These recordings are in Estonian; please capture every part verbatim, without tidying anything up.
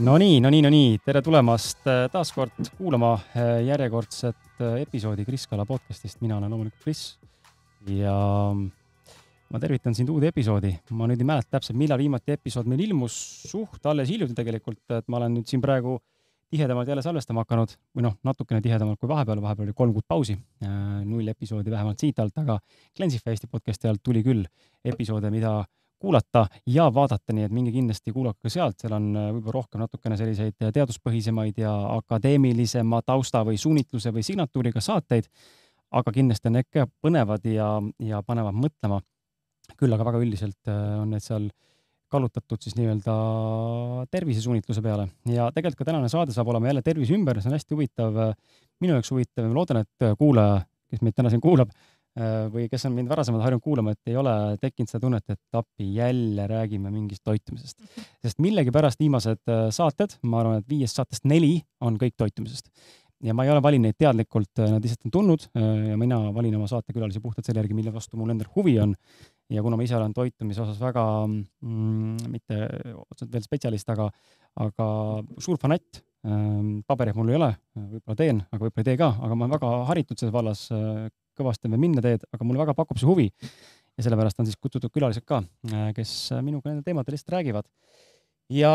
No nii, no nii, no nii. Tere tulemast taas kord kuulama järjekordset episoodi Kris Kala podcastist. Mina olen loomulikult Kris ja ma tervitan sind uude episoodi. Ma nüüd ei mäleta täpselt, millal viimati episood meil ilmus suht alles hiljuti tegelikult, et ma olen nüüd siin praegu tihedamalt jälle salvestama hakanud või noh, natukene tihedamalt kui vahepeal. Vahepeal oli kolm kuud pausi, null episoodi vähemalt siit alt, aga Glensify Eesti podcasti alt tuli küll episoode, mida kuulata ja vaadata, nii et minge kindlasti kuulake sealt. Seal on võib-olla rohkem natukene selliseid teaduspõhisemaid ja akadeemilisema tausta või suunitluse või signatuuriga saateid, aga kindlasti on need põnevad ja, ja panevad mõtlema. Küll aga väga üldiselt on need seal kallutatud siis nii-öelda tervisesuunitluse peale. Ja tegelikult ka tänane saade saab olema jälle tervise ümber. See on hästi huvitav, minu jaoks huvitav. Ma loodan, et kuulaja, kes meid täna siin kuulab, või kes on mind varasemalt harjunud kuulama, et ei ole tekkinud seda tunnet, et appi jälle räägime mingist toitumisest. Sest millegi pärast viimased saated, ma arvan, et viiest saatest neli on kõik toitumisest. Ja ma ei ole valin neid teadlikult, nad lihtsalt on tulnud ja mina valin oma saatekülalisi puhtalt selle järgi, mille vastu mul endal huvi on. Ja kuna ma ise olen toitumise osas väga, mm, mitte otseselt veel spetsialist, aga, aga suur fanatt, paberit mul ei ole, võib-olla teen, aga võib-olla ei tee ka, aga ma olen väga haritud selles vallas, kõvasti me minna teed, aga mulle väga pakub see huvi. Ja sellepärast on siis kutsutud külalised ka, kes minuga nende teemadel lihtsalt räägivad. Ja,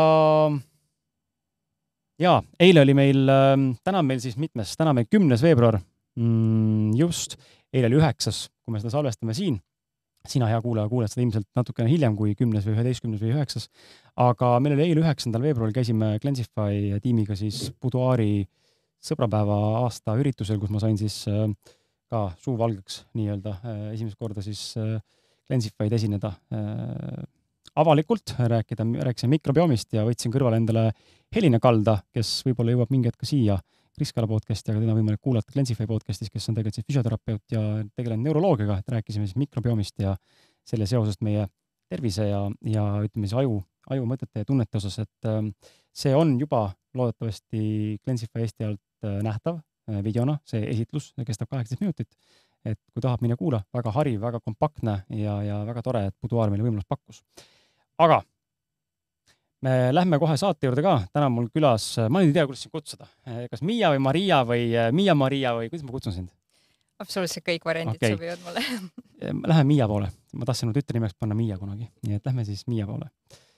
ja eile oli meil, täna on meil siis mitmes, täna on meil kümnes veebruar, just, eile oli üheksas, kui me seda salvestame siin. Sina hea kuulaja kuuled seda ilmselt natukene hiljem kui kümnes või üheteistkümnes või üheksas. Aga meil oli eile üheksandal veebruaril käisime Glensify tiimiga siis Buduaari sõbrapäeva aasta üritusel, kus ma sain siis ka suu valgeks nii-öelda esimest korda siis Glensify'd esineda avalikult, rääkida, rääkisin mikrobiomist ja võtsin kõrvale endale Helina Kalda, kes võib-olla jõuab mingi hetk siia Kris Kala podcasti, aga teda on võimalik kuulata Glensify podcastis, kes on tegelikult siis füsioterapeut ja tegelenud neuroloogiaga, et rääkisime siis mikrobiomist ja selle seosest meie tervise ja, ja ütleme siis aju, aju mõtete ja tunnete osas, et see on juba loodetavasti Glensify Eesti alt nähtav videona, see esitlus kestab kaheksateist minutit, et kui tahab minna kuula, väga hariv, väga kompaktne ja, ja väga tore, et Buduaar meile võimalus pakkus. Aga me lähme kohe saate juurde ka. Täna mul külas, ma ei tea, kuidas sind kutsuda. Kas Miia või Maria või Miia Maria või kuidas ma kutsun sind? Absoluutselt kõik variandid okay. Sobivad mulle. Lähme Miia poole. Ma tahtsin tütre nimeks panna Miia kunagi. Nii et lähme siis Miia poole.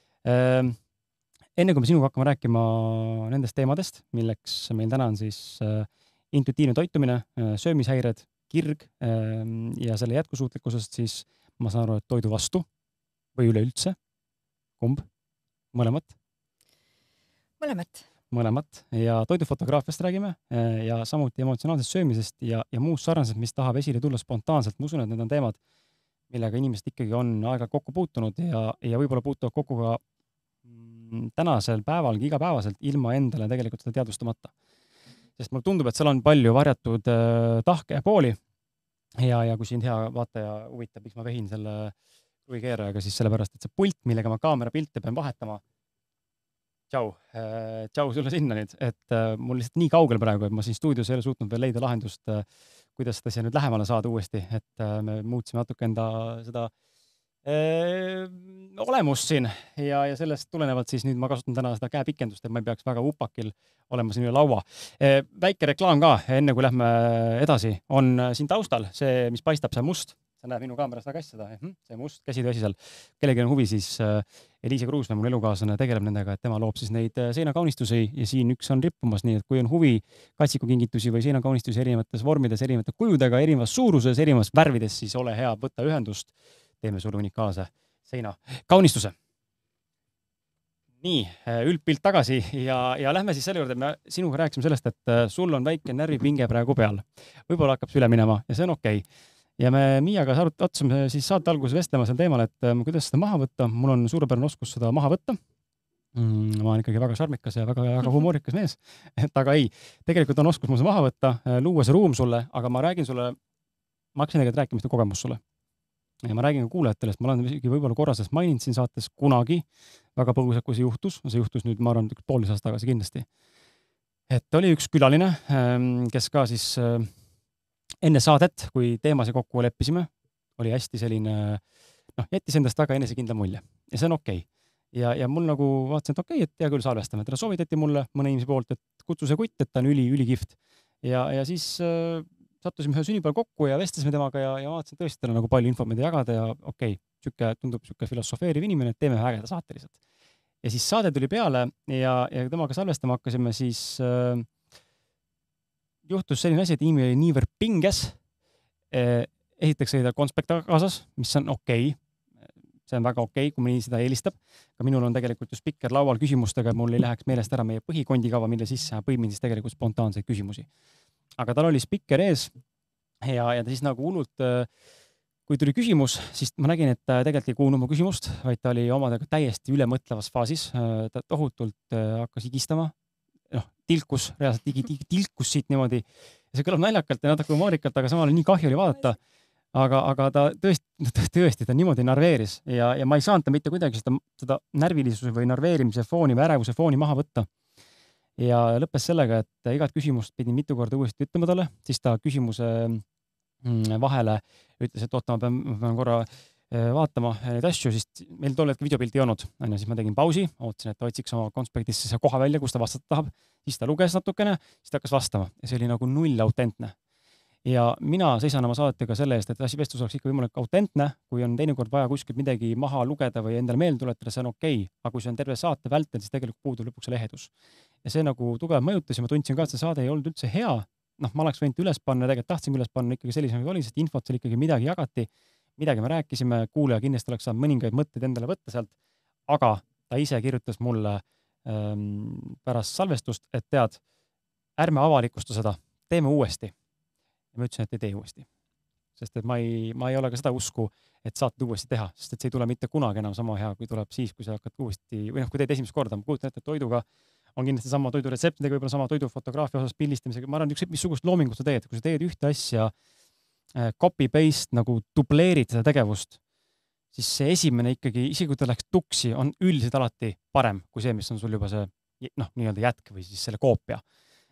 Enne kui me sinuga hakkame rääkima nendest teemadest, milleks meil täna on siis intuitiivne toitumine, söömishäired, kirg ja selle jätkusuutlikkusest, siis ma saan aru, et toidu vastu või üleüldse, kumb, mõlemat? Mõlemat. Mõlemat ja toidufotograafiast räägime ja samuti emotsionaalsest söömisest ja, ja muust sarnasest, mis tahab esile tulla spontaanselt. Ma usun, et need on teemad, millega inimesed ikkagi on aega kokku puutunud ja, ja võib-olla puutuvad kokku ka tänasel päeval, igapäevaselt ilma endale tegelikult seda teadvustamata. Sest mulle tundub, et seal on palju varjatud äh, tahke ja pooli ja, ja kui siin hea vaataja huvitab, miks ma vehin selle kruikeerajaga, siis sellepärast, et see pult, millega ma kaamera pilte pean vahetama, tšau, äh, tšau sulle sinna nüüd, et äh, mul lihtsalt nii kaugel praegu, et ma siin stuudios ei ole suutnud veel leida lahendust, äh, kuidas seda siia nüüd lähemale saada uuesti, et äh, me muutsime natuke enda seda äh, olemust siin ja, ja sellest tulenevalt siis nüüd ma kasutan täna seda käepikendust, et ma ei peaks väga upakil olema siin üle laua. Väike reklaam ka, enne kui lähme edasi, on siin taustal see, mis paistab, see must. Sa näed minu kaameras väga hästi seda. See must käsitöösi seal. Kellegi on huvi, siis Eliise Kruusmäe, mul elukaaslane, tegeleb nendega, et tema loob siis neid seinakaunistusi ja siin üks on rippumas, nii et kui on huvi katsikukingitusi või seinakaunistusi erinevates vormides, erinevate kujudega, erinevas suuruses, erinevas värvides, siis ole hea, võtta ühendust. Teeme sulle unikaalse seina kaunistuse. Nii, üldpilt tagasi ja, ja lähme siis selle juurde, et me sinuga rääkisime sellest, et sul on väike närvipinge praegu peal. Võib-olla hakkab see üle minema ja see on okei. Ja me Miiaga arutasime siis saate alguses vestlema sel teemal, et kuidas seda maha võtta. Mul on suurepärane oskus seda maha võtta. Ma olen ikkagi väga šarmikas ja väga, väga humoorikas mees. Et aga ei, tegelikult on oskus mul see maha võtta, luua see ruum sulle, aga ma räägin sulle, ma hakkasin tegelikult rääkima seda kogemus sulle. Ja ma räägin ka kuulajatele, sest ma olen võib-olla korra sellest maininud siin saates kunagi väga põgusalt, kui see juhtus. See juhtus nüüd, ma arvan, poolteist aastat tagasi kindlasti. Et oli üks külaline, kes ka siis enne saadet, kui teemase kokku leppisime, oli hästi selline, noh, jättis endast väga enesekindla mulje. Ja see on okei. ja, ja mul nagu vaatasin, et okei, okay, et hea küll salvestame, teda soovitati mulle mõne inimese poolt, et kutsu see kutt, et ta on üli, ülikihvt. Ja, ja siis äh, sattusime ühe sünnipäeval kokku ja vestlesime temaga ja, ja vaatasin tõesti, tal on nagu palju infot, mida jagada ja okei, okay, siuke, tundub siuke filosofeeriv inimene, et teeme ühe ägeda saate lihtsalt. Ja siis saade tuli peale ja, ja temaga salvestama hakkasime, siis äh, juhtus selline asi, et inimene oli niivõrd pinges. Eh, esiteks oli ta konspekt kaasas, mis on okei. Okay. See on väga okei okay,, kui mõni seda eelistab. Ka minul on tegelikult ju spikker laual küsimustega, mul ei läheks meelest ära meie põhikondikava, mille sisse põimin siis tegelikult spontaanseid küsimusi. Aga tal oli spikker ees ja, ja ta siis nagu hullult, kui tuli küsimus, siis ma nägin, et ta tegelikult ei kuulnud mu küsimust, vaid ta oli omadega täiesti ülemõtlevas faasis. Ta tohutult hakkas higistama. noh, tilkus, reaalselt tigi, tigi, tilkus siit niimoodi. Ja see kõlab naljakalt ja natuke humoorikalt, aga samal nii kahju oli vaadata. Aga, aga ta tõesti, tõesti, ta niimoodi narveeris ja, ja ma ei saanud ta mitte kuidagi seda, seda närvilisuse või narveerimise fooni või ärevuse fooni maha võtta. Ja lõppes sellega, et igat küsimust pidin mitu korda uuesti ütlema talle, siis ta küsimuse vahele ütles, et oota, ma pean, ma pean korra vaatama neid asju, siis meil tol hetkel videopilti ei olnud. Siis ma tegin pausi, ootasin, et ta otsiks oma konspektisse see koha välja, kus ta vastata tahab. Siis ta luges natukene, siis ta hakkas vastama. Ja see oli nagu null autentne. Ja mina seisan oma saatega selle eest, et asi vestlus oleks ikka võimalik autentne, kui on teinekord vaja kuskilt midagi maha lugeda või endale meelde tuletada, see on okei. Aga kui see on terve saate vältel, siis tegelikult puudub lõpuks lehedus. Ja see nagu tugev mõjutas ja ma tundsin ka, et see saade ei olnud üldse hea. Noh, ma oleks võinud üles panna, tegelikult tahtsin üles panna ikkagi sellise, nagu oli, sest infot seal ikkagi midagi jagati. Midagi me rääkisime, kuulaja kindlasti oleks saanud mõningaid mõtteid endale võtta sealt, aga ta ise kirjutas mulle ähm, pärast salvestust, et tead, ärme avalikusta seda, teeme uuesti. Ja ma ütlesin, et ei tee uuesti. Sest et ma ei, ma ei ole ka seda usku, et saate uuesti teha, sest et see ei tule mitte kunagi enam sama hea, kui tuleb siis, kui sa hakkad uuesti, või noh, kui teed esimest korda, ma kuutan ette, et toiduga on kindlasti sama toiduretseptidega, võib-olla sama toidufotograafia osas pildistamisega. Ma arvan, ükskõik missugust loomingut sa teed, kui sa teed ühte asja copy-paste nagu dubleerid seda tegevust, siis see esimene ikkagi, isegi kui ta läks tuksi, on üldiselt alati parem kui see, mis on sul juba see noh, nii-öelda jätk või siis selle koopia.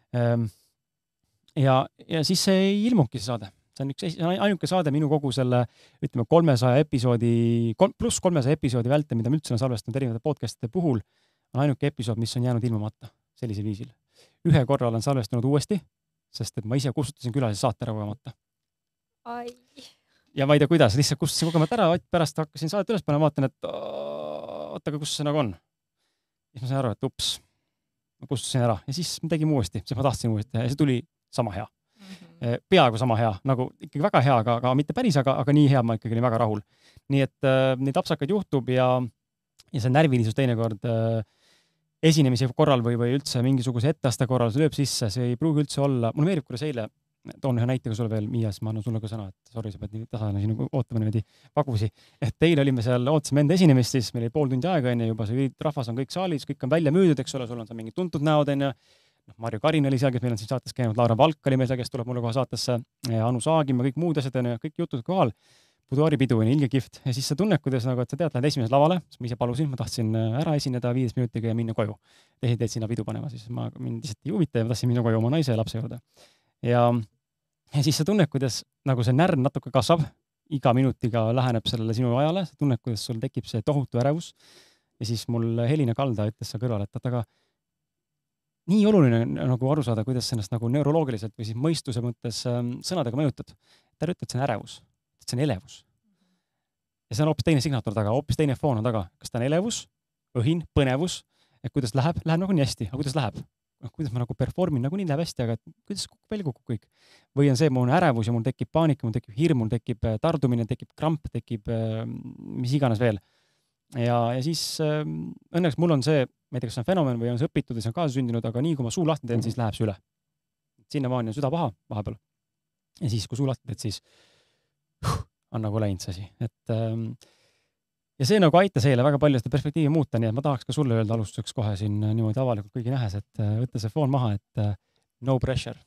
Ja, ja siis see ei ilmuki see saade. See on üks ainuke saade minu kogu selle, ütleme, kolmesaja episoodi, pluss kolmesaja episoodi välte, mida ma üldse olen salvestanud erinevate podcastide puhul, on ainuke episood, mis on jäänud ilmumata sellisel viisil. Ühe korra olen salvestanud uuesti, sest et ma ise kustutasin külalise saate ära kogemata. Ai. Ja ma ei tea, kuidas, lihtsalt kustutasin kogemata ära, pärast hakkasin saadet üles panema, vaatan, et oota, aga kus see nagu on. Siis ma sain aru, et ups, ma kustutasin ära ja siis ma tegin uuesti, sest ma tahtsin uuesti teha ja see tuli sama hea. Mm-hmm. Peaaegu sama hea, nagu ikkagi väga hea, aga, aga mitte päris, aga, aga nii hea, ma ikkagi olin väga rahul. Nii et äh, neid apsakaid juhtub ja, ja see närvilisus teinekord äh, esinemise korral või, või üldse mingisuguse etteaste korral see lööb sisse, see ei pruugi üldse olla. Mulle meeldib, kuidas eile toon ühe näitega sulle veel, Miia, siis ma annan sulle ka sõna, et sorry, sa pead nii tasana siin ootama niimoodi pagusi. Et teile olime seal, ootasime enda esinemist, siis meil oli pool tundi aega enne juba, see rahvas on kõik saalis, kõik on välja müüdud, eks ole, sul on seal mingid tuntud näod enne. No, Marju Karin oli seal, kes meil on siin saates käinud, Laura Valk oli meil seal, kes tuleb mulle kohe saatesse, Anu Saagim ja kõik muud asjad on ja kõik jutud kohal. Buduaaripidu on ilge kihvt ja siis sa tunned, kuidas nagu, et sa tead, lähed esimesel lavale, siis ma ise palusin, ma tahtsin ära esineda viies minutiga ja minna koju. Tehed teed sinna pidu panema, siis ma mind lihtsalt ei huvita ja ma tahtsin minna koju oma naise ja lapse juurde. Ja, ja siis sa tunned, kuidas nagu see närv natuke kasvab, iga minutiga läheneb sellele sinu ajale, sa tunned, kuidas sul tekib see tohutu ärevus. Ja siis mul Helina Kalda ütles sa kõrval, et aga nii oluline nagu aru saada, kuidas ennast nagu neuroloogiliselt või siis mõistuse mõttes sõnadega mõjutad. Ta ütleb, et see on ärevus. See on elevus. Ja see on hoopis teine signaator taga, hoopis teine foon on taga. Kas ta on elevus, õhin, põnevus, et kuidas läheb, läheb nagu nii hästi, aga kuidas läheb? No, kuidas ma nagu performin, nagu nii läheb hästi, aga kuidas kukub välja kukub kõik? Või on see, mul on ärevus ja mul tekib paanika, mul tekib hirm, mul tekib tardumine, tekib kramp, tekib mis iganes veel. Ja, ja siis õnneks mul on see, ma ei tea, kas see on fenomen või on see õpitud ja see on kaasa sündinud, aga nii kui ma suu lahti teen, siis läheb see üle. Sinnamaani on süda paha vahepeal. Ja siis, kui suu lahti teed, siis on nagu läinud see asi. Et, ja see nagu aitas eile väga palju seda perspektiivi muuta, nii et ma tahaks ka sulle öelda alustuseks kohe siin niimoodi avalikult kõigi nähes, et võtta see foon maha, et no pressure.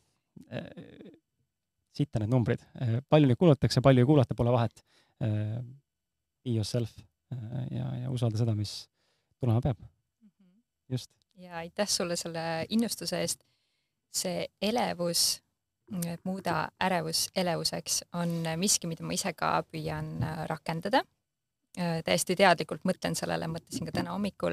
Sitta need numbrid. Palju neid kuulatakse, palju ei kuulata, pole vahet. Be yourself ja, ja usalda seda, mis tulema peab. Just. Ja aitäh sulle selle innustuse eest. See elevus et muuda ärevus elevuseks on miski, mida ma ise ka püüan rakendada. täiesti teadlikult mõtlen sellele, mõtlesin ka täna hommikul.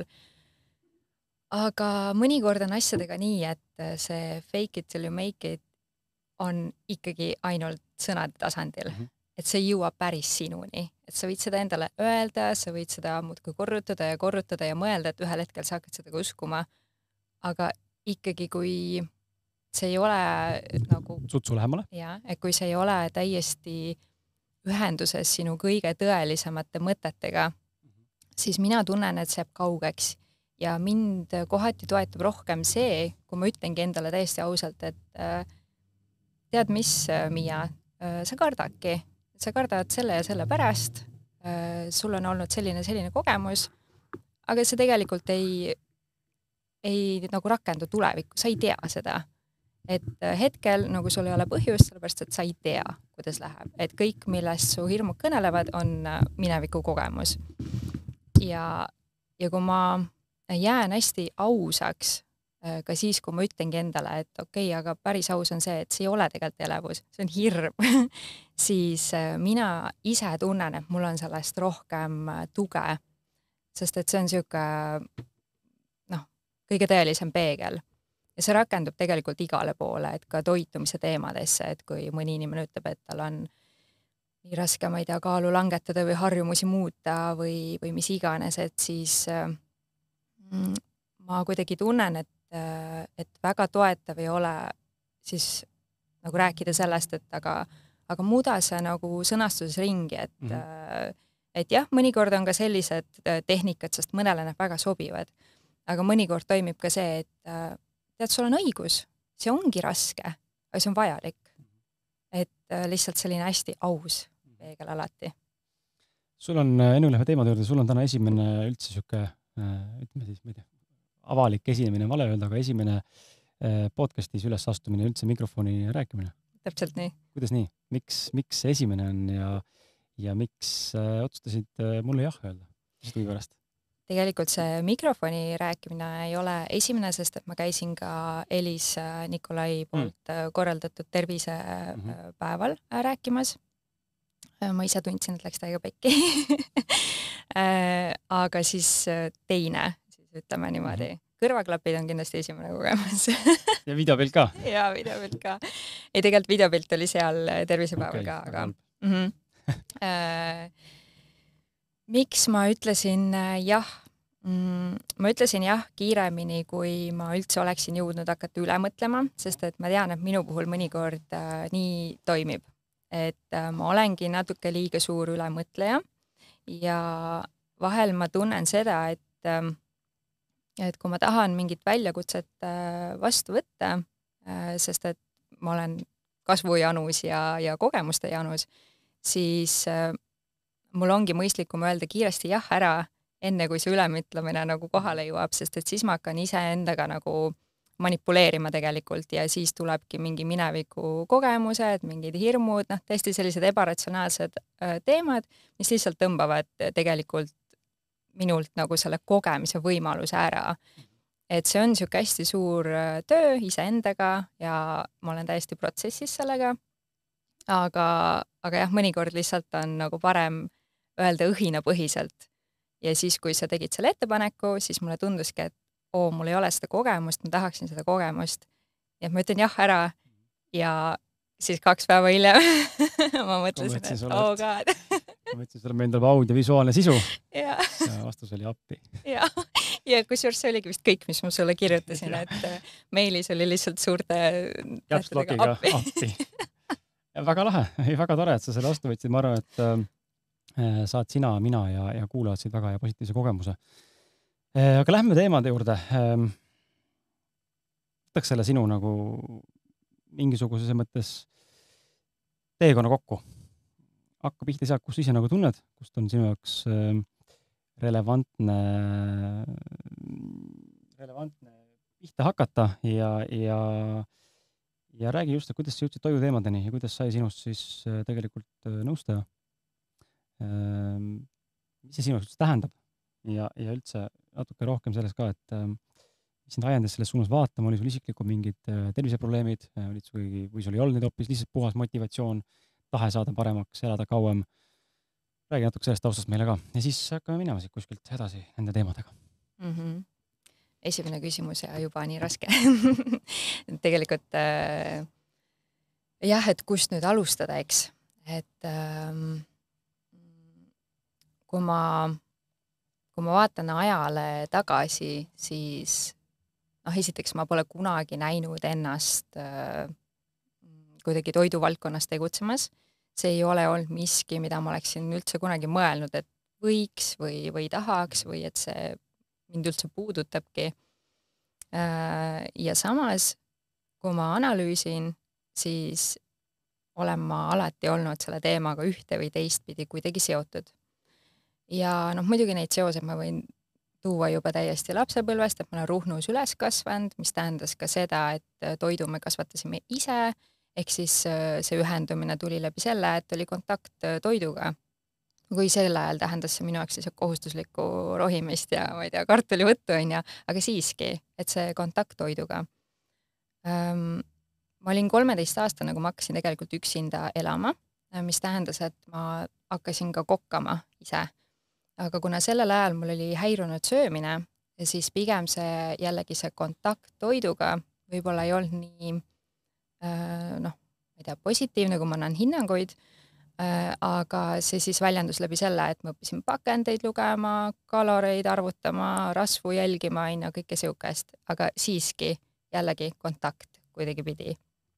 Aga mõnikord on asjadega nii, et see fake it till you make it on ikkagi ainult sõnade tasandil. Mm-hmm. Et see jõuab päris sinuni, et sa võid seda endale öelda, sa võid seda muudkui korrutada ja korrutada ja mõelda, et ühel hetkel sa hakkad seda ka uskuma. Aga ikkagi, kui see ei ole nagu... Sutsu lähemale. Ja, et kui see ei ole täiesti ühenduses sinu kõige tõelisemate mõtetega, siis mina tunnen, et see jääb kaugeks. Ja mind kohati toetab rohkem see, kui ma ütlengi endale täiesti ausalt, et tead mis, Miia, sa kardadki. Sa kardad selle ja selle pärast, sul on olnud selline selline kogemus, aga see tegelikult ei, ei nagu rakendu tulevikku, sa ei tea seda. Et hetkel nagu sul ei ole põhjust, sellepärast et sa ei tea, kuidas läheb. Et kõik, millest su hirmud kõnelevad, on mineviku kogemus. Ja, ja kui ma jään hästi ausaks, ka siis, kui ma ütlengi endale, et okei, okay, aga päris aus on see, et see ei ole tegelikult elevus, see on hirm, siis mina ise tunnen, et mul on sellest rohkem tuge, sest et see on siuke, noh, kõige tõelisem peegel. Ja see rakendub tegelikult igale poole, et ka toitumise teemadesse, et kui mõni inimene ütleb, et tal on nii raske, ma ei tea, kaalu langetada või harjumusi muuta või, või mis iganes, et siis mm, ma kuidagi tunnen, et et väga toetav ei ole siis nagu rääkida sellest, et aga, aga muuda see nagu sõnastuses ringi, et, mm-hmm. et jah, mõnikord on ka sellised tehnikad, sest mõnele need väga sobivad, aga mõnikord toimib ka see, et tead, sul on õigus, see ongi raske, aga see on vajalik. Et lihtsalt selline hästi aus peegel alati. Sul on, enne läheme teemade juurde, sul on täna esimene üldse siuke, ütleme siis, ma ei tea, avalik esinemine, vale öelda, aga esimene podcastis üles astumine, üldse mikrofoni rääkimine. Täpselt nii. Kuidas nii? Miks, miks see esimene on ja, ja miks äh, otsustasid äh, mulle jah öelda? Mis tugi pärast? Tegelikult see mikrofoni rääkimine ei ole esimene, sest et ma käisin ka Elis Nikolai poolt mm. korraldatud tervisepäeval mm-hmm. rääkimas. Ma ise tundsin, et läks täiega pekki. aga siis teine, ütleme niimoodi. Kõrvaklapid on kindlasti esimene kogemus. ja videopilt ka? ja, videopilt ka. Ei, tegelikult videopilt oli seal tervisepäeval okay, ka, aga... Mm-hmm. äh, miks ma ütlesin jah? Mm, ma ütlesin jah kiiremini, kui ma üldse oleksin jõudnud hakata üle mõtlema, sest et ma tean, et minu puhul mõnikord äh, nii toimib. Et äh, ma olengi natuke liiga suur ülemõtleja ja vahel ma tunnen seda, et äh, et kui ma tahan mingit väljakutset vastu võtta, sest et ma olen kasvujanus ja, ja kogemuste janus, siis mul ongi mõistlikum öelda kiiresti jah ära, enne kui see ülemütlemine nagu kohale jõuab, sest et siis ma hakkan ise endaga nagu manipuleerima tegelikult ja siis tulebki mingi mineviku kogemused, mingid hirmud, noh, tõesti sellised ebaratsionaalsed teemad, mis lihtsalt tõmbavad tegelikult minult nagu selle kogemise võimaluse ära. Et see on siuke hästi suur töö iseendaga ja ma olen täiesti protsessis sellega. Aga, aga jah, mõnikord lihtsalt on nagu parem öelda õhina põhiselt. Ja siis, kui sa tegid selle ettepaneku, siis mulle tunduski, et oo, mul ei ole seda kogemust, ma tahaksin seda kogemust. Ja ma ütlen jah ära ja siis kaks päeva hiljem ma mõtlesin, et oh god. ma mõtlesin, et sul on endal audiovisuaalne sisu. Ja. ja vastus oli appi. Ja, ja kusjuures see oligi vist kõik, mis ma sulle kirjutasin, et meilis oli lihtsalt suurte tähtedega appi. appi. Ja väga lahe, väga tore, et sa selle vastu võtsid. Ma arvan, et äh, saad sina, mina ja, ja kuulavad siit väga ja positiivse kogemuse. Äh, aga lähme teemade juurde. Äh, võtaks selle sinu nagu mingisuguses mõttes teekonna kokku. Hakka pihta sealt, kus ise nagu tunned, kust on sinu jaoks relevantne, relevantne pihta hakata ja, ja, ja räägi just, kuidas sa jõudsid toidu teemadeni ja kuidas sai sinust siis tegelikult nõustaja. Mis see sinu jaoks tähendab ja, ja üldse natuke rohkem selles ka, et mis sind ajendas selles suunas vaatama, oli sul isiklikult mingid terviseprobleemid, olid sul, või sul ei olnud neid hoopis lihtsalt puhas motivatsioon, tahe saada paremaks, elada kauem. räägi natuke sellest taustast meile ka ja siis hakkame minema siit kuskilt edasi nende teemadega. Mm -hmm. Esimene küsimus ja juba nii raske. Tegelikult äh, jah, et kust nüüd alustada, eks, et ähm, kui ma, kui ma vaatan ajale tagasi, siis noh, esiteks ma pole kunagi näinud ennast äh, kuidagi toiduvaldkonnas tegutsemas. See ei ole olnud miski, mida ma oleksin üldse kunagi mõelnud, et võiks või, või tahaks või et see mind üldse puudutabki. Ja samas, kui ma analüüsin, siis olen ma alati olnud selle teemaga ühte või teistpidi kuidagi seotud. Ja noh, muidugi neid seoseid ma võin tuua juba täiesti lapsepõlvest, et ma olen Ruhnus üles kasvanud, mis tähendas ka seda, et toidu me kasvatasime ise, ehk siis see ühendumine tuli läbi selle, et oli kontakt toiduga. Kui sel ajal tähendas see minu jaoks siis kohustuslikku rohimist ja ma ei tea, kartulivõttu on ja, aga siiski, et see kontakt toiduga. Ähm, ma olin kolmeteist aastane, kui ma hakkasin tegelikult üksinda elama, mis tähendas, et ma hakkasin ka kokkama ise. Aga kuna sellel ajal mul oli häirunud söömine, siis pigem see jällegi see kontakt toiduga võib-olla ei olnud nii äh, noh, ma ei tea, positiivne, kui ma annan hinnanguid, äh, aga see siis väljendus läbi selle, et ma õppisin pakendeid lugema, kaloreid arvutama, rasvu jälgima, ja kõike siukest, aga siiski jällegi kontakt kuidagi pidi.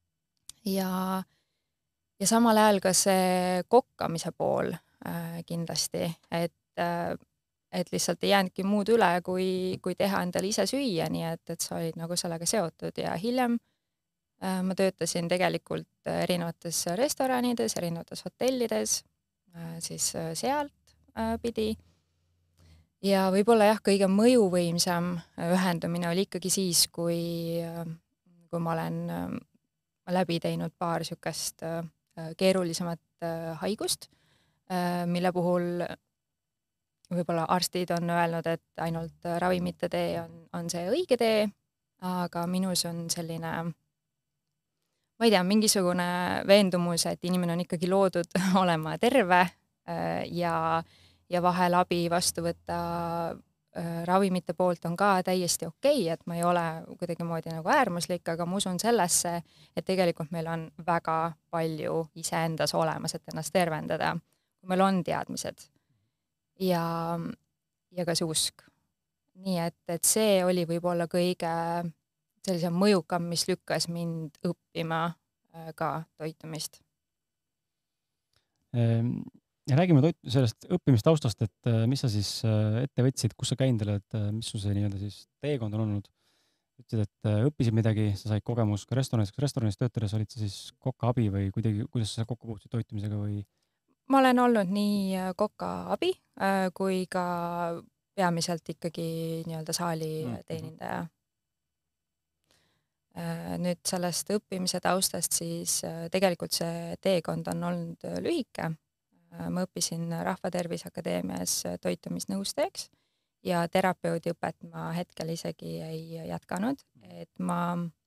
Ja, ja samal ajal ka see kokkamise pool äh, kindlasti, et et lihtsalt ei jäänudki muud üle, kui, kui teha endale ise süüa, nii et, et sa olid nagu sellega seotud ja hiljem äh, ma töötasin tegelikult erinevates restoranides, erinevates hotellides, äh, siis äh, sealt äh, pidi. Ja võib-olla jah, kõige mõjuvõimsam ühendumine oli ikkagi siis, kui, äh, kui ma olen äh, läbi teinud paar sükest äh, keerulisemat äh, haigust, äh, mille puhul võib-olla arstid on öelnud, et ainult ravimite tee on, on see õige tee, aga minus on selline, ma ei tea, mingisugune veendumus, et inimene on ikkagi loodud olema terve ja, ja vahel abi vastu võtta ravimite poolt on ka täiesti okei, et ma ei ole kuidagi moodi nagu äärmuslik, aga ma usun sellesse, et tegelikult meil on väga palju iseendas olemas, et ennast tervendada, kui meil on teadmised. Ja, ja ka see usk. Nii et, et see oli võib-olla kõige sellise mõjukam, mis lükkas mind õppima ka toitumist. Ja räägime toit, sellest õppimistaustast, et mis sa siis ette võtsid, kus sa käinud oled, mis su see nii-öelda siis teekond on olnud? Ütlesid, et õppisid midagi, sa said kogemus ka restoranis, kas restoranis töötades olid sa siis koka abi või kuidagi, kuidas sa kokku puhtusid toitumisega või? Ma olen olnud nii koka abi kui ka peamiselt ikkagi nii-öelda saali teenindaja. Nüüd sellest õppimise taustast siis tegelikult see teekond on olnud lühike. Ma õppisin Rahvatervise Akadeemias toitumisnõustajaks ja terapeudi õpet ma hetkel isegi ei jätkanud. Et ma,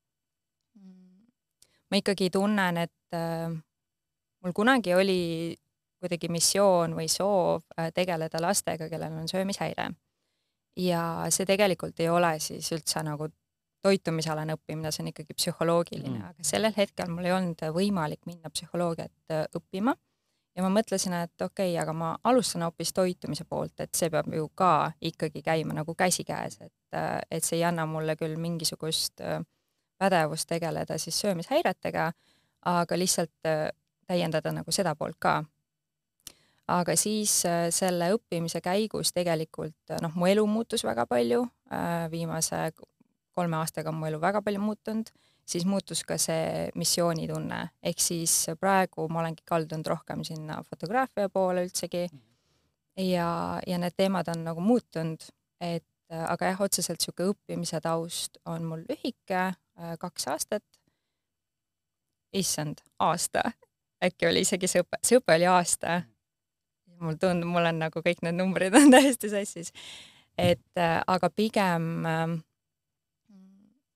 ma ikkagi tunnen, et mul kunagi oli kuidagi missioon või soov tegeleda lastega, kellel on söömishäire. Ja see tegelikult ei ole siis üldse nagu toitumisalane õppimine, see on ikkagi psühholoogiline, mm. aga sellel hetkel mul ei olnud võimalik minna psühholoogiat õppima ja ma mõtlesin, et okei, aga ma alustan hoopis toitumise poolt, et see peab ju ka ikkagi käima nagu käsikäes, et, et see ei anna mulle küll mingisugust pädevust tegeleda siis söömishäiretega, aga lihtsalt täiendada nagu seda poolt ka. Aga siis selle õppimise käigus tegelikult, noh, mu elu muutus väga palju, viimase kolme aastaga on mu elu väga palju muutunud, siis muutus ka see missioonitunne, ehk siis praegu ma olengi kaldunud rohkem sinna fotograafia poole üldsegi ja, ja need teemad on nagu muutunud, et aga jah, otseselt siuke õppimise taust on mul lühike, kaks aastat, issand, aasta, äkki oli isegi see õpe, see õpe oli aasta. Mul tundub, mul on nagu kõik need numbrid on täiesti sassis. Et aga pigem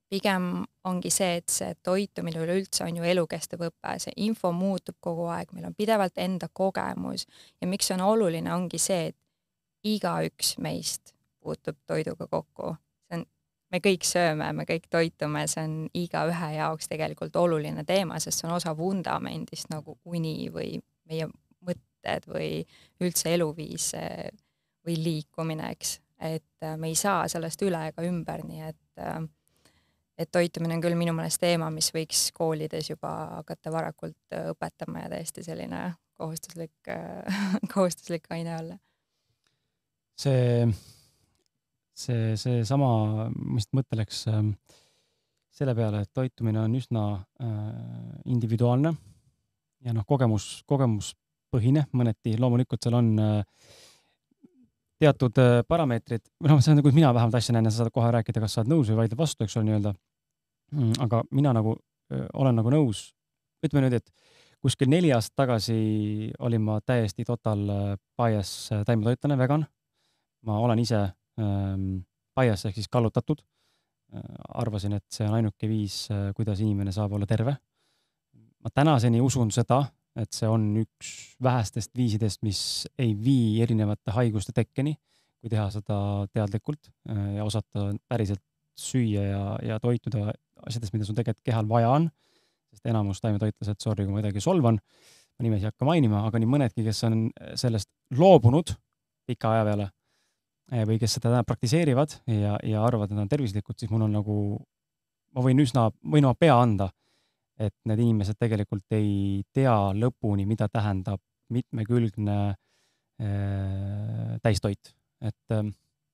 pigem ongi see, et see toitumine üleüldse on ju elukestev õpe, see info muutub kogu aeg, meil on pidevalt enda kogemus ja miks on oluline, ongi see, et igaüks meist puutub toiduga kokku. See on, me kõik sööme, me kõik toitume, see on igaühe jaoks tegelikult oluline teema, sest see on osa vundamendist nagu uni või meie mõtted või üldse eluviis või liikumine, eks. Et me ei saa sellest üle ega ümber, nii et et toitumine on küll minu meelest teema, mis võiks koolides juba hakata varakult õpetama ja täiesti selline kohustuslik, kohustuslik aine olla. See, see, see sama, mis mõtteleks selle peale, et toitumine on üsna individuaalne ja noh, kogemus, kogemuspõhine mõneti, loomulikult seal on teatud parameetrid, noh, see on nagu mina vähemalt asja näen ja sa saad kohe rääkida, kas saad nõus või vaidled vastu, eks ole nii-öelda. Aga mina nagu olen nagu nõus, ütleme nüüd, et kuskil neli aastat tagasi olin ma täiesti total bias taimetoitlane, vegan. Ma olen ise ähm, bias ehk siis kallutatud. Arvasin, et see on ainuke viis, kuidas inimene saab olla terve. Ma tänaseni usun seda, et see on üks vähestest viisidest, mis ei vii erinevate haiguste tekkeni, kui teha seda teadlikult ja osata päriselt süüa ja, ja toituda asjadest, mida sul tegelikult kehal vaja on, sest enamus taimetoitlased, sorry, kui ma midagi solvan, ma nimesi ei hakka mainima, aga nii mõnedki, kes on sellest loobunud pika aja peale või kes seda praktiseerivad ja, ja arvavad, et nad on tervislikud, siis mul on nagu, ma võin üsna, võin oma pea anda, et need inimesed tegelikult ei tea lõpuni, mida tähendab mitmekülgne äh, täistoit. Et äh,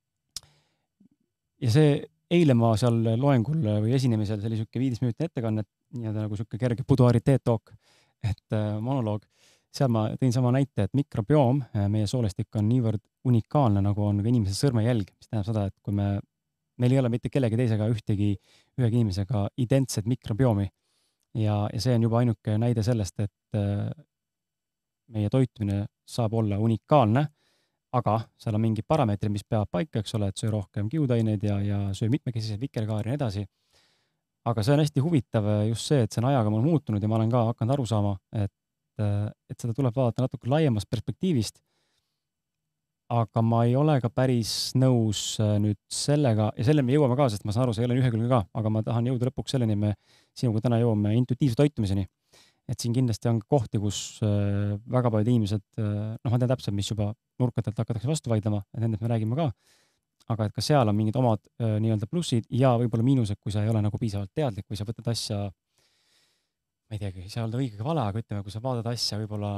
ja see eile ma seal loengul või esinemisel, see oli siuke viieteist minuti ettekannet, nii-öelda nagu siuke kerge buduariteet talk, et äh, monoloog. Seal ma tõin sama näite, et mikrobioom, meie soolestik on niivõrd unikaalne, nagu on ka inimese sõrmejälg, mis tähendab seda, et kui me, meil ei ole mitte kellegi teisega ühtegi, ühegi inimesega identset mikrobiomi. Ja, ja see on juba ainuke näide sellest, et meie toitumine saab olla unikaalne, aga seal on mingi parameetri, mis peab paika, eks ole, et söö rohkem kiudaineid ja, ja söö mitmekesiseid vikerkaari ja nii edasi. Aga see on hästi huvitav just see, et see on ajaga mul muutunud ja ma olen ka hakanud aru saama, et, et seda tuleb vaadata natuke laiemast perspektiivist. Aga ma ei ole ka päris nõus nüüd sellega, ja selle me jõuame ka, sest ma saan aru, see ei ole ühekülgne ka, aga ma tahan jõuda lõpuks selleni, me sinuga täna jõuame intuitiivse toitumiseni. Et siin kindlasti on kohti, kus väga paljud inimesed, noh, ma tean täpselt, mis juba nurkadelt hakatakse vastu vaidlema, et nendest me räägime ka, aga et ka seal on mingid omad nii-öelda plussid ja võib-olla miinused, kui sa ei ole nagu piisavalt teadlik või sa võtad asja, ma ei teagi, ei saa öelda õige või vale, aga ütleme, kui sa vaatad asja võib-olla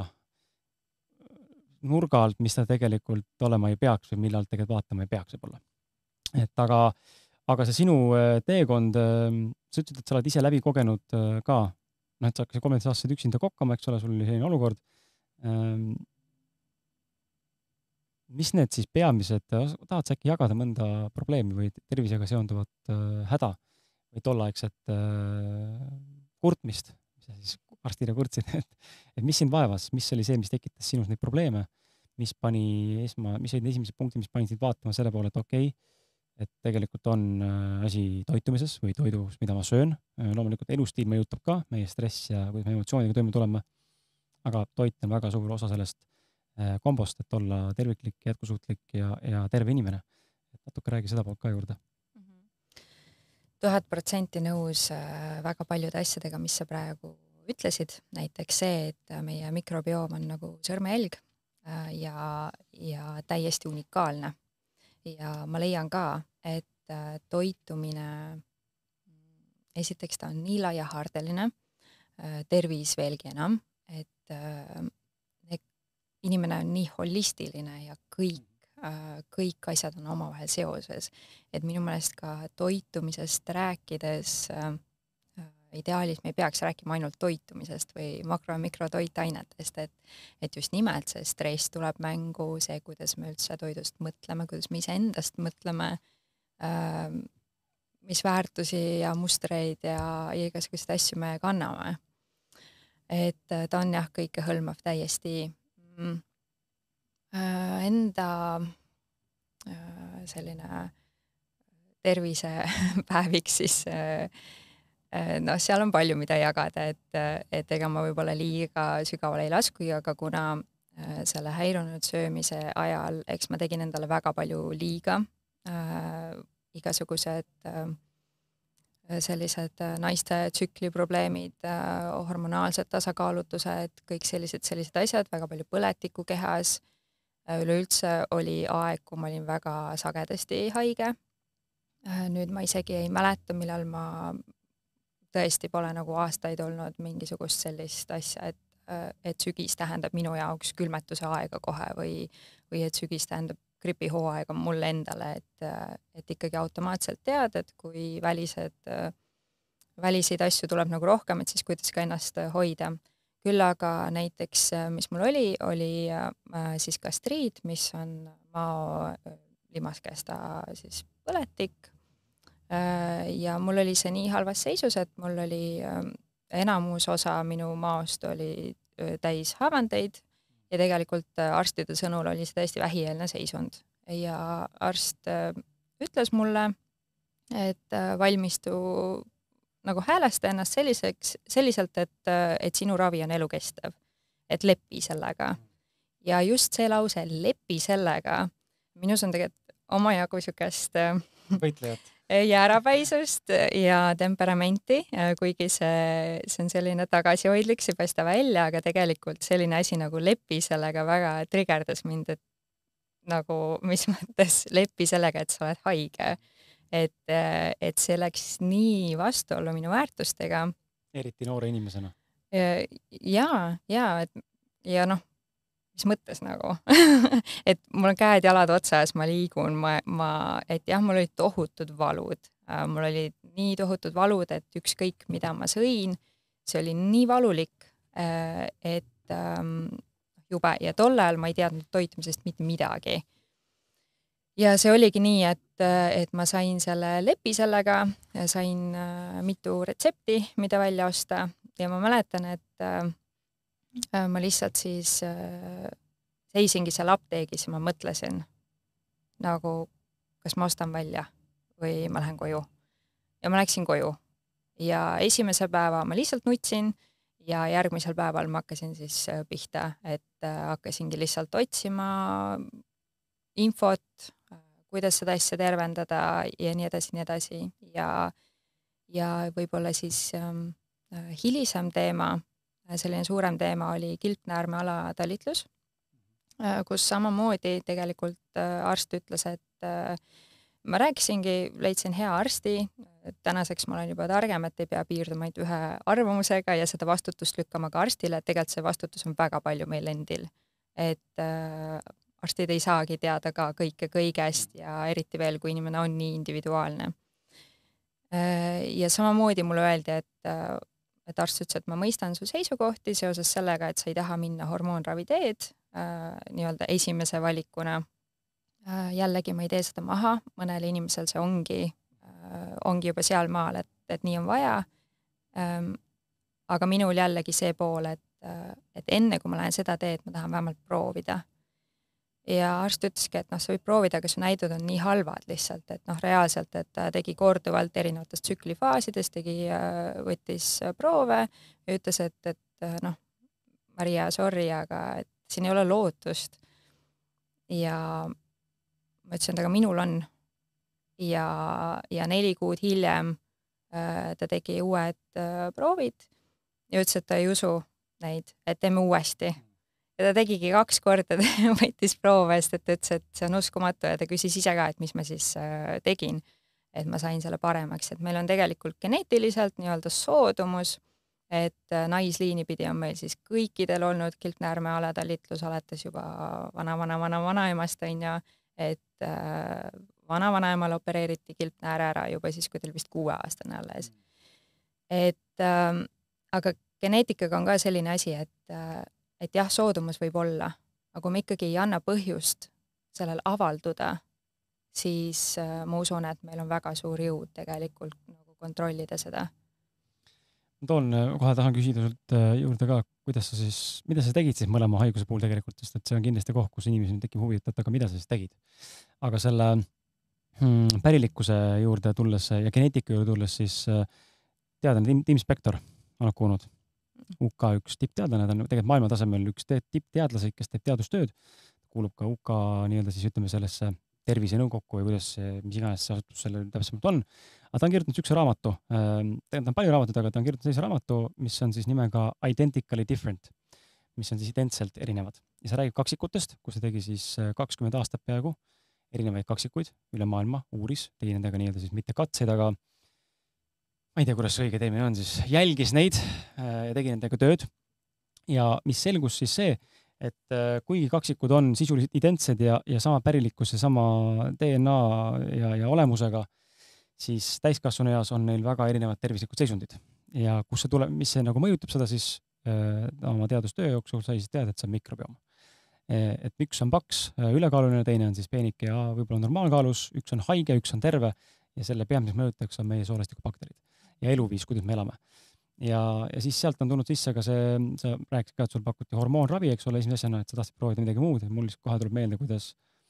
nurga alt, mis ta tegelikult olema ei peaks või millal tegelikult vaatama ei peaks võib-olla. Et aga, aga see sinu teekond, sa ütlesid, et sa oled ise läbi kogenud ka, noh, et sa hakkasid kolmteist aastaselt üksinda kokkama, eks ole, sul oli selline olukord. Mis need siis peamised, tahad sa äkki jagada mõnda probleemi või tervisega seonduvat häda või tollaegset kurtmist, mis sa siis arstile kurtsid, et, et mis sind vaevas, mis oli see, mis tekitas sinus neid probleeme, mis pani esma, mis olid esimesed punktid, mis pani sind vaatama selle poole, et okei, okay, et tegelikult on asi toitumises või toidus, mida ma söön. Loomulikult elustiil mõjutab ka meie stress ja kuidas me emotsioonidega toime tuleme, aga toit on väga suur osa sellest kombost, et olla terviklik, jätkusuutlik ja, ja terve inimene. Et natuke räägi seda poolt ka juurde. Tuhat protsenti nõus väga paljude asjadega, mis sa praegu ütlesid, näiteks see, et meie mikrobioom on nagu sõrmejälg ja, ja täiesti unikaalne. Ja ma leian ka, et toitumine, esiteks ta on nii laiahaardeline, tervis veelgi enam, et inimene on nii holistiline ja kõik, kõik asjad on omavahel seoses. Et minu meelest ka toitumisest rääkides ideaalis me ei peaks rääkima ainult toitumisest või makro- ja mikrotoitainetest, et, et just nimelt see stress tuleb mängu, see, kuidas me üldse toidust mõtleme, kuidas me ise endast mõtleme, äh, mis väärtusi ja mustreid ja, ja igasuguseid asju me kanname. Et ta on jah, kõike hõlmav täiesti mm, äh, enda äh, selline tervisepäeviks, siis noh, seal on palju, mida jagada, et, et ega ma võib-olla liiga sügavale ei laskugi, aga kuna selle häirunud söömise ajal, eks ma tegin endale väga palju liiga, äh, igasugused äh, sellised naiste tsükliprobleemid, äh, hormonaalsed tasakaalutused, kõik sellised, sellised asjad, väga palju põletikku kehas, äh, üleüldse oli aeg, kui ma olin väga sagedasti haige. Äh, nüüd ma isegi ei mäleta, millal ma tõesti pole nagu aastaid olnud mingisugust sellist asja, et et sügis tähendab minu jaoks külmetuse aega kohe või, või et sügis tähendab gripihooaega mulle endale, et, et ikkagi automaatselt tead, et kui välised, väliseid asju tuleb nagu rohkem, et siis kuidas ka ennast hoida. Küll aga näiteks, mis mul oli, oli siis gastriit, mis on mao limaskesta siis põletik. Ja mul oli see nii halvas seisus, et mul oli enamus osa minu maost oli täis haavandeid ja tegelikult arstide sõnul oli see täiesti vähieelne seisund. Ja arst ütles mulle, et valmistu nagu häälesta ennast selliseks, selliselt, et, et sinu ravi on elukestev. Et lepi sellega. Ja just see lause, lepi sellega, minus on tegelikult omajagu sükest võitlejat. Jäärapäisust ja temperamenti, kuigi see, see on selline tagasihoidlik, see ei paista välja, aga tegelikult selline asi nagu lepi sellega väga trigerdas mind, et nagu mis mõttes lepi sellega, et sa oled haige. Et, et see läks nii vastuollu minu väärtustega. Eriti noore inimesena. Ja, ja, et, ja noh, mis mõttes nagu, et mul on käed jalad otsas, ma liigun, ma, ma, et jah, mul olid tohutud valud. Mul olid nii tohutud valud, et ükskõik, mida ma sõin, see oli nii valulik, et jube. Ja tol ajal ma ei teadnud toitumisest mitte midagi. Ja see oligi nii, et, et ma sain selle lepi sellega, sain mitu retsepti, mida välja osta ja ma mäletan, et ma lihtsalt siis äh, seisingi seal apteegis ja ma mõtlesin nagu, kas ma ostan välja või ma lähen koju. Ja ma läksin koju. Ja esimese päeva ma lihtsalt nutsin ja järgmisel päeval ma hakkasin siis pihta, et äh, hakkasingi lihtsalt otsima infot, kuidas seda asja tervendada ja nii edasi, nii edasi. Ja, ja võib-olla siis ähm, hilisem teema, selline suurem teema oli kilpnäärme alatalitlus, kus samamoodi tegelikult arst ütles, et ma rääkisingi, leidsin hea arsti, tänaseks ma olen juba targem, et ei pea piirduma ainult ühe arvamusega ja seda vastutust lükkama ka arstile, et tegelikult see vastutus on väga palju meil endil. Et arstid ei saagi teada ka kõike kõigest ja eriti veel, kui inimene on nii individuaalne. Ja samamoodi mulle öeldi, et et arst ütles, et ma mõistan su seisukohti seoses sellega, et sa ei taha minna hormoonravi teed äh, nii-öelda esimese valikuna. Äh, jällegi ma ei tee seda maha, mõnel inimesel see ongi, äh, ongi juba seal maal, et, et nii on vaja. Ähm, aga minul jällegi see pool, et, äh, et enne kui ma lähen seda teed, ma tahan vähemalt proovida. Ja arst ütleski, et noh, sa võid proovida, aga su näidud on nii halvad lihtsalt, et noh, reaalselt, et ta tegi korduvalt erinevatest tsüklifaasides, tegi, võttis proove ja ütles, et, et noh, Maria, sorry, aga et siin ei ole lootust. Ja ma ütlesin, et aga minul on. Ja, ja neli kuud hiljem ta tegi uued proovid ja ütles, et ta ei usu neid, et teeme uuesti. Ja ta tegigi kaks korda, võttis proove, sest et ütles, et see on uskumatu ja ta küsis ise ka, et mis ma siis tegin, et ma sain selle paremaks. Et meil on tegelikult geneetiliselt nii-öelda soodumus, et naisliini pidi on meil siis kõikidel olnud kilpnäärme alatalitlus alates juba vana-vana-vana-vanaemast on ja, et vana-vanaemal opereeriti kilpnääre ära juba siis, kui teil vist kuue aastane alles. Et, äh, aga geneetikaga on ka selline asi, et et jah, soodumus võib olla, aga kui me ikkagi ei anna põhjust sellel avalduda, siis äh, ma usun, et meil on väga suur jõud tegelikult nagu kontrollida seda. Ma toon, kohe tahan küsida sult juurde ka, kuidas sa siis, mida sa tegid siis mõlema haiguse puhul tegelikult, sest et see on kindlasti koht, kus inimesel tekib huvi, et aga mida sa siis tegid. Aga selle hmm, pärilikkuse juurde tulles ja geneetika juurde tulles, siis teadlane Tim, Tim Spector, oled kuulnud? U K üks tippteadlane, ta on tegelikult maailmatasemel üks tippteadlasi, kes teeb teadustööd, kuulub ka U K nii-öelda siis ütleme sellesse tervisenõukokku või kuidas, mis iganes see asutus selle täpsemalt on. Aga ta on kirjutanud üks raamatu, tegelikult on palju raamatuid, aga ta on kirjutanud sellise raamatu, mis on siis nimega Identically Different, mis on siis identselt erinevad. Ja see räägib kaksikutest, kus ta tegi siis kakskümmend aastat peaaegu erinevaid kaksikuid üle maailma, uuris, tegi nendega nii-öelda siis mitte katseid, aga ma ei tea, kuidas õige termin on, siis jälgis neid ja tegi nendega tööd. Ja mis selgus siis see, et kuigi kaksikud on sisuliselt identsed ja, ja sama pärilikkus ja sama D N A ja, ja olemusega, siis täiskasvanu eas on neil väga erinevad tervislikud seisundid. Ja kus see tuleb, mis see nagu mõjutab seda, siis äh, oma teadustöö jooksul sai siis teada, et see on mikrobiom. Et üks on paks, ülekaaluline, teine on siis peenike ja võib-olla normaalkaalus, üks on haige, üks on terve ja selle peamiseks mõjutajaks on meie soorestikubakterid ja eluviis, kuidas me elame. Ja, ja siis sealt on tulnud sisse ka see, sa rääkisid ka, et sul pakuti hormoonravi, eks ole, esimese asjana, et sa tahtsid proovida midagi muud, et mul lihtsalt kohe tuleb meelde, kuidas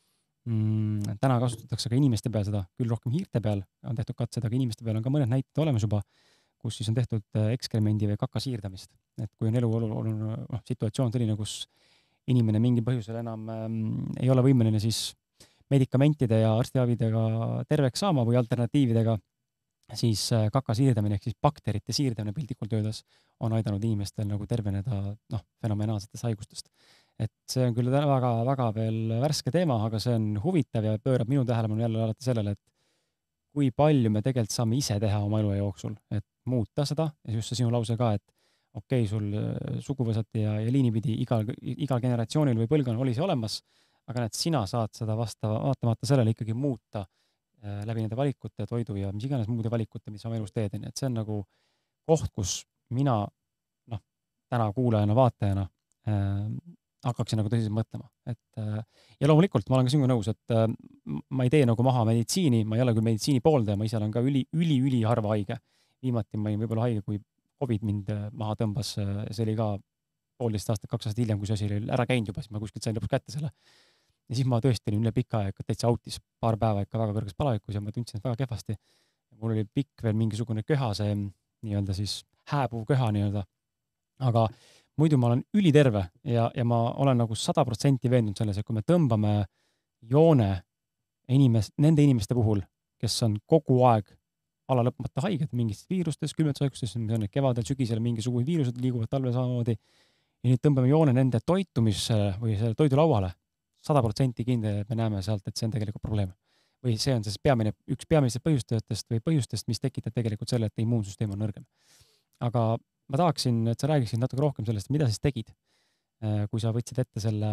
mm, täna kasutatakse ka inimeste peal seda, küll rohkem hiirte peal on tehtud katsed, aga inimeste peal on ka mõned näited olemas juba, kus siis on tehtud ekskremendi või kaka siirdamist. Et kui on elu oluline no, situatsioon selline, kus inimene mingi põhjusel enam ähm, ei ole võimeline siis medikamentide ja arstiavidega terveks saama või alternatiividega, siis kaka siirdamine ehk siis bakterite siirdamine piltlikult öeldes on aidanud inimestel nagu terveneda noh, fenomenaalsetest haigustest. Et see on küll väga, väga veel värske teema, aga see on huvitav ja pöörab minu tähelepanu jälle alati sellele, et kui palju me tegelikult saame ise teha oma elu jooksul, et muuta seda ja just see sinu lause ka, et okei, okay, sul suguvõsati ja, ja liinipidi igal, igal generatsioonil või põlvkonnal oli see olemas, aga näed, sina saad seda vastava, vaatamata sellele ikkagi muuta läbi nende valikute, toidu ja mis iganes muude valikute, mis oma elus teed. Et see on nagu koht, kus mina noh, täna kuulajana, vaatajana äh, hakkaksin nagu tõsiselt mõtlema. Et, äh, ja loomulikult ma olen ka sinuga nõus, et äh, ma ei tee nagu maha meditsiini, ma ei ole küll meditsiini pooldaja, ma ise olen ka üli, üli, üli harva haige. Viimati ma olin võib-olla haige, kui COVID mind maha tõmbas, see oli ka poolteist aastat, kaks aastat hiljem, kui see asi oli ära käinud juba, siis ma kuskilt sain lõpuks kätte selle. Ja siis ma tõesti olin üle pika aega täitsa autis, paar päeva ikka väga kõrges palavikus ja ma tundsin väga kehvasti. Mul oli pikk veel mingisugune köha, see nii-öelda siis hääbuv köha nii-öelda. Aga muidu ma olen üliterve ja, ja ma olen nagu sada protsenti veendunud selles, et kui me tõmbame joone inimest, nende inimeste puhul, kes on kogu aeg ala lõpmata haiged mingist viirustes, külmetushaigustes, mis on kevadel, sügisel mingisugused viirused liiguvad talve samamoodi. Ja nüüd tõmbame joone nende toitumisele või selle toidulauale. sada protsenti kindel, et me näeme sealt, et see on tegelikult probleem. Või see on siis peamine, üks peamistest põhjustajatest või põhjustest, mis tekitab tegelikult selle, et immuunsüsteem on nõrgem. Aga ma tahaksin, et sa räägiksid natuke rohkem sellest, mida siis tegid, kui sa võtsid ette selle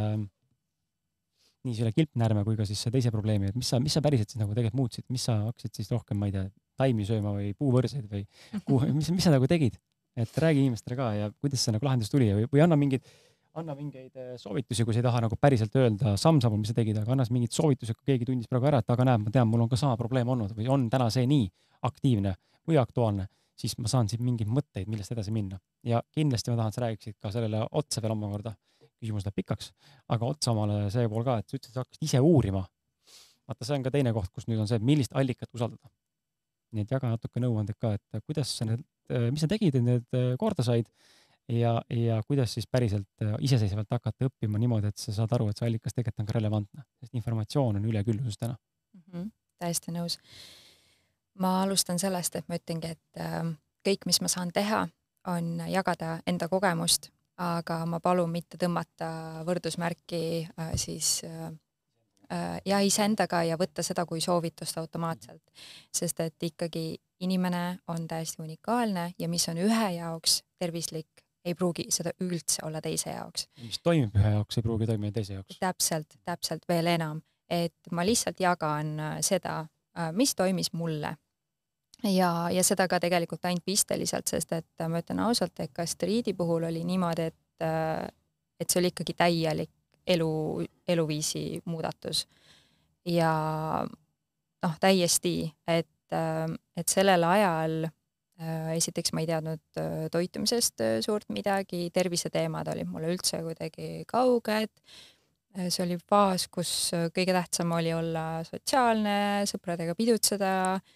nii selle kilpnärme kui ka siis see teise probleemi, et mis sa, mis sa päriselt siis nagu tegelikult muutsid, mis sa hakkasid siis rohkem, ma ei tea, taimi sööma või puuvõrseid või kuhu, mis, mis sa nagu tegid, et räägi inimestele ka ja kuidas see nagu lahendus tuli või, või anna mingid anna mingeid soovitusi, kui sa ei taha nagu päriselt öelda samm-sammul, mis sa tegid, aga annas mingid soovitused, kui keegi tundis praegu ära, et aga näeb, ma tean, mul on ka sama probleem olnud või on täna see nii aktiivne või aktuaalne, siis ma saan siin mingeid mõtteid, millest edasi minna. Ja kindlasti ma tahan, et sa räägiksid ka sellele otsa veel omakorda, küsimus läheb pikaks, aga otsa omale see pool ka, et sa ütlesid, et sa hakkasid ise uurima. Vaata, see on ka teine koht, kus nüüd on see, millist allikat usaldada. Nii et jaga natuke nõuanded ka, et kuidas sa need, mis sa tegid, et need korda said ja, ja kuidas siis päriselt iseseisvalt hakata õppima niimoodi, et sa saad aru, et see allikas tegelikult on ka relevantne, sest informatsioon on üleküllusus täna. Mm -hmm. Täiesti nõus. Ma alustan sellest, et ma ütlengi, et kõik, mis ma saan teha, on jagada enda kogemust, aga ma palun mitte tõmmata võrdusmärki siis ja iseendaga ja võtta seda kui soovitust automaatselt, sest et ikkagi inimene on täiesti unikaalne ja mis on ühe jaoks tervislik, ei pruugi seda üldse olla teise jaoks. Mis toimib ühe jaoks, ei pruugi toimida teise jaoks. Täpselt, täpselt veel enam, et ma lihtsalt jagan seda, mis toimis mulle. Ja, ja seda ka tegelikult ainult pisteliselt, sest et ma ütlen ausalt, et ka striidi puhul oli niimoodi, et, et see oli ikkagi täielik elu, eluviisi muudatus. Ja noh, täiesti, et, et sellel ajal esiteks ma ei teadnud toitumisest suurt midagi, terviseteemad olid mulle üldse kuidagi kauged see oli faas, kus kõige tähtsam oli olla sotsiaalne, sõpradega pidutseda,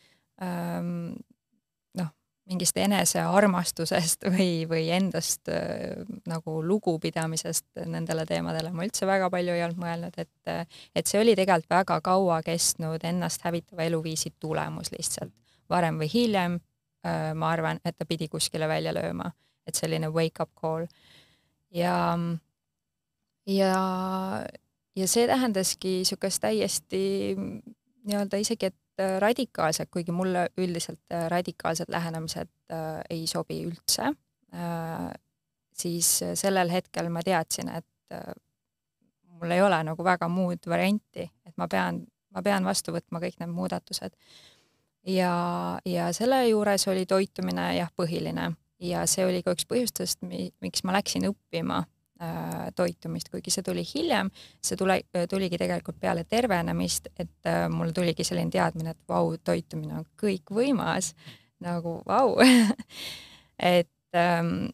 noh, mingist enesearmastusest või, või endast nagu lugupidamisest nendele teemadele ma üldse väga palju ei olnud mõelnud, et, et see oli tegelikult väga kaua kestnud ennast hävitava eluviisi tulemus lihtsalt. Varem või hiljem ma arvan, et ta pidi kuskile välja lööma, et selline wake-up call. Ja, ja, ja see tähendaski niisugust täiesti nii-öelda isegi, et radikaalsed, kuigi mulle üldiselt radikaalsed lähenemised äh, ei sobi üldse, äh, siis sellel hetkel ma teadsin, et äh, mul ei ole nagu väga muud varianti, et ma pean, ma pean vastu võtma kõik need muudatused. Ja, ja selle juures oli toitumine jah põhiline ja see oli ka üks põhjustest, miks ma läksin õppima toitumist, kuigi see tuli hiljem, see tule, tuligi tegelikult peale tervenemist, et äh, mul tuligi selline teadmine, et vau, toitumine on kõik võimas, nagu vau. et, ähm,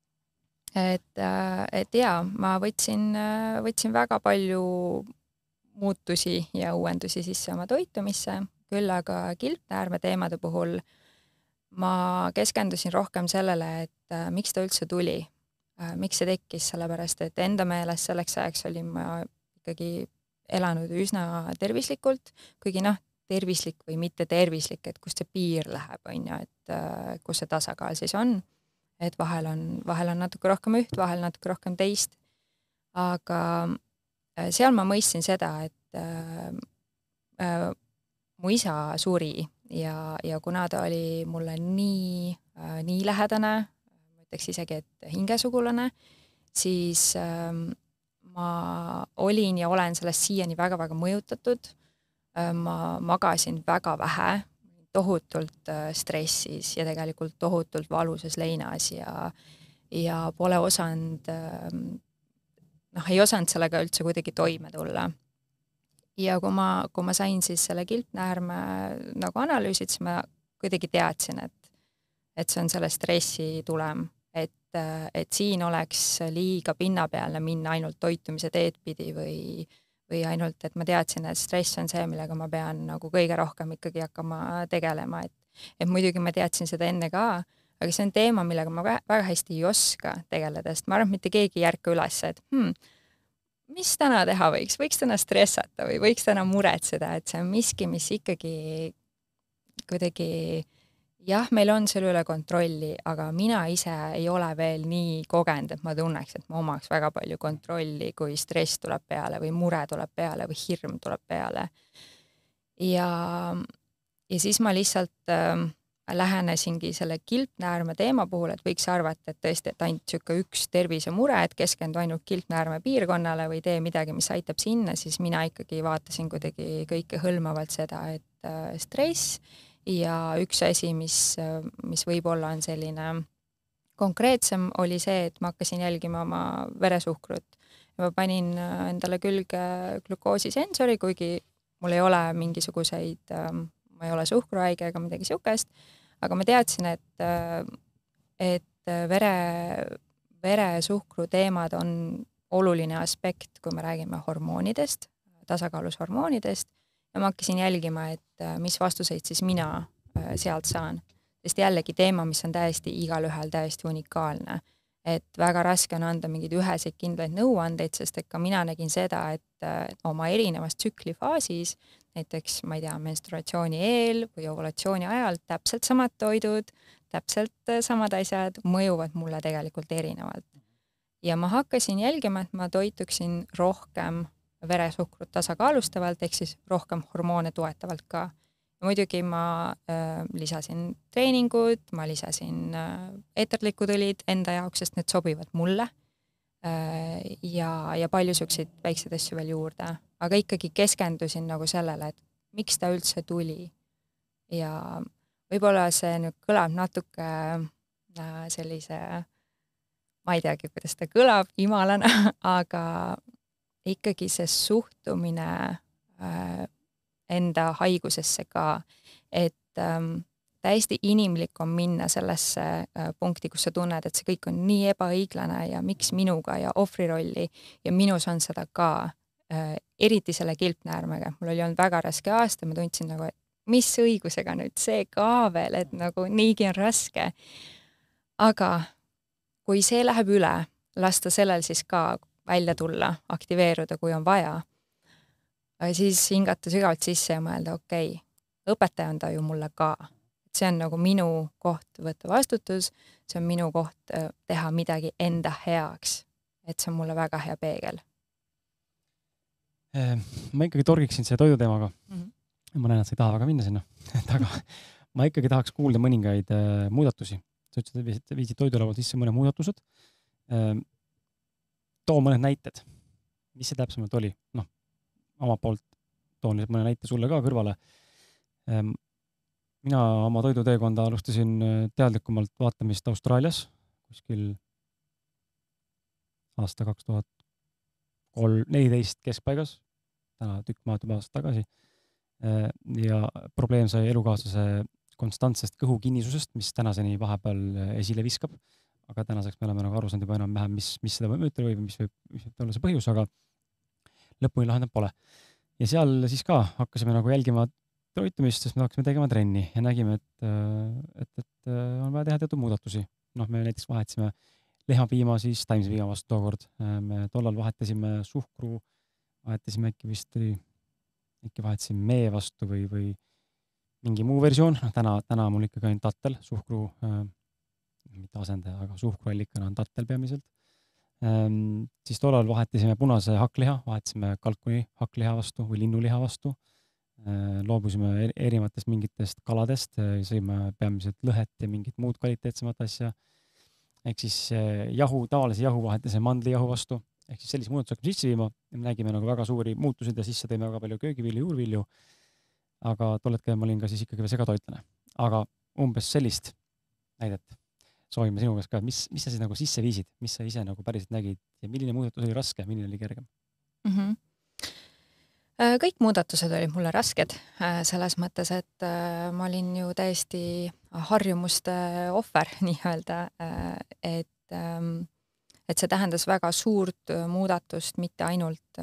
et, äh, et jaa, ma võtsin, äh, võtsin väga palju muutusi ja uuendusi sisse oma toitumisse, küll aga kilpnäärme teemade puhul ma keskendusin rohkem sellele, et äh, miks ta üldse tuli. Miks see tekkis, sellepärast, et enda meelest selleks ajaks olin ma ikkagi elanud üsna tervislikult, kuigi noh, tervislik või mitte tervislik, et kus see piir läheb, on ju, et uh, kus see tasakaal siis on, et vahel on, vahel on natuke rohkem üht, vahel natuke rohkem teist, aga uh, seal ma mõistsin seda, et uh, uh, mu isa suri ja, ja kuna ta oli mulle nii, uh, nii lähedane, ütleks isegi, et hingesugulane, siis ähm, ma olin ja olen sellest siiani väga-väga mõjutatud. Ma magasin väga vähe, tohutult äh, stressis ja tegelikult tohutult valusas leinas ja, ja pole osanud, äh, noh, ei osanud sellega üldse kuidagi toime tulla. Ja kui ma, kui ma sain siis selle kilpnäärme nagu analüüsid, siis ma kuidagi teadsin, et, et see on selle stressi tulem. Et, et siin oleks liiga pinnapealne minna ainult toitumise teed pidi või, või ainult, et ma teadsin, et stress on see, millega ma pean nagu kõige rohkem ikkagi hakkama tegelema. Et, et muidugi ma teadsin seda enne ka, aga see on teema, millega ma väga hästi ei oska tegeleda, sest ma arvan, et mitte keegi ei ärka üles, et hmm, mis täna teha võiks, võiks täna stressata või võiks täna muretseda, et see on miski, mis ikkagi kuidagi jah, meil on selle üle kontrolli, aga mina ise ei ole veel nii kogenud, et ma tunneks, et ma omaks väga palju kontrolli, kui stress tuleb peale või mure tuleb peale või hirm tuleb peale. Ja, ja siis ma lihtsalt äh, lähenesingi selle kilpnäärme teema puhul, et võiks arvata, et tõesti, et ainult siuke üks tervisemure, et keskendu ainult kilpnäärme piirkonnale või tee midagi, mis aitab sinna, siis mina ikkagi vaatasin kuidagi kõike hõlmavalt seda, et äh, stress ja üks asi, mis, mis võib-olla on selline konkreetsem, oli see, et ma hakkasin jälgima oma veresuhkrut. Ma panin endale külge glukoosisensori, kuigi mul ei ole mingisuguseid, ma ei ole suhkruhaige ega midagi siukest, aga ma teadsin, et, et vere, veresuhkru teemad on oluline aspekt, kui me räägime hormoonidest, tasakaalus hormoonidest, ja ma hakkasin jälgima, et mis vastuseid siis mina sealt saan. Sest jällegi teema, mis on täiesti igal ühel täiesti unikaalne. Et väga raske on anda mingeid üheseid kindlaid nõuandeid, sest et ka mina nägin seda, et oma erinevas tsüklifaasis, näiteks, ma ei tea, menstruatsiooni eel või ovulatsiooni ajal täpselt samad toidud, täpselt samad asjad mõjuvad mulle tegelikult erinevalt. Ja ma hakkasin jälgima, et ma toituksin rohkem veresuhkrut tasakaalustavalt, ehk siis rohkem hormoone toetavalt ka. Ja muidugi ma äh, lisasin treeningud, ma lisasin äh, eeterlikud õlid enda jaoks, sest need sobivad mulle äh, ja, ja palju sükseid väikseid asju veel juurde. Aga ikkagi keskendusin nagu sellele, et miks ta üldse tuli. Ja võib-olla see nüüd kõlab natuke äh, sellise, ma ei teagi, kuidas ta kõlab, imalana, aga ikkagi see suhtumine äh, enda haigusesse ka, et ähm, täiesti inimlik on minna sellesse äh, punkti, kus sa tunned, et see kõik on nii ebaõiglane ja miks minuga ja ohvrirolli ja minus on seda ka. eriti selle kilpnäärmega. Mul oli olnud väga raske aasta, ma tundsin nagu, et mis õigusega nüüd see ka veel, et nagu niigi on raske. Aga kui see läheb üle, lasta sellel siis ka välja tulla, aktiveeruda, kui on vaja, siis hingata sügavalt sisse ja mõelda, okei, okay, õpetaja on ta ju mulle ka. See on nagu minu koht võtta vastutus, see on minu koht teha midagi enda heaks. Et see on mulle väga hea peegel. Ma ikkagi torgiksin selle toiduteemaga. Mm-hmm. Ma näen, et sa ei taha väga minna sinna. Aga ma ikkagi tahaks kuulda mõningaid muudatusi. Sa ütlesid, et viisid toidulaual sisse mõne muudatused. Too mõned näited. Mis see täpsemalt oli? Noh, oma poolt toon mõne näite sulle ka kõrvale. Mina oma toiduteekonda alustasin teadlikumalt vaatamist Austraalias kuskil aasta kaks tuhat neliteist keskpaigas, täna tükk maad juba aastat tagasi. Ja probleem sai elukaaslase konstantsest kõhukinnisusest, mis tänaseni vahepeal esile viskab. Aga tänaseks me oleme nagu aru saanud juba enam vähem, mis, mis seda mõjutada võib, mis võib, mis võib olla see põhjus, aga lõpuni lahendab pole. Ja seal siis ka hakkasime nagu jälgima toitumist, sest me hakkasime tegema trenni ja nägime, et, et, et on vaja teha teatud muudatusi. Noh, me näiteks vahetasime lehmapiima siis taimse piima vastu tookord. Me tollal vahetasime suhkru, vahetasime äkki vist oli, äkki vahetasime mee vastu või, või mingi muu versioon. No, täna, täna mul ikkagi ainult tattel, suhkru, äh, mitte asendaja, aga suhkruallikana on tattel peamiselt. Ähm, siis tollal vahetasime punase hakkliha, vahetasime kalkuni hakkliha vastu või linnuliha vastu. Äh, loobusime erinevatest mingitest kaladest, sõime peamiselt lõhet ja mingit muud kvaliteetsemat asja. Ehk siis jahu, tavalise jahu vahetasime mandlijahu vastu. Ehk siis sellise muudatus hakkame sisse viima. Me nägime nagu väga suuri muutusid ja sisse tõime väga palju köögivilju, juurvilju. Aga tolletkel ma olin ka siis ikkagi veel segatoitlane. Aga umbes sellist näidet soovime sinu käest ka, mis, mis sa siis nagu sisse viisid, mis sa ise nagu päriselt nägid ja milline muudatus oli raske, milline oli kergem? Mm-hmm. Kõik muudatused olid mulle rasked selles mõttes, et ma olin ju täiesti harjumuste ohver, nii-öelda, et, et see tähendas väga suurt muudatust, mitte ainult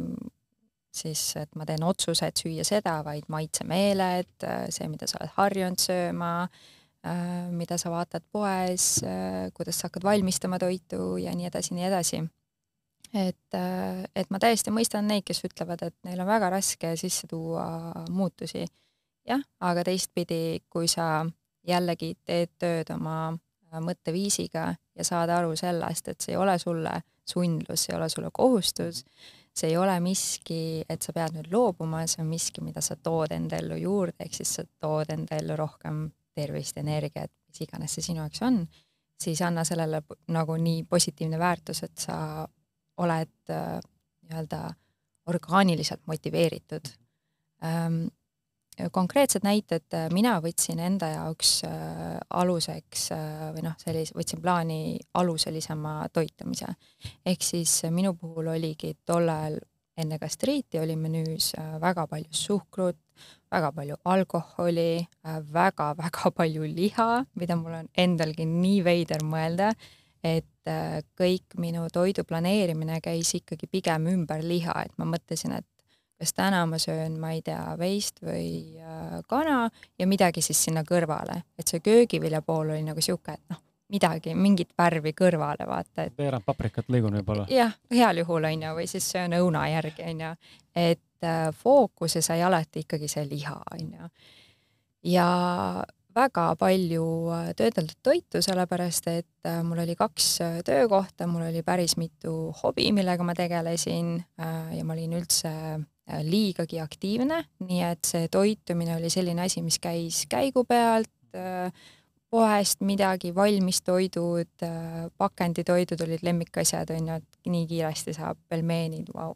siis, et ma teen otsuse, et süüa seda, vaid maitsemeeled, see, mida sa oled harjunud sööma, mida sa vaatad poes, kuidas sa hakkad valmistama toitu ja nii edasi, nii edasi. Et, et ma täiesti mõistan neid, kes ütlevad, et neil on väga raske sisse tuua muutusi. Jah, aga teistpidi, kui sa jällegi teed tööd oma mõtteviisiga ja saad aru sellest, et see ei ole sulle sundlus, see ei ole sulle kohustus, see ei ole miski, et sa pead nüüd loobuma, see on miski, mida sa tood enda ellu juurde, ehk siis sa tood enda ellu rohkem tervist, energiat, mis iganes see sinu jaoks on, siis anna sellele nagu nii positiivne väärtus, et sa oled äh, nii-öelda orgaaniliselt motiveeritud. Ähm, konkreetsed näited mina võtsin enda jaoks äh, aluseks äh, või noh, sellise, võtsin plaani aluselisema toitumise. Ehk siis minu puhul oligi tollel enne gastriiti oli menüüs äh, väga palju suhkrut, väga palju alkoholi, äh, väga, väga palju liha, mida mul on endalgi nii veider mõelda, et kõik minu toidu planeerimine käis ikkagi pigem ümber liha, et ma mõtlesin, et kas täna ma söön, ma ei tea, veist või kana ja midagi siis sinna kõrvale. Et see köögivilja pool oli nagu siuke, et noh, midagi, mingit värvi kõrvale vaata. Et veerand paprikat lõigun võib-olla. Jah, heal juhul on ju, või siis söön õuna järgi on ju. Et fookuse sai alati ikkagi see liha on ju. Ja väga palju töödeldud toitu, sellepärast, et mul oli kaks töökohta, mul oli päris mitu hobi, millega ma tegelesin ja ma olin üldse liigagi aktiivne, nii et see toitumine oli selline asi, mis käis käigu pealt, poest midagi, valmis toidud, pakenditoidud olid lemmikasjad, on ju, et nii kiiresti saab pelmeenid, vau.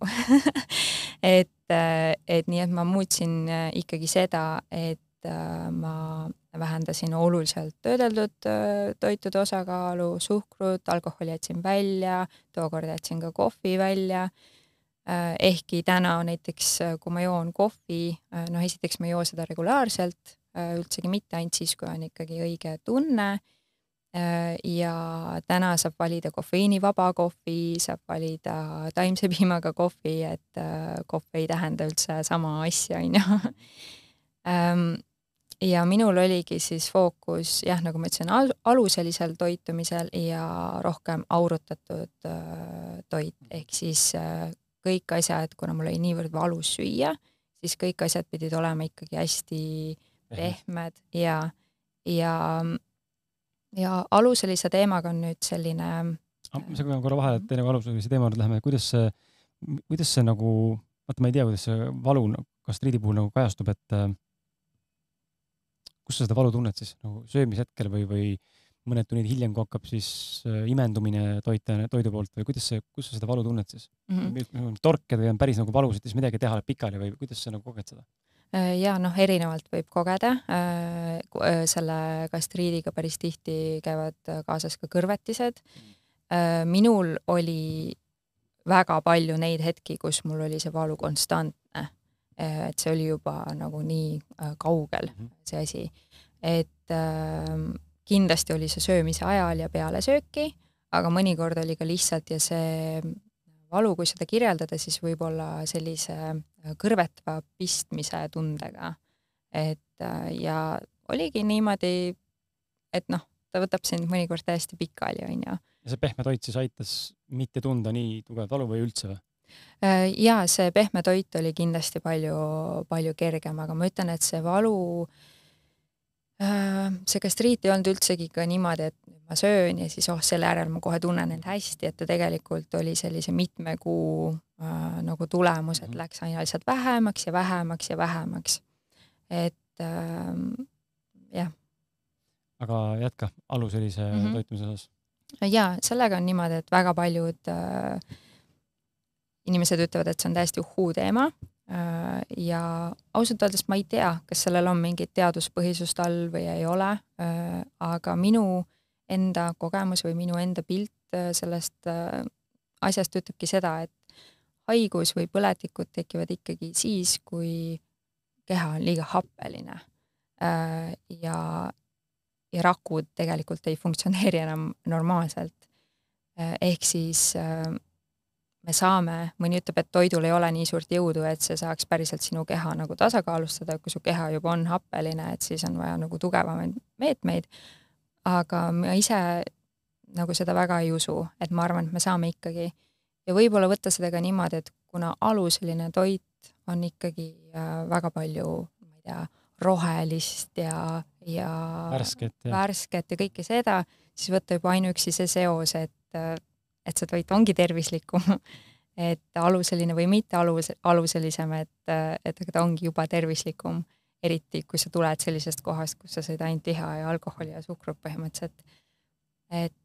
et, et nii, et ma muutsin ikkagi seda, et ma vähendasin oluliselt töödeldud toitude osakaalu, suhkrut, alkoholi jätsin välja, tookord jätsin ka kohvi välja. Ehkki täna näiteks, kui ma joon kohvi, noh esiteks ma joo seda regulaarselt, üldsegi mitte ainult siis, kui on ikkagi õige tunne, ja täna saab valida kofeiinivaba kohvi, saab valida taimse piimaga kohvi, et kohv ei tähenda üldse sama asja, on ju. Ja minul oligi siis fookus, jah, nagu ma ütlesin, aluselisel toitumisel ja rohkem aurutatud toit, ehk siis kõik asjad, kuna mul oli niivõrd valus süüa, siis kõik asjad pidid olema ikkagi hästi pehmed ja, ja, ja aluselise teemaga on nüüd selline... Ma sain korra vahele, et teine aluselise teema nüüd läheme, kuidas see, kuidas see nagu, vaata ma ei tea, kuidas see valu gastriidi puhul nagu kajastub, et kus sa seda valu tunned siis nagu söömishetkel või, või mõned tunnid hiljem, kui hakkab siis imendumine toite, toidu poolt või kuidas see, kus sa seda valu tunned siis? Mm -hmm. Torked või on päris nagu valusid, siis midagi teha pikali või kuidas sa nagu koged seda? Ja noh, erinevalt võib kogeda. Selle gastriidiga päris tihti käivad kaasas ka kõrvetised. Minul oli väga palju neid hetki, kus mul oli see valu konstantne. Et see oli juba nagu nii kaugel, see asi. Et kindlasti oli see söömise ajal ja peale sööki, aga mõnikord oli ka lihtsalt ja see valu, kui seda kirjeldada, siis võib-olla sellise kõrvetva pistmise tundega. Et ja oligi niimoodi, et noh, ta võtab sind mõnikord täiesti pikali, on ju. Ja see pehme toit siis aitas mitte tunda nii tugevat valu või üldse või? Ja see pehme toit oli kindlasti palju, palju kergem, aga ma ütlen, et see valu, see gastriit ei olnud üldsegi ka niimoodi, et ma söön ja siis oh, selle järel ma kohe tunnen end hästi, et ta tegelikult oli sellise mitme kuu äh, nagu tulemus, et läks aina lihtsalt vähemaks ja vähemaks ja vähemaks. Et äh, jah. Aga jätka aluselise mm -hmm. toitumise osas? Ja, sellega on niimoodi, et väga paljud äh, inimesed ütlevad, et see on täiesti uhuu teema äh, ja ausalt öeldes ma ei tea, kas sellel on mingit teaduspõhisust all või ei ole, äh, aga minu enda kogemus või minu enda pilt sellest äh, asjast ütlebki seda, et haigus või põletikud tekivad ikkagi siis, kui keha on liiga happeline äh, ja, ja rakud tegelikult ei funktsioneeri enam normaalselt. Äh, ehk siis äh, me saame, mõni ütleb, et toidul ei ole nii suurt jõudu, et see saaks päriselt sinu keha nagu tasakaalustada, kui su keha juba on happeline, et siis on vaja nagu tugevamaid meetmeid. Aga ma ise nagu seda väga ei usu, et ma arvan, et me saame ikkagi ja võib-olla võtta seda ka niimoodi, et kuna aluseline toit on ikkagi väga palju, ma ei tea, rohelist ja, ja värsket ja, värsket ja kõike seda, siis võtta juba ainuüksi see seos, et, et see toit ongi tervislikum, et aluseline või mitte alus, aluselisem, et, et ta ongi juba tervislikum. Eriti, kui sa tuled sellisest kohast, kus sa sõid ainult liha ja alkoholi ja suhkrut põhimõtteliselt. Et,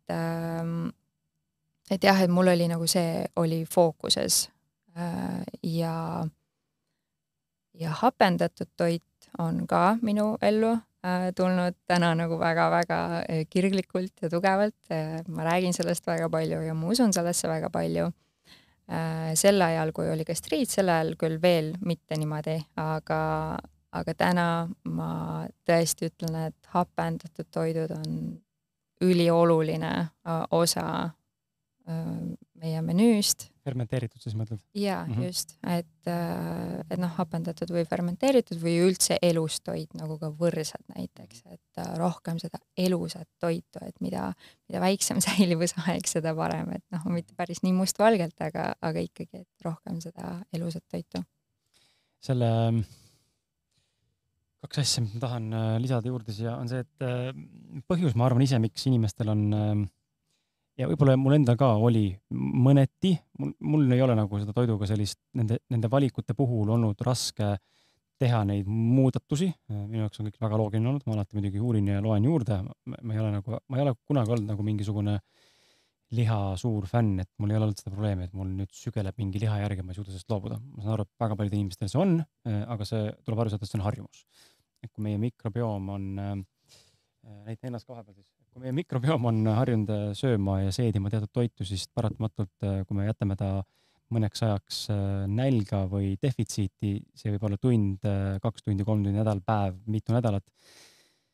et jah, et mul oli nagu see oli fookuses ja, ja hapendatud toit on ka minu ellu tulnud täna nagu väga-väga kirglikult ja tugevalt. Ma räägin sellest väga palju ja ma usun sellesse väga palju. Sel ajal, kui oli gastriit, sel ajal küll veel mitte niimoodi, aga aga täna ma tõesti ütlen, et hapendatud toidud on ülioluline osa meie menüüst. Fermenteeritud siis mõtled? Jaa, mm -hmm. just. Et, et noh, hapendatud või fermenteeritud või üldse elustoit, nagu ka võrsad näiteks, et rohkem seda elusat toitu, et mida, mida väiksem säilivusaeg, seda parem, et noh, mitte päris nii mustvalgelt, aga, aga ikkagi, et rohkem seda elusat toitu. Selle kaks asja, mis ma tahan lisada juurde siia, on see, et põhjus, ma arvan ise, miks inimestel on ja võib-olla mul endal ka oli mõneti, mul, mul ei ole nagu seda toiduga sellist, nende, nende valikute puhul olnud raske teha neid muudatusi. Minu jaoks on kõik väga loogiline olnud, ma alati muidugi uurin ja loen juurde. Ma ei ole nagu, ma ei ole kunagi olnud nagu mingisugune liha suur fänn, et mul ei ole olnud seda probleemi, et mul nüüd sügeleb mingi liha järgi, ma ei suuda sellest loobuda. Ma saan aru, et väga paljud inimestel see on, aga see tuleb aru saada, et see on harjumus. Et kui meie mikrobioom on, näite ennast koha peal siis, kui meie mikrobioom on harjunud sööma ja seedima teatud toitu, siis paratamatult, kui me jätame ta mõneks ajaks nälga või defitsiiti, see võib olla tund, kaks tundi, kolm tundi, nädal, päev, mitu nädalat,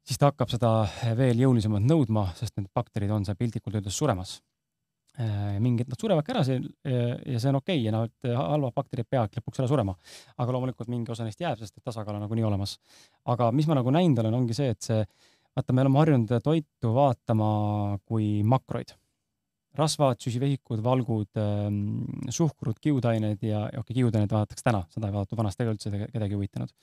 siis ta hakkab seda veel jõulisemalt nõudma, sest need bakterid on seal piltlikult öeldes suremas. Mingid, nad surevad ära see, ja see on okei okay, ja nad halvad bakterid peavad lõpuks ära surema. Aga loomulikult mingi osa neist jääb, sest et tasakaal on nagu nii olemas. Aga mis ma nagu näinud olen, ongi see, et see, vaata, me oleme harjunud toitu vaatama kui makroid. Rasvad, süsivehikud, valgud, suhkrud, kiudained ja okei, kiudained vaadatakse täna, seda ei vaadatud vanast tegelikult üldse kedagi huvitanud.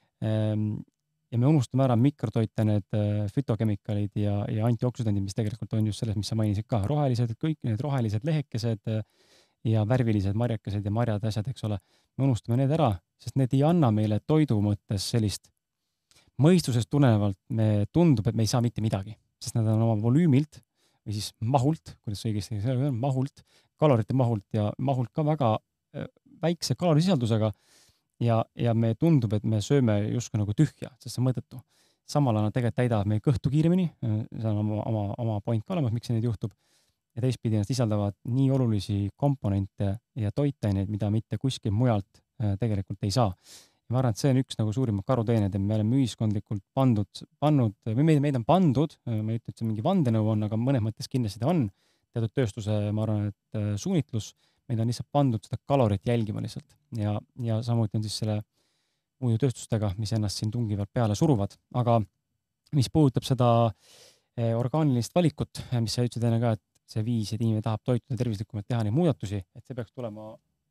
Ja me unustame ära mikrotoitained, fütokemikaalid ja, ja antioksüdandid, mis tegelikult on just selles, mis sa mainisid ka. Rohelised, kõik need rohelised lehekesed ja värvilised marjakesed ja marjad asjad, eks ole. Me unustame need ära, sest need ei anna meile toidu mõttes sellist mõistusest tulenevalt. Me tundub, et me ei saa mitte midagi, sest nad on oma volüümilt või siis mahult, kuidas õigesti see on, mahult, kalorite mahult ja mahult ka väga väikse kalorisisaldusega. Ja, ja me tundub, et me sööme justkui nagu tühja, sest see on mõttetu. Samal ajal nad tegelikult täidavad meie kõhtu kiiremini, see on oma, oma, oma point ka olemas, miks see neid juhtub. Ja teistpidi nad sisaldavad nii olulisi komponente ja toitaineid, mida mitte kuskil mujalt tegelikult ei saa. Ja ma arvan, et see on üks nagu suurimad karuteened, et me oleme ühiskondlikult pandud, pannud, või meid, meid on pandud, ma ei ütle, et see mingi vandenõu on, aga mõnes mõttes kindlasti ta on teatud tööstuse, ma arvan, et suunitlus. Meid on lihtsalt pandud seda kalorit jälgima lihtsalt ja, ja samuti on siis selle muude tööstustega, mis ennast siin tungivalt peale suruvad. Aga mis puudutab seda orgaanilist valikut, mis sa ütlesid enne ka, et see viis, et inimene tahab toituda tervislikumalt teha neid muudatusi, et see peaks tulema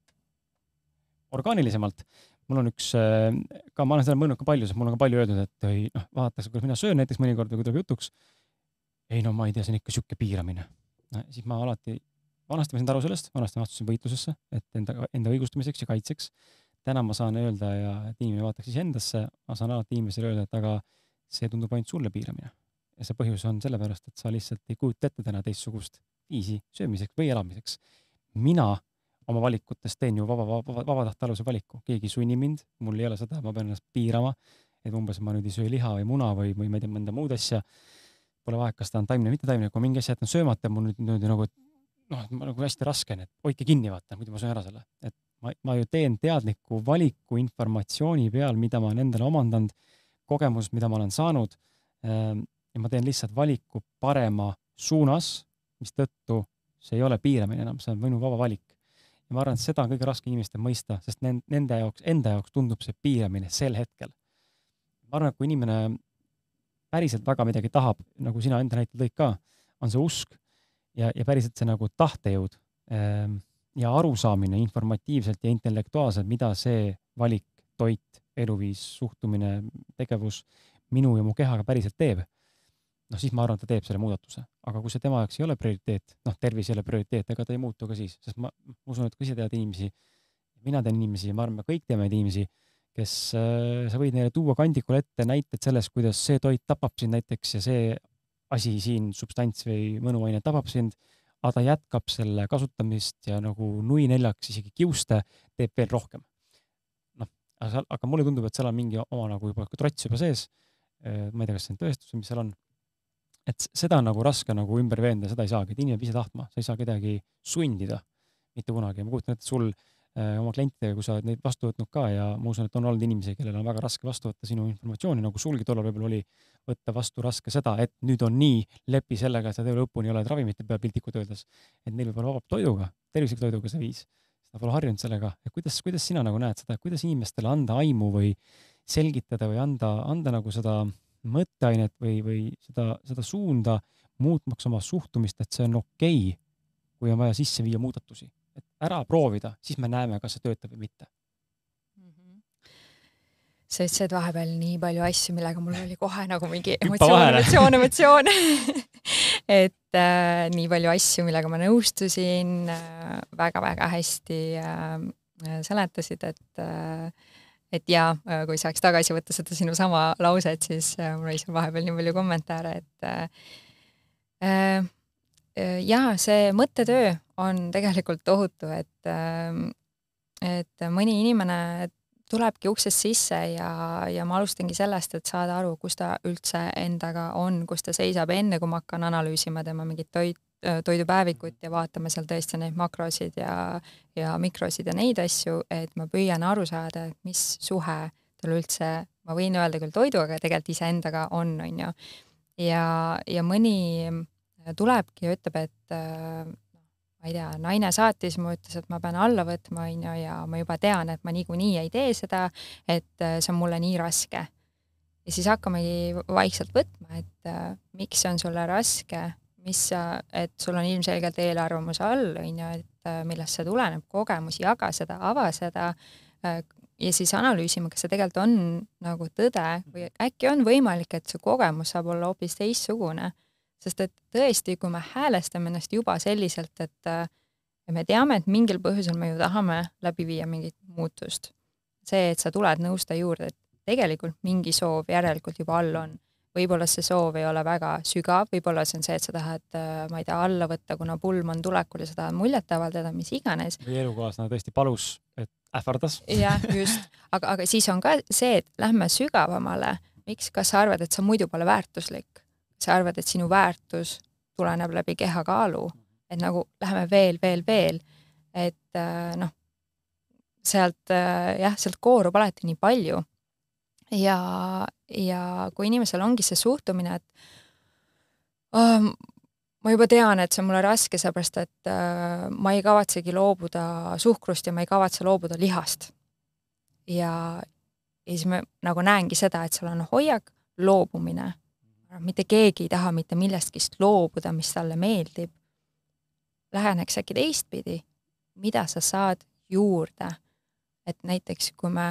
orgaanilisemalt. Mul on üks, ka ma olen seda mõelnud ka palju, sest mul on ka palju öeldud, et ei, noh, vaadatakse, kuidas mina söön näiteks mõnikord või kui tuleb jutuks. Ei, no ma ei tea, see on ikka siuke piiramine. No, siis ma alati vanasti ma sind aru sellest, vanasti ma astusin võitlusesse, et enda, enda õigustamiseks ja kaitseks. Täna ma saan öelda ja et inimene vaataks siis endasse, ma saan alati inimesele öelda, et aga see tundub ainult sulle piiramine. Ja see põhjus on sellepärast, et sa lihtsalt ei kujuta ette täna teistsugust viisi söömiseks või elamiseks. Mina oma valikutes teen ju vaba, vaba, vabatahtliku aluse valiku. Keegi sunni mind, mul ei ole seda, ma pean ennast piirama, et umbes ma nüüd ei söö liha või muna või, või ma ei tea mõnda muud asja. Pole vahet, kas ta on taimne või mitte taimne, kui mingi asja jätan söömata, mul nüüd, nüüd nagu noh, ma nagu hästi raske, et hoidke kinni vaata, muidu ma söön ära selle. Et ma, ma ju teen teadliku valiku informatsiooni peal, mida ma olen endale omandanud, kogemus, mida ma olen saanud. Ja ma teen lihtsalt valiku parema suunas, mis tõttu see ei ole piiramine enam, see on minu vaba valik. Ja ma arvan, et seda on kõige raske inimestel mõista, sest nende jaoks, enda jaoks tundub see piiramine sel hetkel. Ma arvan, et kui inimene päriselt väga midagi tahab, nagu sina enda näitel tõid ka, on see usk, Ja, ja päriselt see nagu tahtejõud ja arusaamine informatiivselt ja intellektuaalselt, mida see valik, toit, eluviis, suhtumine, tegevus minu ja mu kehaga päriselt teeb. No siis ma arvan, et ta teeb selle muudatuse. Aga kui see tema jaoks ei ole prioriteet, noh tervis ei ole prioriteet, ega ta ei muutu ka siis. Sest ma usun, et kui ise tead inimesi, mina teen inimesi, ma arvan, me kõik teeme inimesi, kes sa võid neile tuua kandikul ette näited sellest, kuidas see toit tapab sind näiteks ja see asi siin substants või mõnuaine tabab sind, aga ta jätkab selle kasutamist ja nagu nui neljaks isegi kiuste teeb veel rohkem. Noh, aga, aga mulle tundub, et seal on mingi oma nagu juba trots juba sees. Ma ei tea, kas see on tõestus, mis seal on. Et seda on nagu raske nagu ümber veenda, seda ei saagi, et inimene ise tahtma, sa ei saa kedagi sundida mitte kunagi. Ma kuutan, et sul oma klientidega, kui sa oled neid vastu võtnud ka ja ma usun, et on olnud inimesi, kellel on väga raske vastu võtta sinu informatsiooni, nagu sulgi tollal võib-olla oli võtta vastu raske seda, et nüüd on nii, lepi sellega, et sa töö lõpuni oled ravimite peal piltlikult öeldes, et neil võib olla vabab toiduga, tervislik toiduga see viis. Seda pole harjunud sellega. Ja kuidas, kuidas sina nagu näed seda, kuidas inimestele anda aimu või selgitada või anda, anda nagu seda mõtteainet või, või seda, seda suunda muutmaks oma suhtumist, et see on okei, kui on vaja sisse viia muudatusi. Et ära proovida, siis me näeme, kas see töötab või mitte. Sa ütlesid vahepeal nii palju asju, millega mul oli kohe nagu mingi emotsioon, emotsioon, emotsioon. et äh, nii palju asju, millega ma nõustusin, äh, väga-väga hästi äh, seletasid, et, äh, et ja, kui saaks tagasi võtta seda sinu sama lauset, siis äh, mul oli seal vahepeal nii palju kommentaare, et äh, äh, ja see mõttetöö on tegelikult tohutu, et, et mõni inimene tulebki uksest sisse ja, ja ma alustangi sellest, et saada aru, kus ta üldse endaga on, kus ta seisab enne, kui ma hakkan analüüsima tema mingit toit, toidupäevikut ja vaatama seal tõesti neid makrosid ja, ja mikrosid ja neid asju, et ma püüan aru saada, mis suhe tal üldse ma võin öelda küll toidu, aga tegelikult iseendaga on, on ju. Ja, ja mõni tulebki ja ütleb, et ma ei tea, naine saatis, ma ütles, et ma pean alla võtma, on ju, ja ma juba tean, et ma niikuinii ei tee seda, et see on mulle nii raske. Ja siis hakkamegi vaikselt võtma, et äh, miks see on sulle raske, mis sa, et sul on ilmselgelt eelarvamus all, on ju, et äh, millest see tuleneb, kogemus, jaga seda, ava seda äh, ja siis analüüsime, kas see tegelikult on nagu tõde või äkki on võimalik, et see kogemus saab olla hoopis teistsugune. Sest et tõesti, kui me häälestame ennast juba selliselt, et äh, me teame, et mingil põhjusel me ju tahame läbi viia mingit muutust. See, et sa tuled nõusta juurde, et tegelikult mingi soov järelikult juba all on. Võib-olla see soov ei ole väga sügav, võib-olla see on see, et sa tahad, ma ei tea, alla võtta, kuna pulm on tulekul ja sa tahad muljet avaldada, mis iganes. Või elukaaslane tõesti palus, et ähvardas. Jah, just. Aga, aga siis on ka see, et lähme sügavamale. Miks, kas sa arvad, et sa muidu pole väärtuslik? Sa arvad, et sinu väärtus tuleneb läbi kehakaalu? Et nagu läheme veel, veel, veel. Et noh, sealt, jah, sealt koorub alati nii palju. Ja, ja kui inimesel ongi see suhtumine, et oh, ma juba tean, et see on mulle raske, seepärast, et uh, ma ei kavatsegi loobuda suhkrust ja ma ei kavatse loobuda lihast. Ja, ja siis me nagu näengi seda, et seal on hoiak, loobumine. Mitte keegi ei taha mitte millestkist loobuda, mis talle meeldib. Läheneks äkki teistpidi, mida sa saad juurde. Et näiteks, kui me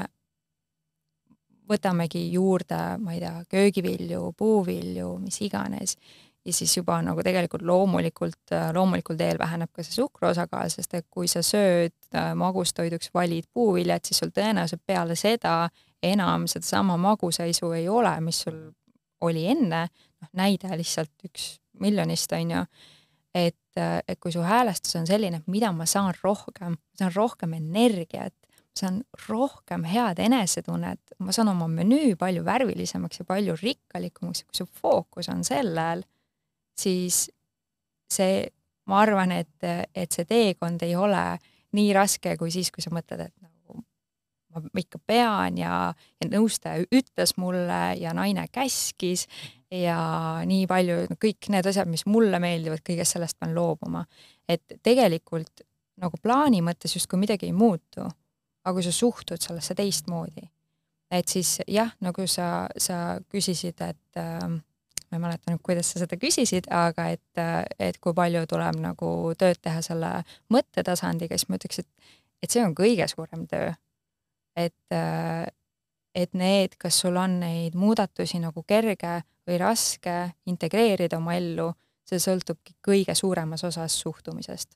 võtamegi juurde, ma ei tea, köögivilju, puuvilju, mis iganes, ja siis juba nagu tegelikult loomulikult, loomulikult eel väheneb ka see suhkru osakaal, sest et kui sa sööd magustoiduks valid puuviljad, siis sul tõenäoliselt peale seda enam seda sama magusaisu ei ole, mis sul oli enne, noh, näide lihtsalt üks miljonist, on ju, et, et kui su häälestus on selline, et mida ma saan rohkem, ma saan rohkem energiat, saan rohkem head enesetunnet, ma saan oma menüü palju värvilisemaks ja palju rikkalikumaks, kui su fookus on sellel, siis see, ma arvan, et, et see teekond ei ole nii raske kui siis, kui sa mõtled, et nagu, ma ikka pean ja, ja nõustaja ütles mulle ja naine käskis ja nii palju, kõik need asjad, mis mulle meeldivad, kõigest sellest pean loobuma. Et tegelikult nagu plaani mõttes justkui midagi ei muutu, aga kui sa suhtud sellesse teistmoodi, et siis jah, nagu sa, sa küsisid, et äh, ma ei mäleta nüüd, kuidas sa seda küsisid, aga et, et kui palju tuleb nagu tööd teha selle mõttetasandiga, siis ma ütleks, et, et see on kõige suurem töö. Et, äh, et need, kas sul on neid muudatusi nagu kerge või raske integreerida oma ellu, see sõltubki kõige suuremas osas suhtumisest.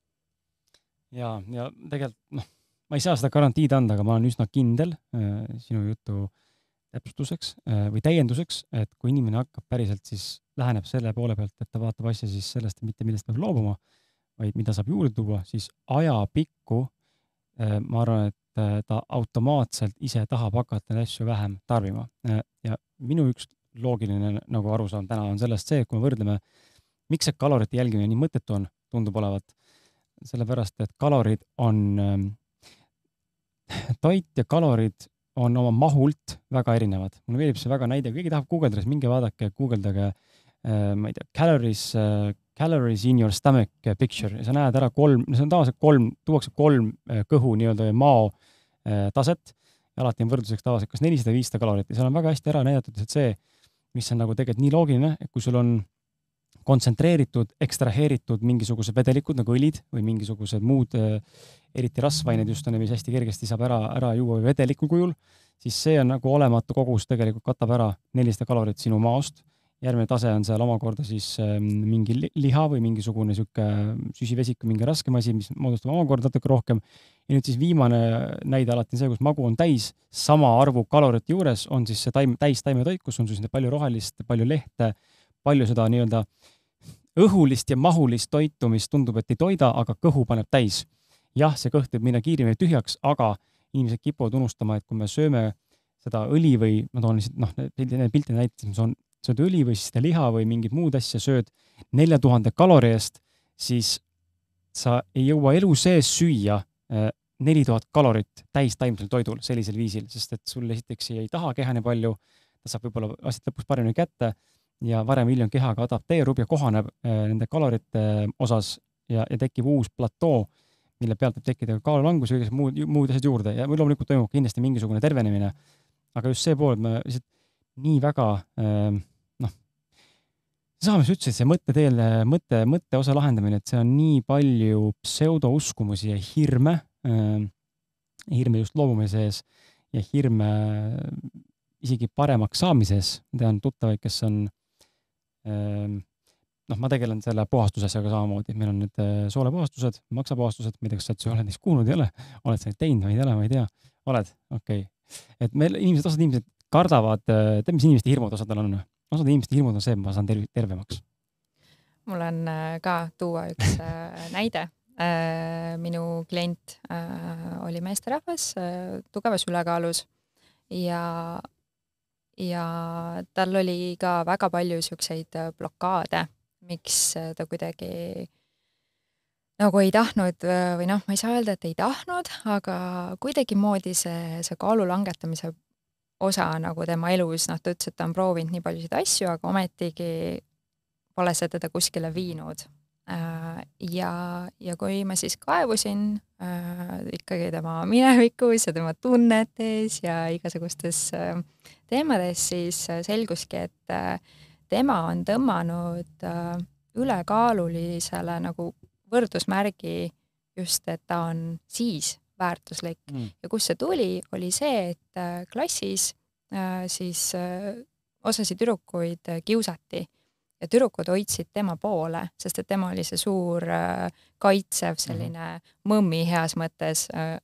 Ja, ja tegelikult, noh, ma ei saa seda garantiid anda, aga ma olen üsna kindel äh, sinu jutu täpsustuseks äh, või täienduseks, et kui inimene hakkab päriselt, siis läheneb selle poole pealt, et ta vaatab asja siis sellest, mitte millest peab loobuma, vaid mida saab juurde tuua, siis ajapikku äh, ma arvan, et äh, ta automaatselt ise tahab hakata neid asju vähem tarbima. Äh, ja minu üks loogiline nagu arusaam täna on sellest see, et kui me võrdleme, miks see kalorite jälgimine nii mõttetu on, tundub olevat, sellepärast, et kalorid on äh, toit ja kalorid on oma mahult väga erinevad. Mulle meeldib see väga näide, keegi tahab guugeldada, minge vaadake, guugeldage, äh, ma ei tea, calories, äh, calories in your stomach picture ja sa näed ära kolm, see on tavaliselt kolm, tuuakse kolm äh, kõhu nii-öelda mao äh, taset ja alati on võrdluseks tavaliselt kas nelisada viissada kalorit ja seal on väga hästi ära näidatud, et see, mis on nagu tegelikult nii loogiline, et kui sul on kontsentreeritud, ekstraheeritud mingisugused vedelikud nagu õlid või mingisugused muud, eriti rasvained just on, mis hästi kergesti saab ära, ära juua vedelikul kujul, siis see on nagu olematu kogus, tegelikult katab ära nelisada kalorit sinu maost. Järgmine tase on seal omakorda siis mingi liha või mingisugune süke süsivesik, mingi raskem asi, mis moodustab omakorda natuke rohkem. Ja nüüd siis viimane näide alati on see, kus magu on täis, sama arvu kalorite juures on siis see taim, täis taimetoit, kus on siis palju rohelist, palju lehte, palju seda nii-öelda õhulist ja mahulist toitu, mis tundub, et ei toida, aga kõhu paneb täis. Jah, see kõht võib minna kiiremini tühjaks, aga inimesed kipuvad unustama, et kui me sööme seda õli või, ma toon lihtsalt, noh, need pilti näitas, mis on, sööd õli või siis seda liha või mingid muud asja sööd nelja tuhande kalori eest, siis sa ei jõua elu sees süüa neli tuhat kalorit täistaimsel toidul sellisel viisil, sest et sul esiteks ei taha keha nii palju, ta saab võib-olla asjad lõpus paremini kätte ja varem hiljem kehaga adapteerub ja kohaneb nende kalorite osas ja, ja tekib uus platoo, mille pealt võib tekkida ka kaalulangus ja muud, muud asjad juurde ja loomulikult toimub kindlasti mingisugune tervenemine. Aga just see pool, et me lihtsalt nii väga, noh, saame sa ütlesid, see mõtte teel, mõtte, mõtte osa lahendamine, et see on nii palju pseudouskumusi ja hirme, hirme just loobumise ees ja hirme isegi paremaks saamises. Tean tuttavaid, kes on, noh, ma tegelen selle puhastusasjaga samamoodi. Meil on nüüd soolepuhastused, maksapuhastused, ma ei tea, kas sa oled neist kuulnud ei ole, oled sa neid teinud või ei ole, ma ei tea. Oled? Okei. Okay. Et meil inimesed, osad inimesed kardavad, tead, mis inimeste hirmud osadel on? Osad inimeste hirmud on see, et ma saan terv tervemaks. Mul on ka tuua üks näide. Minu klient oli meesterahvas, tugevas ülekaalus ja, ja tal oli ka väga palju siukseid blokaade, miks ta kuidagi nagu ei tahtnud või noh, ma ei saa öelda, et ei tahtnud, aga kuidagi moodi see, see kaalu langetamise osa nagu tema elus, noh, ta ütles, et ta on proovinud nii paljusid asju, aga ometigi pole see teda kuskile viinud. Ja, ja kui ma siis kaevusin ikkagi tema minevikus ja tema tunnetes ja igasugustes teemades, siis selguski, et tema on tõmmanud ülekaalulisele nagu võrdusmärgi just, et ta on siis väärtuslik. Mm. Ja kus see tuli, oli see, et klassis siis osasid tüdrukuid kiusati ja tüdrukud hoidsid tema poole, sest et tema oli see suur kaitsev selline mm-hmm. mõmmi heas mõttes,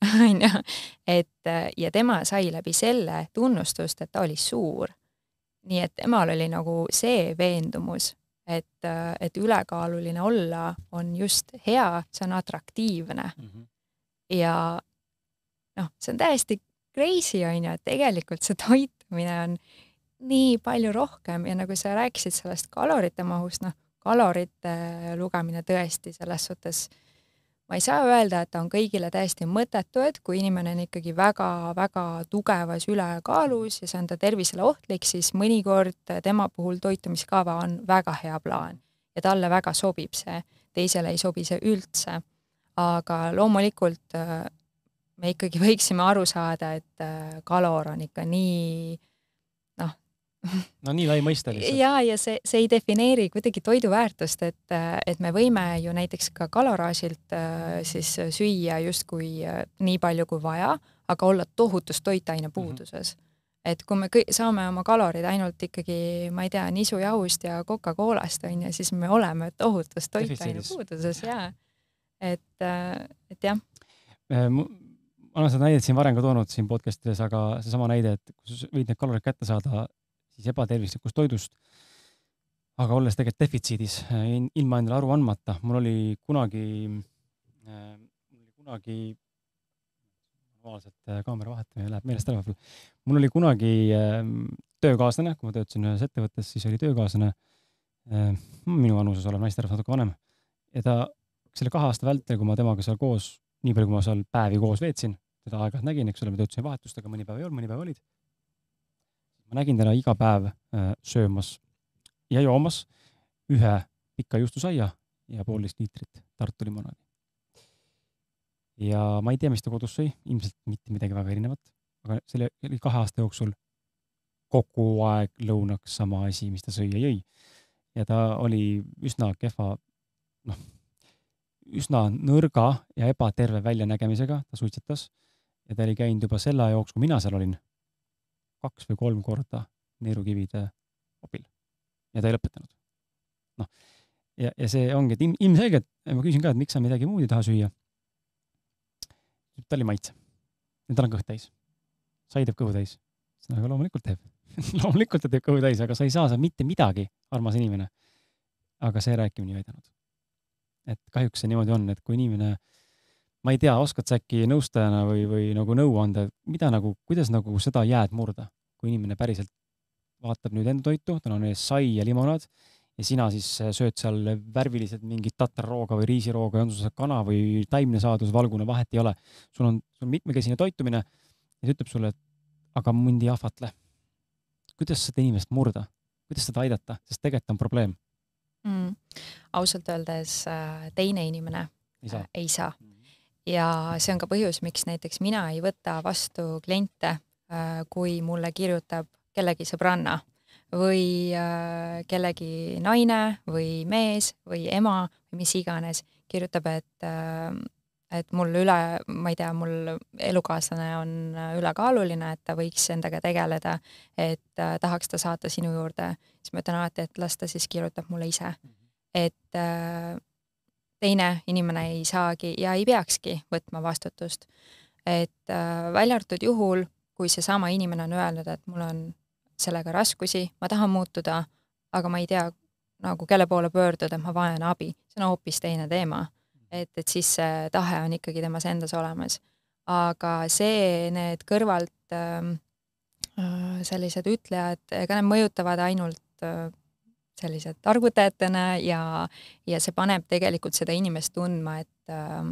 et ja tema sai läbi selle tunnustust, et ta oli suur. Nii et temal oli nagu see veendumus, et, et ülekaaluline olla on just hea, see on atraktiivne. Mm-hmm. Ja noh, see on täiesti crazy, on ju, et tegelikult see toitumine on nii palju rohkem ja nagu sa rääkisid sellest kalorite mahust, noh, kalorite lugemine tõesti selles suhtes, ma ei saa öelda, et ta on kõigile täiesti mõttetu, et kui inimene on ikkagi väga-väga tugevas ülekaalus ja see on ta tervisele ohtlik, siis mõnikord tema puhul toitumiskava on väga hea plaan ja talle väga sobib see, teisele ei sobi see üldse. Aga loomulikult me ikkagi võiksime aru saada, et kalor on ikka nii no nii lai mõiste lihtsalt. Ja, ja see, see ei defineeri kuidagi toiduväärtust, et, et me võime ju näiteks ka kaloraažilt siis süüa justkui nii palju kui vaja, aga olla tohutus toitaine puuduses. Mm-hmm. Et kui me saame oma kalorid ainult ikkagi, ma ei tea, nisujahust ja Coca-Colast, on ja siis me oleme tohutus toitaine puuduses, jaa. Et, et jah. Ma olen seda näidet siin varem ka toonud siin podcastides, aga see sama näide, et kui sa võid need kalorid kätte saada siis ebatervislikust toidust, aga olles tegelikult defitsiidis, ilma endale aru andmata. Mul oli kunagi, mul oli kunagi, normaalselt kaamera vahetamine läheb meelest ära. Mul oli kunagi töökaaslane, kui ma töötasin ühes ettevõttes, siis oli töökaaslane, minu vanuses olev naisterahvas natuke vanem. Ja ta selle kahe aasta vältel, kui ma temaga seal koos, nii palju kui ma seal päevi koos veetsin, teda aeg-ajalt nägin, eks ole, me töötasin vahetustega, mõni päev ei olnud, mõni päev olid. Ma nägin täna iga päev söömas ja joomas ühe pika juustusaia ja poolteist liitrit Tartu limonaadi. Ja ma ei tea, mis ta kodus sõi, ilmselt mitte midagi väga erinevat, aga selle kahe aasta jooksul kogu aeg lõunaks sama asi, mis ta sõi ja jõi. Ja ta oli üsna kehva, noh, üsna nõrga ja ebaterve väljanägemisega, ta suitsetas ja ta oli käinud juba selle jooks, kui mina seal olin, kaks või kolm korda neerukivide opil. Ja ta ei lõpetanud. No, ja, ja see ongi, et ilmselgelt, ma küsin ka, et miks sa midagi muud ei taha süüa. Ta oli maitse. Ja tal on kõht täis. Sai teeb kõhu täis. Aga loomulikult teeb. loomulikult ta teeb kõhu täis, aga sa ei saa sa mitte midagi, armas inimene. Aga see rääkib nii väidanud. Et kahjuks see niimoodi on, et kui inimene ma ei tea, oskad sa äkki nõustajana või, või nagu nõu anda, mida nagu, kuidas nagu seda jääd murda, kui inimene päriselt vaatab nüüd enda toitu, tal on ees sai ja limonaad ja sina siis sööd seal värviliselt mingit tatarrooga või riisirooga, on sul kana või taimnesaadus, valgune, vahet ei ole. Sul on, sul on mitmekesine toitumine ja ta ütleb sulle, et aga mundi ahvatle. Kuidas seda inimest murda? Kuidas seda aidata? Sest tegelikult on probleem. Mm. Ausalt öeldes teine inimene ei saa. Ei saa. Ja see on ka põhjus, miks näiteks mina ei võta vastu kliente, kui mulle kirjutab kellegi sõbranna või kellegi naine või mees või ema või mis iganes kirjutab, et, et mul üle, ma ei tea, mul elukaaslane on ülekaaluline, et ta võiks endaga tegeleda, et tahaks ta saata sinu juurde. Siis ma ütlen alati, et las ta siis kirjutab mulle ise. Et teine inimene ei saagi ja ei peakski võtma vastutust. Et välja arvatud juhul, kui see sama inimene on öelnud, et mul on sellega raskusi, ma tahan muutuda, aga ma ei tea, nagu kelle poole pöörduda, ma vajan abi. See on hoopis teine teema. Et, et siis see tahe on ikkagi temas endas olemas. Aga see, need kõrvalt äh, sellised ütlejad, ega need mõjutavad ainult äh, sellised targutajatena ja, ja see paneb tegelikult seda inimest tundma, et äh,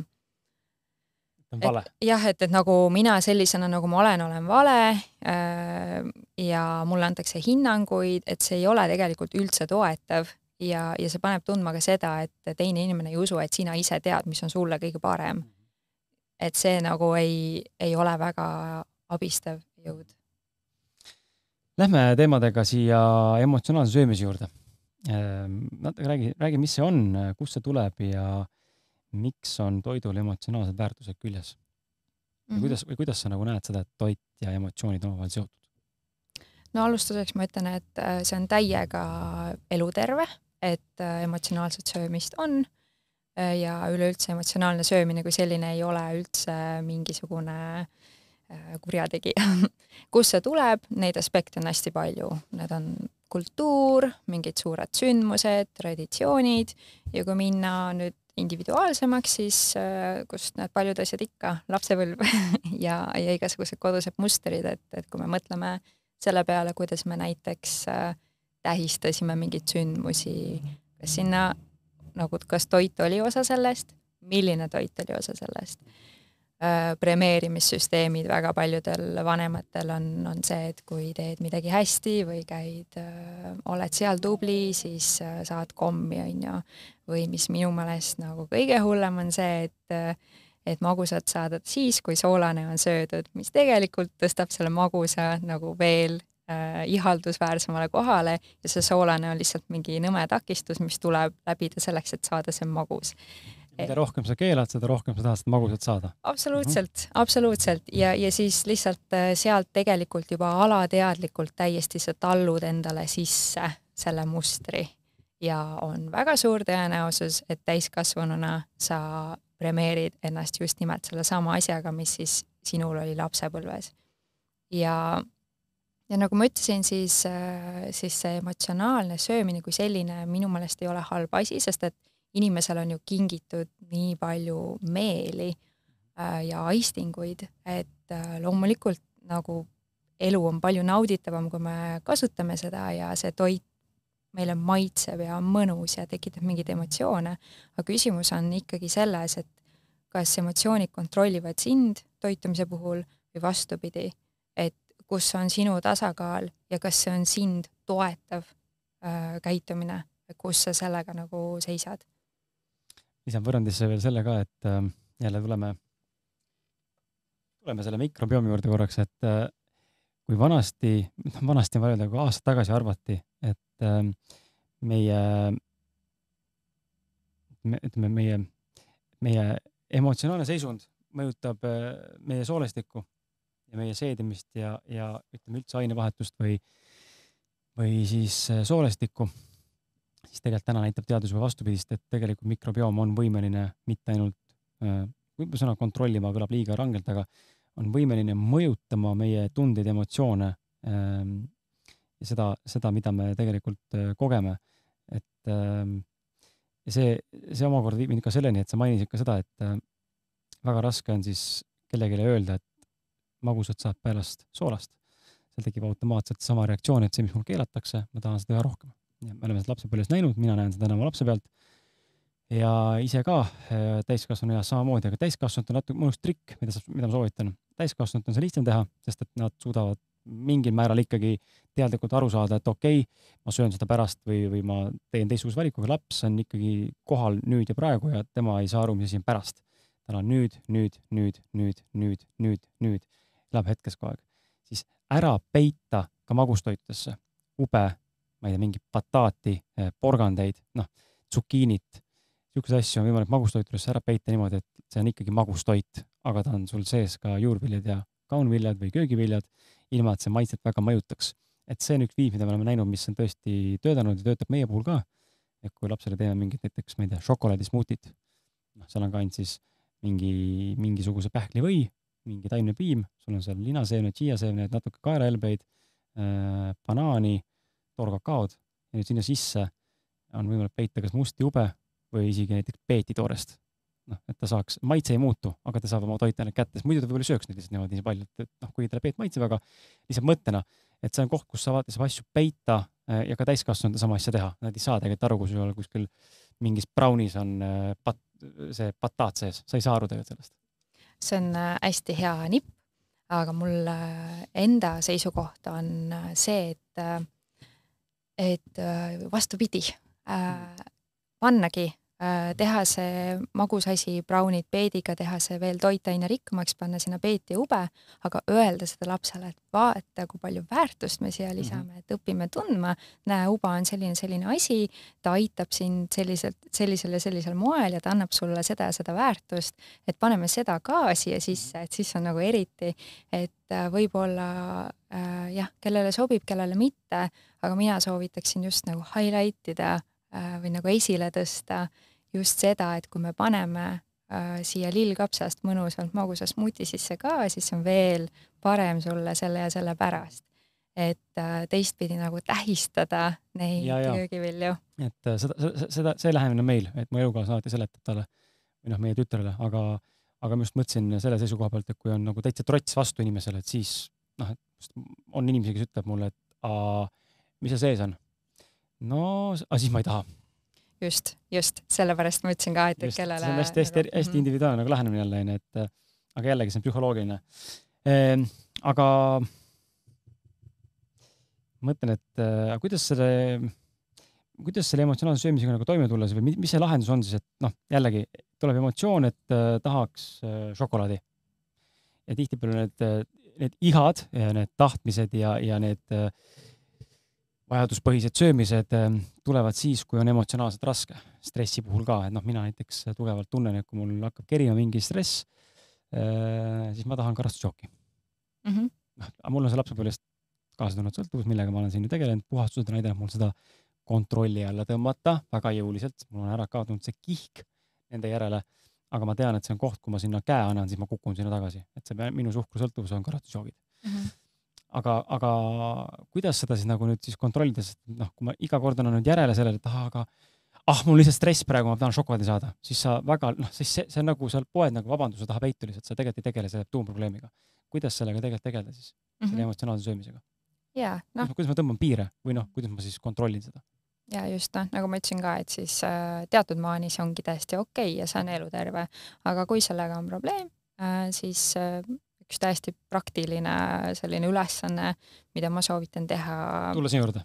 et, jah, et, et nagu mina sellisena, nagu ma olen, olen vale äh, ja mulle antakse hinnanguid, et see ei ole tegelikult üldse toetav ja, ja see paneb tundma ka seda, et teine inimene ei usu, et sina ise tead, mis on sulle kõige parem. Et see nagu ei, ei ole väga abistav jõud. Lähme teemadega siia emotsionaalse söömise juurde. Räägi, räägi, mis see on, kust see tuleb ja miks on toidul emotsionaalsed väärtused küljes? Ja kuidas, või kuidas sa nagu näed seda, et toit ja emotsioonid on omavahel seotud? No alustuseks ma ütlen, et see on täiega eluterve, et emotsionaalset söömist on ja üleüldse emotsionaalne söömine kui selline ei ole üldse mingisugune kurjategi. Kus see tuleb? Neid aspekte on hästi palju. Need on kultuur, mingid suured sündmused, traditsioonid ja kui minna nüüd individuaalsemaks, siis kust need paljud asjad ikka, lapsepõlv ja, ja igasugused kodused mustrid, et, et kui me mõtleme selle peale, kuidas me näiteks tähistasime mingid sündmusi, kas sinna, nagu kas toit oli osa sellest, milline toit oli osa sellest. Premeerimissüsteemid väga paljudel vanematel on, on see, et kui teed midagi hästi või käid, oled seal tubli, siis saad kommi, on ju. Või mis minu meelest nagu kõige hullem on see, et, et magusat saadad siis, kui soolane on söödud, mis tegelikult tõstab selle magusa nagu veel äh, ihaldusväärsemale kohale ja see soolane on lihtsalt mingi nõme takistus, mis tuleb läbida selleks, et saada see magus. Mida rohkem sa keelad, seda rohkem sa tahad seda magusat saada. Absoluutselt, uh-huh. absoluutselt. Ja, ja siis lihtsalt sealt tegelikult juba alateadlikult täiesti sa tallud endale sisse selle mustri. Ja on väga suur tõenäosus, et täiskasvanuna sa premeerid ennast just nimelt selle sama asjaga, mis siis sinul oli lapsepõlves. Ja, ja nagu ma ütlesin, siis, siis see emotsionaalne söömine kui selline minu meelest ei ole halb asi, sest et inimesel on ju kingitud nii palju meeli äh, ja aistinguid, et äh, loomulikult nagu elu on palju nauditavam, kui me kasutame seda ja see toit meile maitseb ja on mõnus ja tekitab mingeid emotsioone. Aga küsimus on ikkagi selles, et kas emotsioonid kontrollivad sind toitumise puhul või vastupidi, et kus on sinu tasakaal ja kas see on sind toetav äh, käitumine, kus sa sellega nagu seisad. Lisan võrrandisse veel selle ka, et äh, jälle tuleme, tuleme selle mikrobiomi juurde korraks, et äh, kui vanasti, vanasti on vaja, kui aastad tagasi arvati, et äh, meie, me, ütleme, meie, meie emotsionaalne seisund mõjutab äh, meie soolestikku ja meie seedimist ja, ja ütleme üldse ainevahetust või, või siis äh, soolestikku. Siis tegelikult täna näitab teadus või vastupidist, et tegelikult mikrobioom on võimeline mitte ainult, kui sõna kontrollima kõlab liiga rangelt, aga on võimeline mõjutama meie tundeid, emotsioone ja seda, seda, mida me tegelikult kogeme. Et see, see omakorda viib mind ka selleni, et sa mainisid ka seda, et väga raske on siis kellegile öelda, et magusat saab pärast soolast. Seal tekib automaatselt sama reaktsioon, et see, mis mul keelatakse, ma tahan seda üha rohkem. ja me oleme seda lapsepõlves näinud, mina näen seda oma lapse pealt ja ise ka täiskasvanu eas samamoodi, aga täiskasvanud on natuke, mul üks trikk, mida, mida ma soovitan. Täiskasvanud on see lihtsam teha, sest et nad suudavad mingil määral ikkagi teadlikult aru saada, et okei, okay, ma söön seda pärast või, või ma teen teistsuguse valikuga. Laps on ikkagi kohal nüüd ja praegu ja tema ei saa aru, mis asi on pärast. Tal on nüüd, nüüd, nüüd, nüüd, nüüd, nüüd, nüüd, elab hetkes kogu aeg. Siis ära peita ka magustoitudesse, ube, ma ei tea, mingi bataati, porgandeid, noh, tsukiinit, niisuguse asju on võimalik magustoitudesse ära peita niimoodi, et see on ikkagi magustoit, aga ta on sul sees ka juurviljad ja kaunviljad või köögiviljad, ilma et see maitset väga mõjutaks. Et see on üks viis, mida me oleme näinud, mis on tõesti töötanud ja töötab meie puhul ka. Et kui lapsele teeme mingit näiteks, ma ei tea, šokolaadismuutit, noh, seal on ka ainult siis mingi, mingisuguse pähkli või, mingi taimne piim, sul on seal linaseemned, chiaseemned, natuke kaeraelbeid, äh, banaani, toorkakaod ja nüüd sinna sisse on võimalik peita kas musti ube või isegi näiteks peeti toorest. Noh, et ta saaks, maitse ei muutu, aga ta saab oma toitained kätte. Muidu ta võib-olla sööks neid lihtsalt niimoodi nii palju, et noh, kui talle peet maitseb, aga lihtsalt mõttena, et see on koht, kus sa vaata saab asju peita ja ka täiskasvanud sama asja teha. Nad ei saa tegelikult aru, kui sul on kuskil mingis brownis on pat, see bataat sees. Sa ei saa aru tegelikult sellest. See on hästi hea nipp, aga mul enda seisukoht on see, et, et vastupidi, pannagi teha see magusasi brownid peediga, teha see veel toitaine rikkamaks, panna sinna peeti ube, aga öelda seda lapsele, et vaata, kui palju väärtust me siia lisame, et õpime tundma, näe, uba on selline, selline asi, ta aitab sind selliselt, sellisel ja sellisel moel ja ta annab sulle seda ja seda väärtust, et paneme seda ka siia sisse, et siis on nagu eriti, et võib-olla äh, jah, kellele sobib, kellele mitte, aga mina soovitaksin just nagu highlightida äh, või nagu esile tõsta just seda, et kui me paneme äh, siia lillkapsast mõnusalt magusa smuuti sisse ka, siis on veel parem sulle selle ja selle pärast. Et äh, teistpidi nagu tähistada neid köögivilju. Et äh, seda, seda, see lähemine meil, et mu elukaas alati seletab talle või noh, meie tütrele, aga, aga ma just mõtlesin selle seisukoha pealt, et kui on nagu täitsa trots vastu inimesele, et siis noh, et on inimesi, kes ütleb mulle, et aa, mis see sees on? No, aga siis ma ei taha. Just, just, sellepärast ma ütlesin ka, et just, kellele... See on hästi, hästi, hästi individuaalne nagu lähenemine jälle, et aga jällegi see on psühholoogiline. Ehm, aga mõtlen, et äh, kuidas selle, kuidas selle emotsionaalse söömisega nagu toime tulla või mis see lahendus on siis, et noh, jällegi tuleb emotsioon, et äh, tahaks äh, šokolaadi. Ja tihtipeale need, need ihad ja need tahtmised ja, ja need äh, vajaduspõhised söömised tulevad siis, kui on emotsionaalselt raske. Stressi puhul ka, et noh, mina näiteks tugevalt tunnen, et kui mul hakkab kerima mingi stress, siis ma tahan karastusjooki. Mm -hmm. no, mul on see lapsepõlvest kaasa tulnud sõltuvus, millega ma olen siin tegelenud, puhastused on näidanud mul seda kontrolli alla tõmmata väga jõuliselt. Mul on ära kaotunud see kihk nende järele, aga ma tean, et see on koht, kui ma sinna käe annan, siis ma kukun sinna tagasi. Et see minu suhkrusõltuvus on karastusjoogid. Mm -hmm. Aga, aga kuidas seda siis nagu nüüd siis kontrollida, sest noh, kui ma iga kord annan nüüd järele sellele, et ah, aga ah, mul lihtsalt stress praegu, ma tahan šokolaadi saada, siis sa väga, noh, siis see, see on nagu seal poed nagu vabanduse taha peitu lihtsalt, sa tegelikult ei tegele selle tuumprobleemiga. Kuidas sellega tegelikult tegeleda siis, selle mm -hmm. emotsionaalse söömisega? Jaa, noh. Kuidas ma tõmban piire või noh, kuidas ma siis kontrollin seda? Ja just noh, nagu ma ütlesin ka, et siis äh, teatud maani see ongi täiesti okei okay ja see on eluterve, aga kui sellega on probleem, äh, siis äh, üks täiesti praktiline selline ülesanne, mida ma soovitan teha. Tulla siin juurde.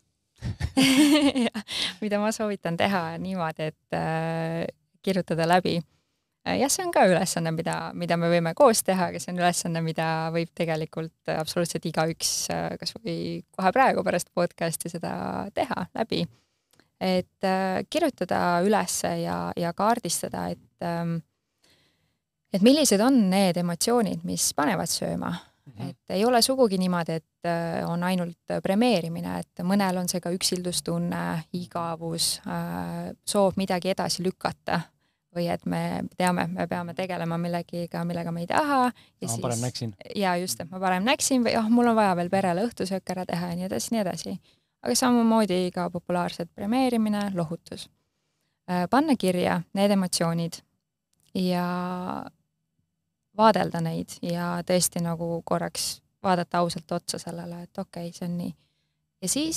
mida ma soovitan teha niimoodi, et äh, kirjutada läbi. Jah, see on ka ülesanne, mida, mida me võime koos teha, aga see on ülesanne, mida võib tegelikult absoluutselt igaüks kas või kohe praegu pärast podcasti seda teha läbi. Et äh, kirjutada ülesse ja, ja kaardistada, et ähm, et millised on need emotsioonid, mis panevad sööma. Mm-hmm. Et ei ole sugugi niimoodi, et on ainult premeerimine, et mõnel on see ka üksildustunne, igavus, soov midagi edasi lükata või et me teame, me peame tegelema millegiga, millega me ei taha. Ja ma siis, parem näksin. Ja just, et ma parem näksin või oh, mul on vaja veel perele õhtusöök ära teha ja nii edasi, nii edasi. Aga samamoodi ka populaarsed premeerimine, lohutus. Panna kirja need emotsioonid ja vaadelda neid ja tõesti nagu korraks vaadata ausalt otsa sellele, et okei, okay, see on nii. Ja siis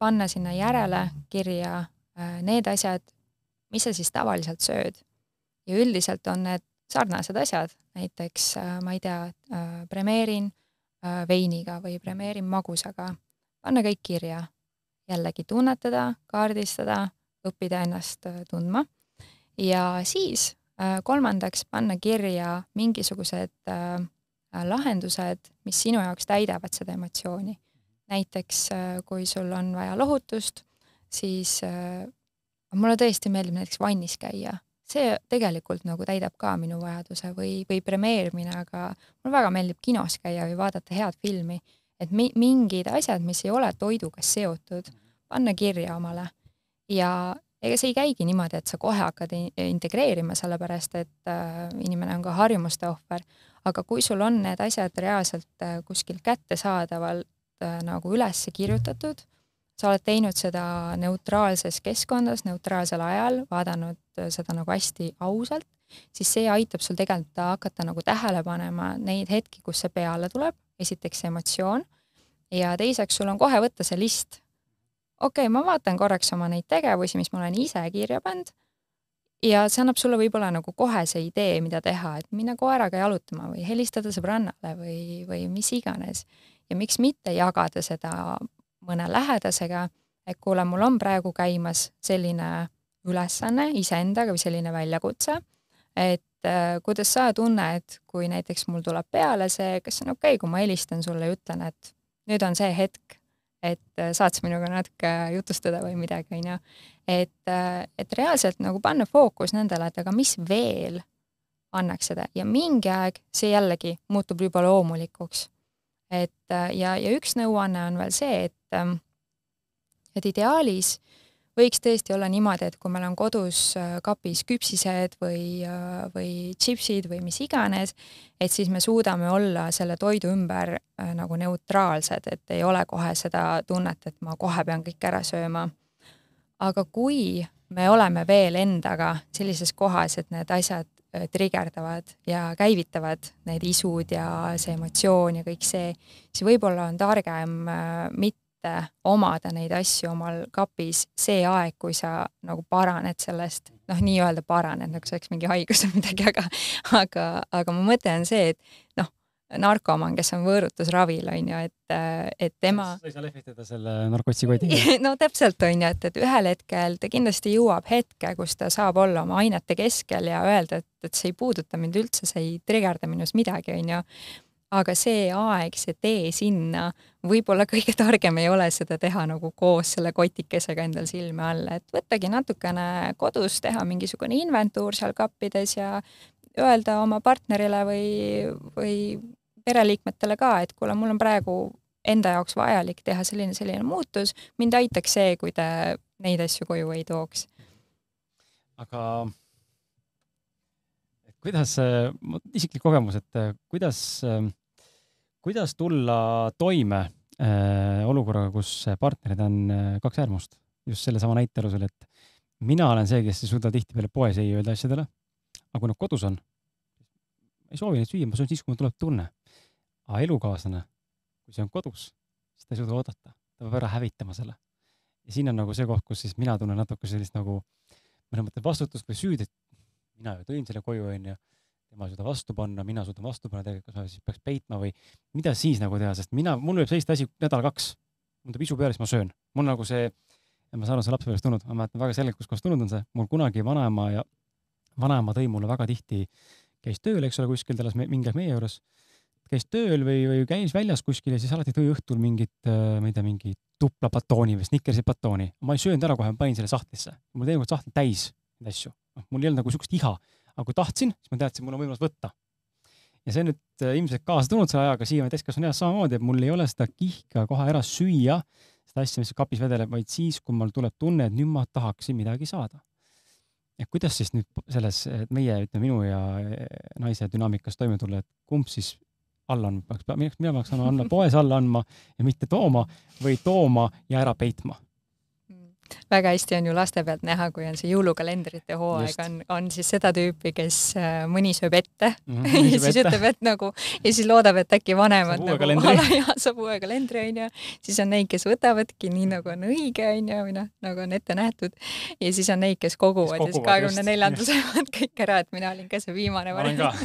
panna sinna järele kirja need asjad, mis sa siis tavaliselt sööd. Ja üldiselt on need sarnased asjad, näiteks ma ei tea, premeerin veiniga või premeerin magusaga. Panna kõik kirja, jällegi tunnetada, kaardistada, õppida ennast tundma ja siis kolmandaks panna kirja mingisugused lahendused, mis sinu jaoks täidavad seda emotsiooni. Näiteks kui sul on vaja lohutust, siis mulle tõesti meeldib näiteks vannis käia. See tegelikult nagu täidab ka minu vajaduse või, või premeerimine, aga mulle väga meeldib kinos käia või vaadata head filmi. Et mi- mingid asjad, mis ei ole toiduga seotud, panna kirja omale. Ja ega see ei käigi niimoodi, et sa kohe hakkad integreerima, sellepärast et äh, inimene on ka harjumuste ohver. Aga kui sul on need asjad reaalselt äh, kuskil kättesaadavalt äh, nagu üles kirjutatud, sa oled teinud seda neutraalses keskkondas, neutraalsel ajal, vaadanud seda nagu hästi ausalt, siis see aitab sul tegelikult hakata nagu tähele panema neid hetki, kus see peale tuleb, esiteks see emotsioon, ja teiseks sul on kohe võtta see list. Okei, okay, ma vaatan korraks oma neid tegevusi, mis ma olen ise kirja pannud, ja see annab sulle võib-olla nagu kohe see idee, mida teha, et minna koeraga jalutama või helistada sõbrannale või, või mis iganes. Ja miks mitte jagada seda mõne lähedasega, et kuule, mul on praegu käimas selline ülesanne iseendaga või selline väljakutse, et äh, kuidas sa tunned, kui näiteks mul tuleb peale see, kas on okei okay,, kui ma helistan sulle ja ütlen, et nüüd on see hetk, et äh, saad sa minuga natuke jutustada või midagi, on ju. Et, äh, et reaalselt nagu panna fookus nendele, et aga mis veel annaks seda ja mingi aeg see jällegi muutub juba loomulikuks. Et, ja, ja üks nõuanne on veel see, et, et ideaalis võiks tõesti olla niimoodi, et kui meil on kodus kapis küpsised või, või chipsid või mis iganes, et siis me suudame olla selle toidu ümber nagu neutraalsed, et ei ole kohe seda tunnet, et ma kohe pean kõik ära sööma. Aga kui me oleme veel endaga sellises kohas, et need asjad trigerdavad ja käivitavad need isud ja see emotsioon ja kõik see, siis võib-olla on targem mitte omada neid asju omal kapis see aeg, kui sa nagu paraned sellest, noh, nii-öelda paraned, nagu see oleks mingi haigus või midagi, aga, aga, aga mu mõte on see, et noh, narkoman, kes on võõrutusravil, on ju, et, et tema... Sa ei saa lehvitada selle narkotsi kodi. No täpselt on ju, et, et ühel hetkel ta kindlasti jõuab hetke, kus ta saab olla oma ainete keskel ja öelda, et, et see ei puuduta mind üldse, see ei trigerda minus midagi, on ju. Aga see aeg, see tee sinna, võib-olla kõige targem ei ole seda teha nagu koos selle kotikesega endal silme all, et võttagi natukene kodus, teha mingisugune inventuur seal kappides ja öelda oma partnerile või, või pereliikmetele ka, et kuule, mul on praegu enda jaoks vajalik teha selline, selline muutus, mind aitaks see, kui te neid asju koju ei tooks. Aga et kuidas, isiklik kogemus, et kuidas, kuidas tulla toime äh, olukorraga, kus partnerid on kaks äärmust? Just selle sama näite alusel, et mina olen see, kes ei suuda tihtipeale poes ei öelda asjadele, aga kui nad kodus on, ei soovi neid süüa, ma söön siis, kui mul tuleb tunne. Aga elukaaslane, kui see on kodus, siis ta ei suuda oodata. Ta peab ära hävitama selle. Ja siin on nagu see koht, kus siis mina tunnen natuke sellist nagu mõne mõtte vastutust või süüd, et mina ju tõin selle koju on ja tema ei suuda vastu panna, mina suudan vastu panna, tegelikult ma siis peaks peitma või mida siis nagu teha, sest mina, mul võib sellist asi nädal kaks, mul tuleb isu peale, siis ma söön. Mul nagu see, ma saan see lapsepõlvest tulnud, ma mäletan väga selgelt, kus kohas tulnud on see, mul kunagi vanaema ja vanaema tõi mulle väga tihti, käis tööl, eks ole, kuskil talas mingi meie juures, käis tööl või, või käis väljas kuskil ja siis alati tõi õhtul mingit, ma ei tea, mingi tupla batooni või Snickersi batooni. Ma ei söönud ära kohe, ma panin selle sahtlisse. Mul teinekord sahtl täis neid asju. Mul ei olnud nagu sükust iha, aga kui tahtsin, siis ma teadsin, mul on võimalus võtta. Ja see nüüd ilmselt kaasa tulnud selle ajaga siia täiskasvanu eas samamoodi, et mul ei ole seda kihka kohe ära süüa, seda asja, mis kapis vedeleb, vaid siis, kui mul tuleb tunne, et nüüd ma tahaksin midagi saada. Ja kuidas siis nüüd selles meie, ütleme, minu ja naise dünaamikas toime tulla, et kumb siis alla on, mina peaks andma poes alla andma ja mitte tooma või tooma ja ära peitma? väga hästi on ju laste pealt näha, kui on see jõulukalendrite hooaeg, on, on siis seda tüüpi, kes mõni sööb ette mm -hmm, ja siis ette. ütleb, et nagu ja siis loodab, et äkki vanemad saab nagu alaja saab uue kalendri, on ju. Siis on neid, kes võtavadki nii, nagu on õige, on ju, või noh, nagu on ette nähtud. Ja siis on neid, kes koguvad ja siis kahekümne neljandal söövad kõik ära, et mina olin ka see viimane variant.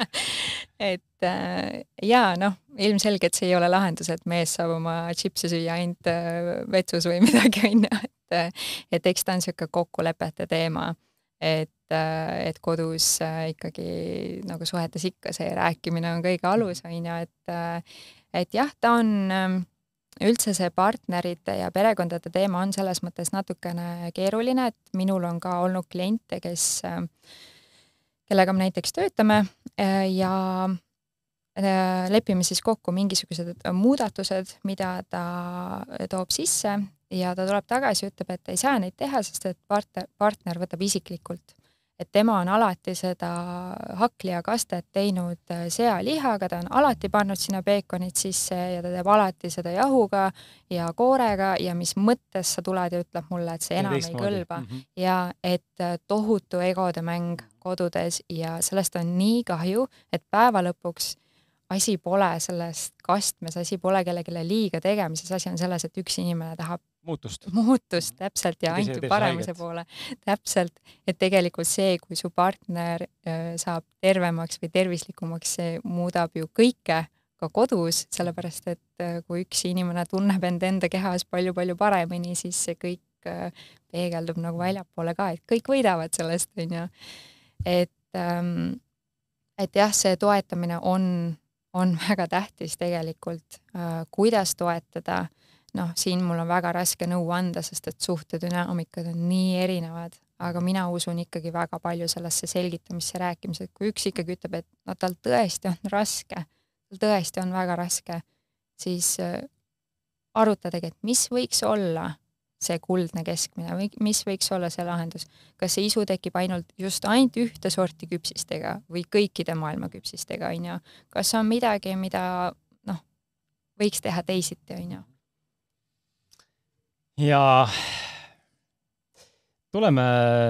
et äh, jaa, noh, ilmselgelt see ei ole lahendus, et mees saab oma chipse süüa ainult äh, vetsus või midagi, on ju. Et, et eks ta on niisugune kokkulepete teema, et, et kodus ikkagi nagu suhetes ikka see rääkimine on kõige alus, on ju, et, et jah, ta on üldse see partnerite ja perekondade teema on selles mõttes natukene keeruline, et minul on ka olnud kliente, kes, kellega me näiteks töötame ja lepime siis kokku mingisugused muudatused, mida ta toob sisse ja ta tuleb tagasi ja ütleb, et ei saa neid teha, sest et partner, partner võtab isiklikult. Et tema on alati seda haklijakastet teinud sealihaga, ta on alati pannud sinna peekonit sisse ja ta teeb alati seda jahuga ja koorega ja mis mõttes sa tuled ja ütleb mulle, et see enam ei kõlba. Mm -hmm. Ja et tohutu egode mäng kodudes ja sellest on nii kahju, et päeva lõpuks asi pole sellest kastmes, asi pole kellegile liiga tegemises, asi on selles, et üks inimene tahab muutust, muutust täpselt ja ainult paremuse poole. Täpselt, et tegelikult see, kui su partner saab tervemaks või tervislikumaks, see muudab ju kõike ka kodus, sellepärast et kui üks inimene tunneb end enda kehas palju-palju paremini, siis see kõik peegeldub nagu väljapoole ka, et kõik võidavad sellest, on ju. Et, et jah, see toetamine on on väga tähtis tegelikult, kuidas toetada. Noh, siin mul on väga raske nõu anda, sest et suhte dünaamikad on nii erinevad, aga mina usun ikkagi väga palju sellesse selgitamisse rääkimise, et kui üks ikkagi ütleb, et no tal tõesti on raske, tal tõesti on väga raske, siis arutadagi, et mis võiks olla see kuldne keskmine või mis võiks olla see lahendus. Kas see isu tekib ainult just ainult ühte sorti küpsistega või kõikide maailma küpsistega, on ju? Kas on midagi, mida noh, võiks teha teisiti, on ju? Ja tuleme,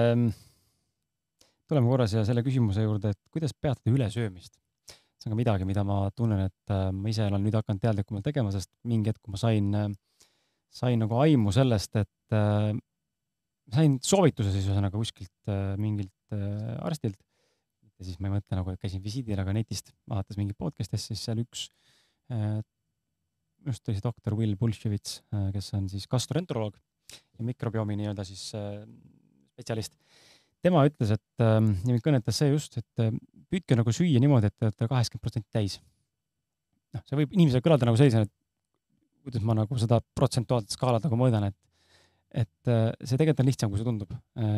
tuleme korra siia selle küsimuse juurde, et kuidas peatada ülesöömist? See on ka midagi, mida ma tunnen, et ma ise olen nüüd hakanud teadlikumalt tegema, sest mingi hetk, kui ma sain sain nagu aimu sellest, et äh, sain soovituse siis ühesõnaga kuskilt äh, mingilt äh, arstilt. Ja siis ma ei mõtle nagu, et käisin visiidil, aga netist vaadates mingi podcast'is, siis seal üks, äh, just oli see doktor Will Bulshevitz, äh, kes on siis gastroenteroloog ja mikrobiomi nii-öelda siis äh, spetsialist. Tema ütles, et äh, ja mind kõnetas see just, et äh, püüdke nagu süüa niimoodi, et te olete kaheksakümmend protsenti täis. No, see võib inimesele kõlada nagu sellisena, et kuidas ma nagu seda protsentuaalset skaalat nagu mõõdan, et, et see tegelikult on lihtsam, kui see tundub.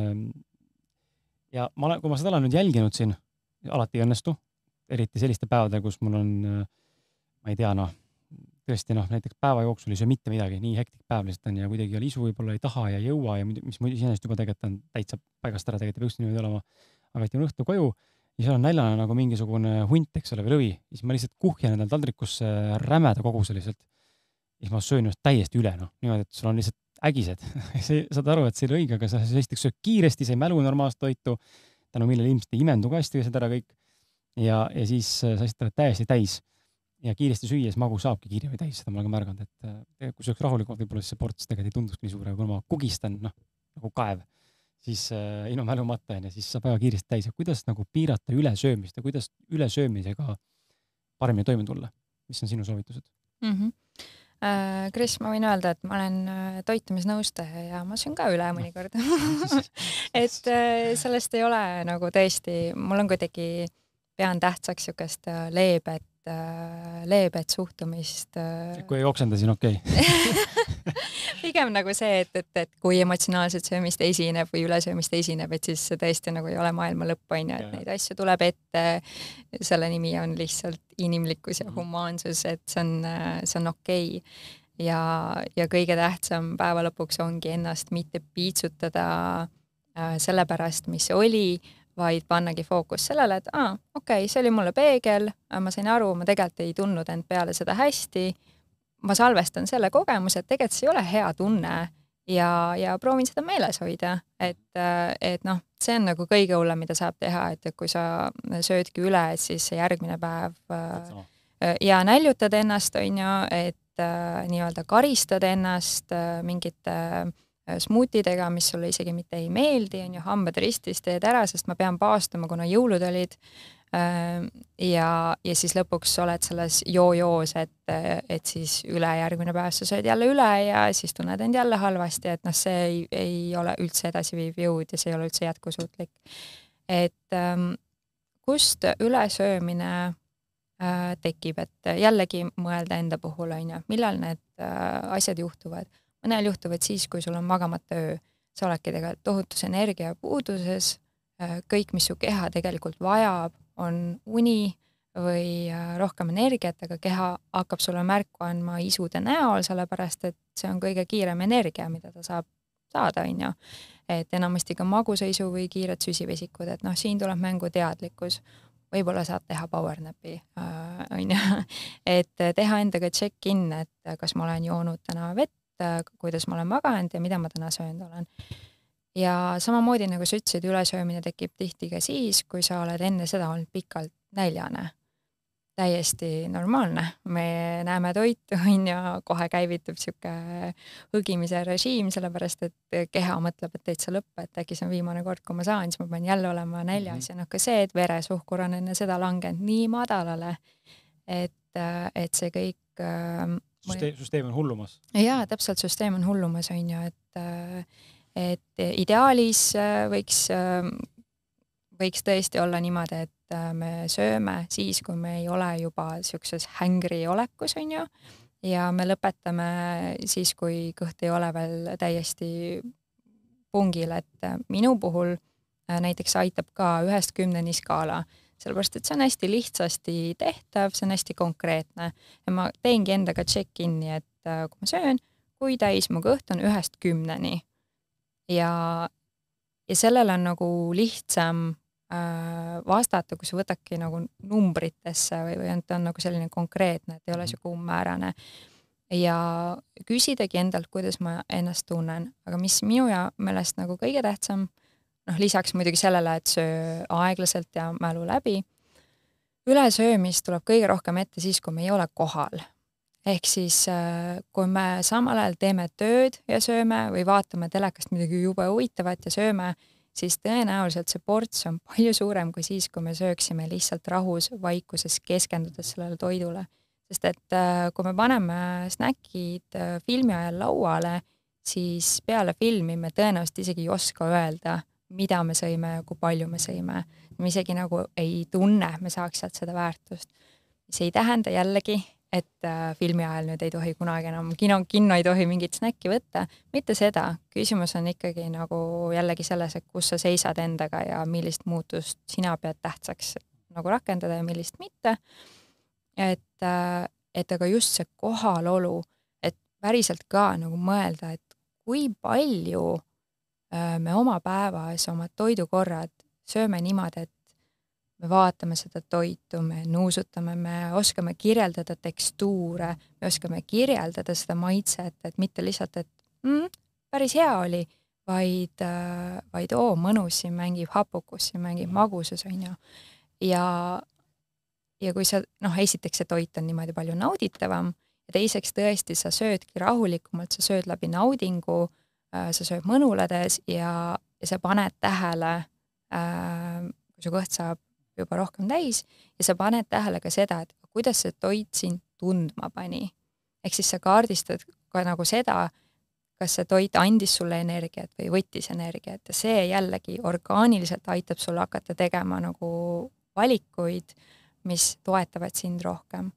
Ja ma, kui ma seda olen nüüd jälginud siin, alati ei õnnestu, eriti selliste päevadel, kus mul on, ma ei tea, noh, tõesti, noh, näiteks päeva jooksul ei söö mitte midagi, nii hektik päev lihtsalt on ja kuidagi ja lisu võib-olla ei taha ja jõua ja mis muidu iseenesest juba tegelikult on täitsa paigast ära, tegelikult ei peaks niimoodi olema, aga et jõun õhtu koju ja seal on näljana nagu mingisugune hunt, eks ole, või lõvi, siis ma lihtsalt kuhjan endal taldrikusse rämeda koguse lihtsalt. Ja siis ma söön just täiesti üle, noh, niimoodi, et sul on lihtsalt ägised. Saad aru, et see ei ole õige, aga sa esiteks sööd kiiresti, sa ei mälu normaalset toitu, tänu millele ilmselt ei imendu ka hästi seda ära kõik. Ja, ja siis sa lihtsalt oled täiesti täis ja kiiresti süües magu saabki kiiremini täis, seda ma olen ka märganud, et kui sööks rahulikult, võib-olla see ports tegelikult ei tunduski nii suure, aga kui ma kugistan, noh, nagu kaev, siis äh, ilma mälumata ja siis saab väga kiiresti täis. Ja kuidas nagu piirata ülesöömist ja kuidas ülesöömisega paremini toime tulla? Mis on sinu soovitused? Mhm. Kris, ma võin öelda, et ma olen toitumisnõustaja ja ma söön ka üle mõnikord. et sellest ei ole nagu tõesti, mul on kuidagi, pean tähtsaks niisugust leebet, leebet suhtumist. Kui ei oksenda, siis okei. Pigem nagu see, et, et, et kui emotsionaalset söömist esineb või ülesöömist esineb, et siis see tõesti nagu ei ole maailma lõpp, on ju, et neid asju tuleb ette. Selle nimi on lihtsalt inimlikkus ja humaansus, et see on, see on okei. Ja, ja kõige tähtsam päeva lõpuks ongi ennast mitte piitsutada selle pärast, mis oli, vaid pannagi fookus sellele, et aa, okei, see oli mulle peegel, ma sain aru, ma tegelikult ei tundnud end peale seda hästi, ma salvestan selle kogemuse, et tegelikult see ei ole hea tunne ja, ja proovin seda meeles hoida, et, et noh, see on nagu kõige hullem, mida saab teha, et kui sa söödki üle, et siis järgmine päev Sama. ja näljutad ennast, on ju, et äh, nii-öelda karistad ennast äh, mingite äh, smuutidega, mis sulle isegi mitte ei meeldi, on ju, hambad ristis teed ära, sest ma pean paastuma, kuna jõulud olid äh,. ja, ja siis lõpuks oled selles joo-joos, et, et siis üle järgmine päev sa sööd jälle üle ja siis tunned end jälle halvasti, et noh, see ei, ei ole üldse edasiviiv jõud ja see ei ole üldse jätkusuutlik. Et ähm, kust ülesöömine äh, tekib, et jällegi mõelda enda puhul, on ju, millal need äh, asjad juhtuvad. Mõnel juhtuvad siis, kui sul on magamata öö, sa oledki tegelikult tohutus energia puuduses, kõik, mis su keha tegelikult vajab, on uni või rohkem energiat, aga keha hakkab sulle märku andma isude näol, sellepärast et see on kõige kiirem energia, mida ta saab saada, on ju. Et enamasti ka magusaisu või kiired süsivesikud, et noh, siin tuleb mängu teadlikkus. Võib-olla saad teha powernapi, äh, on ju. Et teha endaga check-in, et kas ma olen joonud täna vett, kuidas ma olen maganud ja mida ma täna söönud olen. Ja samamoodi, nagu sa ütlesid, ülesöömine tekib tihti ka siis, kui sa oled enne seda olnud pikalt näljane. Täiesti normaalne. Me näeme toitu, on ja kohe käivitub siuke hõgimise režiim, sellepärast et keha mõtleb, et täitsa lõpp, et äkki see on viimane kord, kui ma saan, siis ma pean jälle olema näljas. Mm-hmm. Ja noh, ka see, et veresuhkur on enne seda langenud nii madalale, et, et see kõik Süsteem, süsteem on hullumas. Jaa, täpselt süsteem on hullumas, on ju, et, et ideaalis võiks, võiks tõesti olla niimoodi, et me sööme siis, kui me ei ole juba siukses hängri olekus, on ju, ja me lõpetame siis, kui kõht ei ole veel täiesti pungil, et minu puhul näiteks aitab ka ühest kümneni skaala, sellepärast, et see on hästi lihtsasti tehtav, see on hästi konkreetne ja ma teengi endaga check-in'i, et kui ma söön, kui täis mu kõht on ühest kümneni ja, ja sellele on nagu lihtsam äh, vastata, kui sa võtadki nagu numbritesse või, või on, ta on nagu selline konkreetne, et ei ole siuke ummäärane ja küsidagi endalt, kuidas ma ennast tunnen, aga mis minu ja meelest nagu kõige tähtsam, noh, lisaks muidugi sellele, et söö aeglaselt ja mälu läbi. Ülesöömist tuleb kõige rohkem ette siis, kui me ei ole kohal. Ehk siis, kui me samal ajal teeme tööd ja sööme või vaatame telekast midagi jube huvitavat ja sööme, siis tõenäoliselt see ports on palju suurem kui siis, kui me sööksime lihtsalt rahus, vaikuses, keskendudes sellele toidule. Sest et kui me paneme snäkid filmi ajal lauale, siis peale filmi me tõenäoliselt isegi ei oska öelda, mida me sõime ja kui palju me sõime. Me isegi nagu ei tunne, me saaks sealt seda väärtust. See ei tähenda jällegi, et äh, filmi ajal nüüd ei tohi kunagi enam, kino, kinno ei tohi mingit snäkki võtta. Mitte seda. Küsimus on ikkagi nagu jällegi selles, et kus sa seisad endaga ja millist muutust sina pead tähtsaks nagu rakendada ja millist mitte. Et, äh, et aga just see kohalolu, et päriselt ka nagu mõelda, et kui palju me oma päevas, oma toidukorrad sööme niimoodi, et me vaatame seda toitu, me nuusutame, me oskame kirjeldada tekstuure, me oskame kirjeldada seda maitset, et mitte lihtsalt, et mm, päris hea oli, vaid, vaid oo, mõnus, siin mängib hapukus, siin mängib magusus, on ju. Ja, ja kui sa, noh, esiteks see toit on niimoodi palju nauditavam ja teiseks tõesti sa söödki rahulikumalt, sa sööd läbi naudingu, sa sööb mõnulades ja, ja sa paned tähele, äh, kui su kõht saab juba rohkem täis ja sa paned tähele ka seda, et kuidas see toit sind tundma pani. Ehk siis sa kaardistad ka nagu seda, kas see toit andis sulle energiat või võttis energiat ja see jällegi orgaaniliselt aitab sulle hakata tegema nagu valikuid, mis toetavad sind rohkem.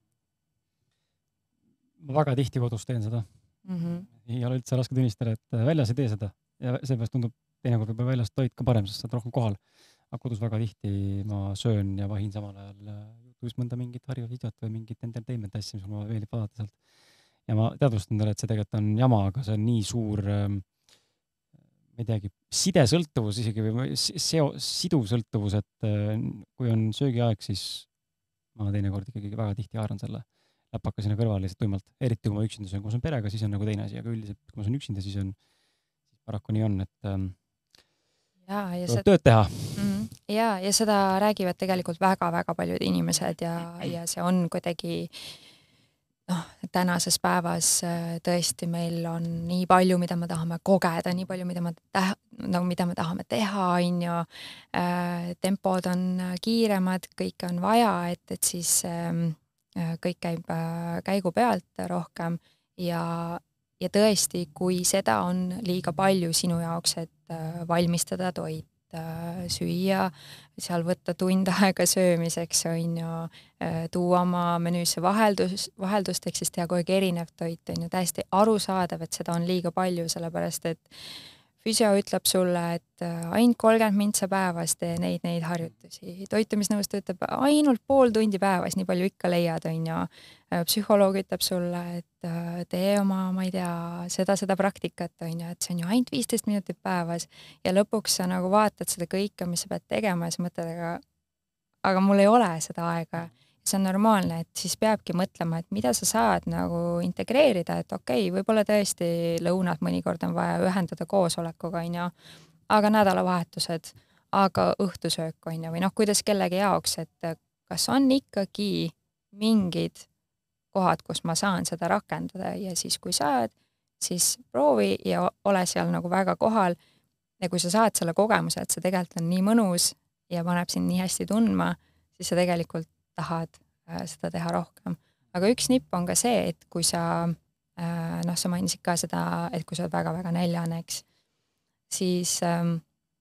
Ma väga tihti kodus teen seda. Mm-hmm. Ei ole üldse raske tunnistada, et väljas ei tee seda ja seepärast tundub teinekord võib väljas toit ka parem, sest saad rohkem kohal. Aga kodus väga tihti ma söön ja vahin samal ajal jutus mõnda mingit harjuvidjat või mingit entertainment asja, mis ma veelib vaadata sealt. Ja ma teadvustan talle, et see tegelikult on jama, aga see on nii suur, ma ei teagi, sidesõltuvus isegi või seo, sidusõltuvus, et kui on söögiaeg, siis ma teinekord ikkagi väga tihti haaran selle läpaka sinna kõrvale lihtsalt tuimalt, eriti kui ma üksinda söön, kui ma söön perega, siis on nagu teine asi, aga üldiselt, kui ma söön üksinda, siis on, paraku nii on, et ähm, ja, ja tuleb see, tööd teha. mm, ja, ja seda räägivad tegelikult väga-väga paljud inimesed ja, ja see on kuidagi noh, tänases päevas tõesti meil on nii palju, mida me tahame kogeda, nii palju, mida me täh-, nagu mida me tahame teha, on ju, tempod on kiiremad, kõike on vaja, et, et siis kõik käib käigu pealt rohkem ja, ja tõesti, kui seda on liiga palju sinu jaoks, et valmistada toit, süüa, seal võtta tund aega söömiseks, on ju, tuua oma menüüsse vaheldus, vaheldust, ehk siis teha kogu aeg erinev toit, on ju, täiesti arusaadav, et seda on liiga palju, sellepärast et füsio ütleb sulle, et ainult kolmkümmend mintsa päevas tee neid, neid harjutusi. Toitumisnõustaja ütleb ainult pool tundi päevas, nii palju ikka leiad, on ju. Psühholoog ütleb sulle, et tee oma, ma ei tea, seda, seda praktikat, on ju, et see on ju ainult viisteist minutit päevas ja lõpuks sa nagu vaatad seda kõike, mis sa pead tegema ja sa mõtled, aga, aga mul ei ole seda aega. See on normaalne, et siis peabki mõtlema, et mida sa saad nagu integreerida, et okei, okay, võib-olla tõesti lõunad mõnikord on vaja ühendada koosolekuga, on ju, aga nädalavahetused, aga õhtusöök, on ju, või noh, kuidas kellegi jaoks, et kas on ikkagi mingid kohad, kus ma saan seda rakendada ja siis, kui saad, siis proovi ja ole seal nagu väga kohal ja kui sa saad selle kogemuse, et see tegelikult on nii mõnus ja paneb sind nii hästi tundma, siis sa tegelikult tahad seda teha rohkem. Aga üks nipp on ka see, et kui sa, noh, sa mainisid ka seda, et kui sa oled väga-väga näljane, eks, siis ähm,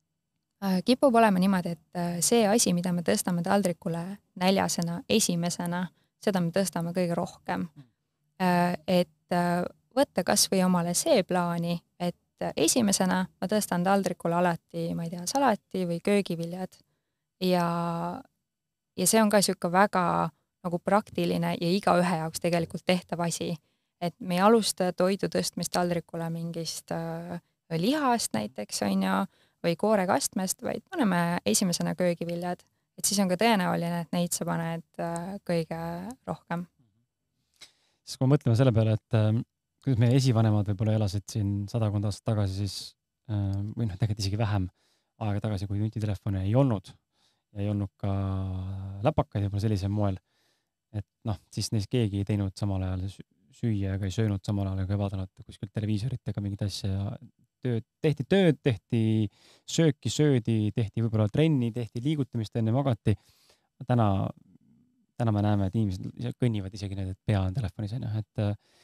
kipub olema niimoodi, et see asi, mida me tõstame taldrikule näljasena esimesena, seda me tõstame kõige rohkem. Et võtta kas või omale see plaani, et esimesena ma tõstan taldrikule alati, ma ei tea, salati või köögiviljad ja ja see on ka siuke väga nagu praktiline ja igaühe jaoks tegelikult tehtav asi, et me ei alusta toidu tõstmist taldrikule mingist äh, lihast näiteks, on ju, või koorekastmest, vaid paneme esimesena köögiviljad, et siis on ka tõenäoline, et neid sa paned äh, kõige rohkem. Siis kui mõtleme selle peale, et äh, kuidas meie esivanemad võib-olla elasid siin sadakond aastat tagasi, siis äh, või noh, tegelikult isegi vähem aega tagasi, kui nutitelefone ei olnud, ja ei olnud ka läpakaid võib-olla sellisel moel, et noh, siis neis keegi ei teinud samal ajal süüa ega ei söönud samal ajal ega ei vaadanud kuskilt televiisorit ega mingit asja ja tööd, tehti tööd, tehti sööki, söödi, tehti võib-olla trenni, tehti liigutamist enne magati. Täna, täna me näeme, et inimesed kõnnivad isegi need, et pea on telefonis, et,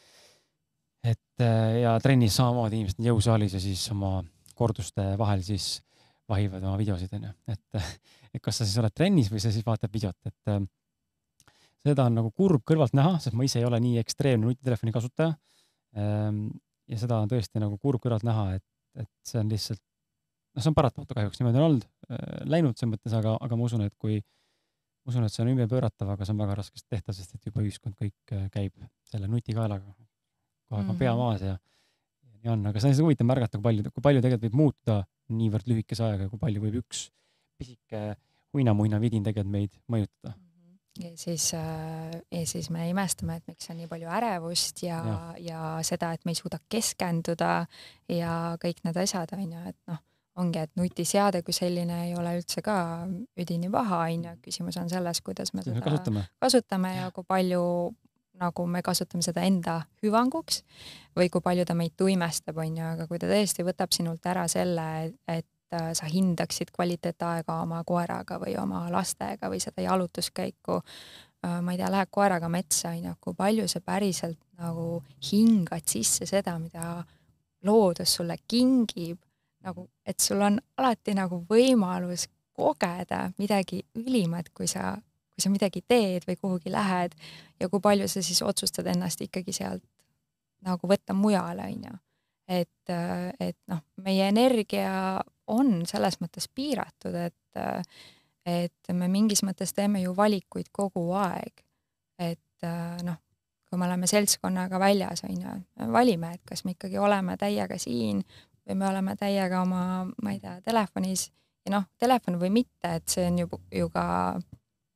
et ja trennis samamoodi inimesed on jõusaalis ja siis oma korduste vahel siis vahivad oma videosid, on ju. Et, et kas sa siis oled trennis või sa siis vaatad videot, et äh, seda on nagu kurb kõrvalt näha, sest ma ise ei ole nii ekstreemne nutitelefoni kasutaja. Ähm, ja seda on tõesti nagu kurb kõrvalt näha, et, et see on lihtsalt, no see on paratamatu kahjuks, niimoodi on olnud äh, läinud see mõttes, aga, aga ma usun, et kui, ma usun, et see on ümber pööratav, aga see on väga raskesti tehtav, sest et juba ühiskond kõik äh, käib selle nutikaelaga, kohe on pea maas ja nii on, aga see on huvitav märgata, kui palju, kui palju tegelikult võib muutuda niivõrd lühikese ajaga, kui palju võib üks pisike huina-muina vidin tegelikult meid mõjutada. Ja siis, ja siis me imestame, et miks on nii palju ärevust ja, ja. ja seda, et me ei suuda keskenduda ja kõik need asjad, on ju, et noh, ongi, et nutiseade kui selline ei ole üldse ka üdini paha, on ju, küsimus on selles, kuidas me seda kasutame, kasutame ja kui palju nagu me kasutame seda enda hüvanguks või kui palju ta meid tuimestab, on ju, aga kui ta tõesti võtab sinult ära selle, et sa hindaksid kvaliteetaega oma koeraga või oma lastega või seda jalutuskäiku, ma ei tea, lähed koeraga metsa, on ju, kui palju sa päriselt nagu hingad sisse seda, mida loodus sulle kingib, nagu, et sul on alati nagu võimalus kogeda midagi ülimat, kui sa kui sa midagi teed või kuhugi lähed ja kui palju sa siis otsustad ennast ikkagi sealt nagu võtta mujale, on ju. Et, et noh, meie energia on selles mõttes piiratud, et, et me mingis mõttes teeme ju valikuid kogu aeg. Et noh, kui me oleme seltskonnaga väljas, on ju, me valime, et kas me ikkagi oleme täiega siin või me oleme täiega oma, ma ei tea, telefonis ja noh, telefon või mitte, et see on ju, ju ka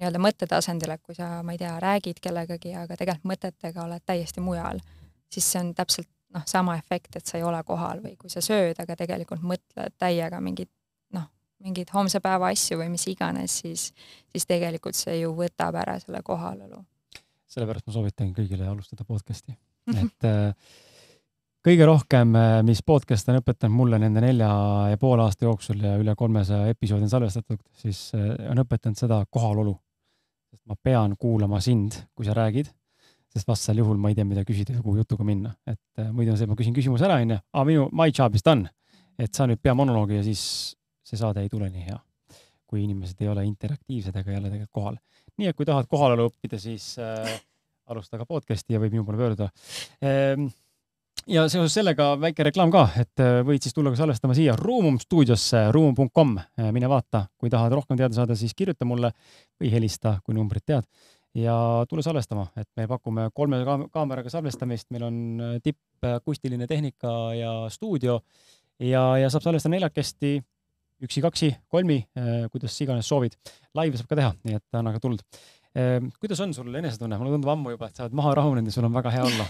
nii-öelda mõttetasandile, kui sa, ma ei tea, räägid kellegagi, aga tegelikult mõtetega oled täiesti mujal, siis see on täpselt noh, sama efekt, et sa ei ole kohal või kui sa sööd, aga tegelikult mõtled täiega mingid, noh, mingid homse päeva asju või mis iganes, siis, siis tegelikult see ju võtab ära selle kohalolu. Sellepärast ma soovitan kõigile alustada podcasti. Et äh, kõige rohkem, mis podcast on õpetanud mulle nende nelja ja pool aasta jooksul ja üle kolmesaja episoodi on salvestatud, siis on õpetanud seda kohalolu. Sest ma pean kuulama sind, kui sa räägid, sest vastasel juhul ma ei tea, mida küsida ja kuhu jutuga minna. Et äh, muidu on see, ma küsin küsimuse ära, on ja, aga minu my job is done. Et sa nüüd pea monoloogi ja siis see saade ei tule nii hea, kui inimesed ei ole interaktiivsed ega ei ole tegelikult kohal. Nii, et kui tahad kohalolu õppida, siis äh, alusta ka podcasti ja võib minu poole pöörduda. Ehm, ja seoses sellega väike reklaam ka, et võid siis tulla ka salvestama siia Ruumum stuudiosse, ruumum punkt com. Mine vaata, kui tahad rohkem teada saada, siis kirjuta mulle või helista, kui numbrit tead. Ja tule salvestama, et me pakume kolme kaameraga salvestamist. Meil on tipp akustiline tehnika ja stuudio ja, ja saab salvestada neljakesti, üksi, kaksi, kolmi, kuidas iganes soovid. Live saab ka teha, nii et anna ka tuld. Kuidas on sul enesetunne? Mulle tundub ammu juba, et sa oled maha rahunenud ja sul on väga hea olla.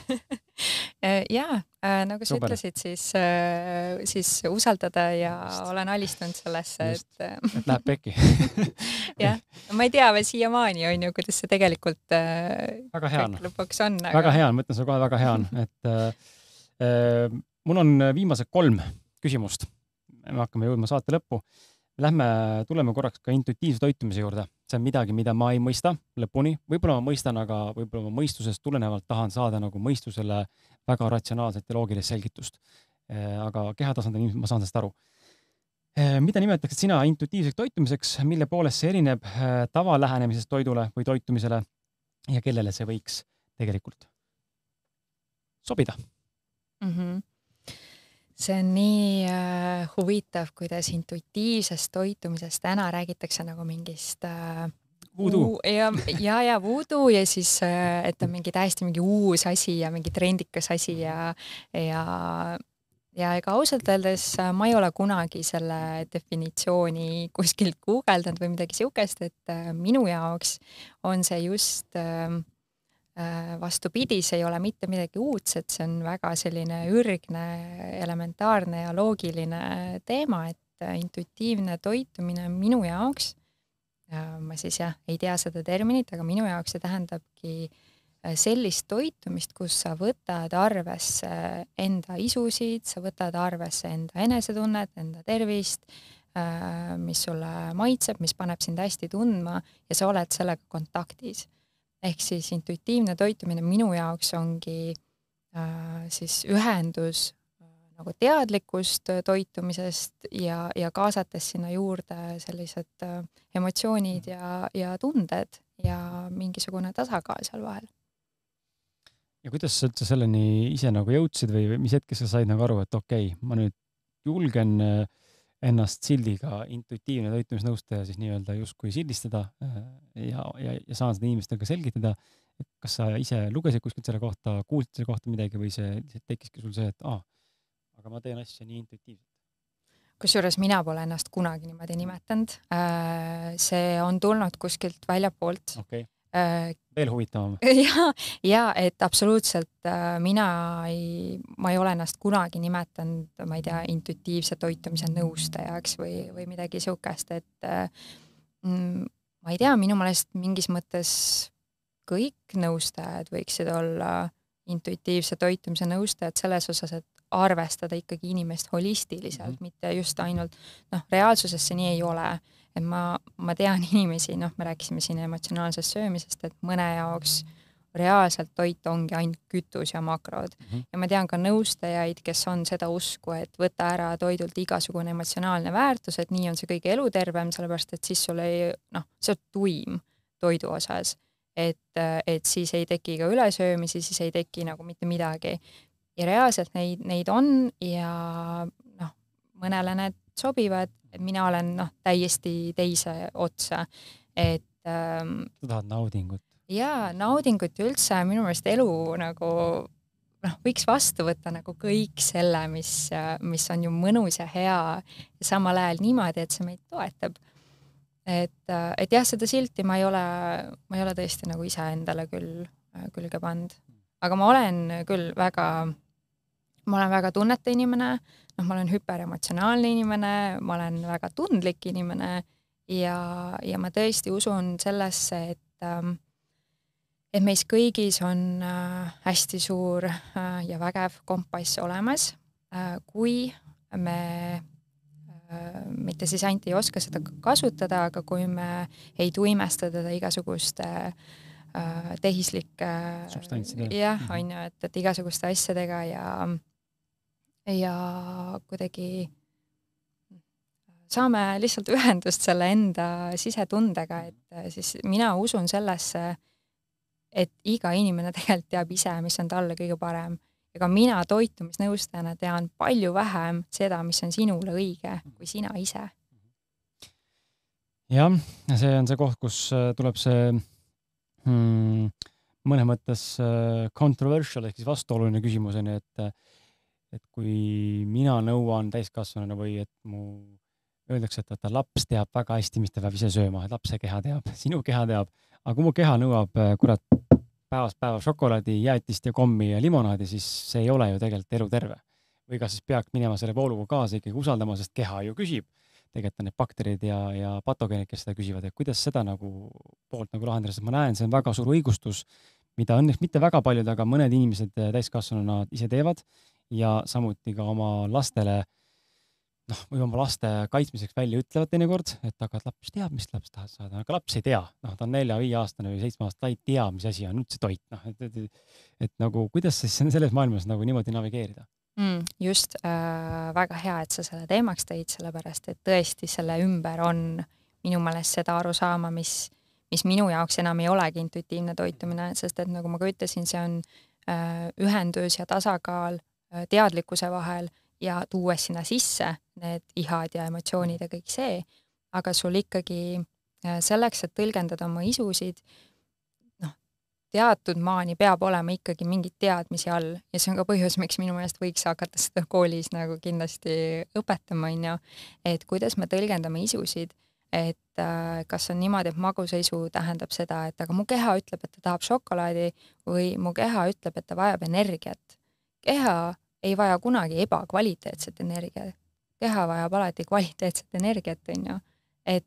Jaa, nagu sa Super. ütlesid, siis, siis usaldada ja Just. olen alistunud sellesse, Just. et... et läheb pekki. jah, ma ei tea veel siiamaani on ju, kuidas see tegelikult väga hea on. lõpuks on. Aga... Väga hea on, mõtlen sulle kohe väga hea on. Et, äh, mul on viimased kolm küsimust. Me hakkame jõudma saate lõppu. Lähme, tuleme korraks ka intuitiivse toitumise juurde. See on midagi, mida ma ei mõista lõpuni. Võib-olla ma mõistan, aga võib-olla ma mõistusest tulenevalt tahan saada nagu mõistusele väga ratsionaalset ja loogilist selgitust. Aga kehatasandil inimesed, ma saan sellest aru. Mida nimetaksid sina intuitiivseks toitumiseks? Mille poolest see erineb tavalähenemisest toidule või toitumisele ja kellele see võiks tegelikult sobida? Mhm. See on nii äh, huvitav, kuidas intuitiivsest toitumisest täna räägitakse nagu mingist äh, voodoo. Ja, ja, ja voodoo ja siis, äh, et on mingi täiesti mingi uus asi ja mingi trendikas asi ja, ja, ja ega ausalt öeldes ma ei ole kunagi selle definitsiooni kuskilt guugeldanud või midagi siukest, et äh, minu jaoks on see just... Äh, vastupidi, see ei ole mitte midagi uudset, see on väga selline ürgne, elementaarne ja loogiline teema, et intuitiivne toitumine minu jaoks, ma siis jah, ei tea seda terminit, aga minu jaoks see tähendabki sellist toitumist, kus sa võtad arvesse enda isusid, sa võtad arvesse enda enesetunnet, enda tervist, mis sulle maitseb, mis paneb sind hästi tundma ja sa oled sellega kontaktis. Ehk siis intuitiivne toitumine minu jaoks ongi äh, siis ühendus äh, nagu teadlikust toitumisest ja, ja kaasates sinna juurde sellised äh, emotsioonid ja, ja tunded ja mingisugune tasakaal seal vahel. Ja kuidas sa üldse selleni ise nagu jõudsid või mis hetkes sa said nagu aru, et okei, okay, ma nüüd julgen äh, ennast sildiga intuitiivne toitumisnõustaja siis nii-öelda justkui sildistada ja, ja, ja saan seda inimestega selgitada. Et kas sa ise lugesid kuskilt selle kohta, kuulsid selle kohta midagi või see tekkiski sul see, et ah, aga ma teen asja nii intuitiivselt? Kusjuures mina pole ennast kunagi niimoodi nimetanud. See on tulnud kuskilt väljapoolt. Okay. Veel huvitavam. Ja, ja, et absoluutselt mina ei, ma ei ole ennast kunagi nimetanud, ma ei tea, intuitiivse toitumise nõustajaks või, või midagi siukest, et mm, ma ei tea, minu meelest mingis mõttes kõik nõustajad võiksid olla intuitiivse toitumise nõustajad selles osas, et arvestada ikkagi inimest holistiliselt, mm-hmm. mitte just ainult, noh, reaalsuses see nii ei ole. Et ma, ma tean inimesi, noh, me rääkisime siin emotsionaalsest söömisest, et mõne jaoks reaalselt toit ongi ainult kütus ja makrod. Mm-hmm. Ja ma tean ka nõustajaid, kes on seda usku, et võta ära toidult igasugune emotsionaalne väärtus, et nii on see kõige elutervem, sellepärast, et siis sul ei, noh, see on tuim toidu osas. Et, et siis ei teki ka ülesöömisi, siis ei teki nagu mitte midagi. Ja reaalselt neid, neid on ja noh, mõnele need sobivad, et mina olen noh, täiesti teise otsa. Et, ähm, sa tahad naudingut? Jaa, naudingut üldse minu meelest elu nagu noh, võiks vastu võtta nagu kõik selle, mis, mis on ju mõnus ja hea ja samal ajal niimoodi, et see meid toetab. et, et jah, seda silti ma ei ole, ma ei ole tõesti nagu ise endale küll külge pannud. Aga ma olen küll väga, ma olen väga tunnete inimene, noh, ma olen hüperemotsionaalne inimene, ma olen väga tundlik inimene ja, ja ma tõesti usun sellesse, et, et meis kõigis on hästi suur ja vägev kompass olemas, kui me mitte siis ainult ei oska seda kasutada, aga kui me ei tuimesta teda igasuguste äh, tehislike jah, on ju, et, et igasuguste asjadega ja, ja kuidagi saame lihtsalt ühendust selle enda sisetundega, et siis mina usun sellesse, et iga inimene tegelikult teab ise, mis on talle kõige parem. Ja ka mina toitumisnõustajana tean palju vähem seda, mis on sinule õige, kui sina ise. Jah, see on see koht, kus tuleb see hmm, mõnes mõttes controversial ehk siis vastuoluline küsimus, et, et kui mina nõuan täiskasvanuna või et mu öeldakse, et, et laps teab väga hästi, mis ta peab ise sööma, et lapse keha teab, sinu keha teab, aga kui mu keha nõuab, kurat, päevast päeva šokolaadi, jäätist ja kommi ja limonaadi, siis see ei ole ju tegelikult elu terve. Või ka siis peaks minema selle vooluga kaasa ikkagi usaldama, sest keha ju küsib. Tegelikult on need bakterid ja, ja patogeenid, kes seda küsivad, et kuidas seda nagu poolt nagu lahendada, sest ma näen, see on väga suur õigustus, mida õnneks mitte väga paljud, aga mõned inimesed täiskasvanuna ise teevad ja samuti ka oma lastele noh, või oma laste kaitsmiseks välja ütlevad teinekord, et aga laps teab, mis laps tahab saada, aga laps ei tea. Noh, ta on nelja-viie aastane või seitsme aastane, ta ei tea, mis asi on üldse toit. Noh, et, et, et, et nagu, kuidas siis selles maailmas nagu niimoodi navigeerida? Mm, just äh, väga hea, et sa selle teemaks tõid, sellepärast, et tõesti selle ümber on minu meelest seda aru saama, mis, mis minu jaoks enam ei olegi intuitiivne toitumine, sest et nagu ma ka ütlesin, see on äh, ühendus ja tasakaal äh, teadlikkuse vahel ja tuues sinna sisse need ihad ja emotsioonid ja kõik see, aga sul ikkagi selleks, et tõlgendada oma isusid, noh, teatud maani peab olema ikkagi mingid teadmisi all ja see on ka põhjus, miks minu meelest võiks hakata seda koolis nagu kindlasti õpetama, on ju, et kuidas me tõlgendame isusid, et äh, kas on niimoodi, et magusaisu tähendab seda, et aga mu keha ütleb, et ta tahab šokolaadi või mu keha ütleb, et ta vajab energiat. Keha ei vaja kunagi ebakvaliteetset energiat. Keha vajab alati kvaliteetset energiat, on ju. Et,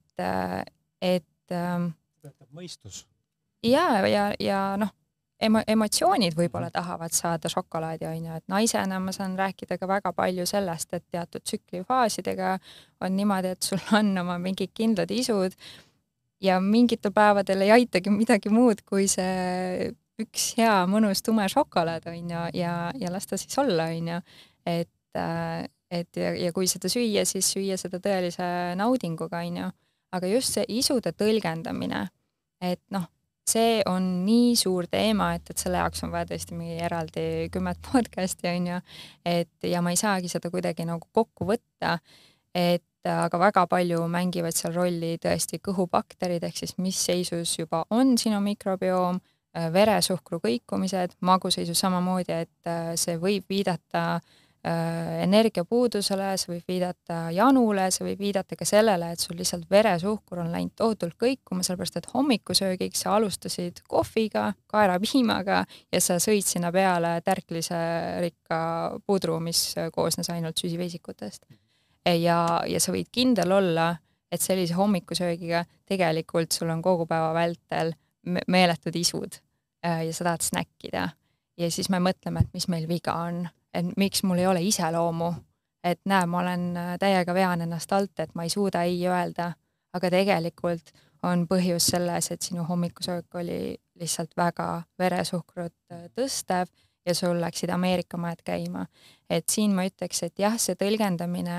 et töötab mõistus. Ja, ja, ja noh, emo, emotsioonid võib-olla tahavad saada šokolaadi, on ju, et naisena ma saan rääkida ka väga palju sellest, et teatud tsüklifaasidega on niimoodi, et sul on oma mingid kindlad isud ja mingitel päevadel ei aitagi midagi muud, kui see üks hea mõnus tume šokolaad, on ju, ja, ja las ta siis olla, on ju, et, et ja, ja kui seda süüa, siis süüa seda tõelise naudinguga, on ju, aga just see isude tõlgendamine, et noh, see on nii suur teema, et, et selle jaoks on vaja tõesti mingi eraldi kümmet podcasti, on ju, et ja ma ei saagi seda kuidagi nagu kokku võtta, et aga väga palju mängivad seal rolli tõesti kõhubakterid, ehk siis mis seisus juba on sinu mikrobioom, veresuhkru kõikumised, maguseisus samamoodi, et see võib viidata energiapuudusele, see võib viidata janule, see võib viidata ka sellele, et sul lihtsalt veresuhkur on läinud tohutult kõikuma, sellepärast et hommikusöögiks sa alustasid kohviga, kaerapiimaga ja sa sõid sinna peale tärklise rikka pudru, mis koosnes ainult süsiveisikutest. Ja, ja sa võid kindel olla, et sellise hommikusöögiga tegelikult sul on kogu päeva vältel meeletud isud ja sa tahad snäkkida ja siis me mõtleme, et mis meil viga on, et miks mul ei ole iseloomu, et näe, ma olen täiega vean ennast alt, et ma ei suuda ei öelda, aga tegelikult on põhjus selles, et sinu hommikusöök oli lihtsalt väga veresuhkrut tõstev ja sul läksid Ameerika mäed käima. Et siin ma ütleks, et jah, see tõlgendamine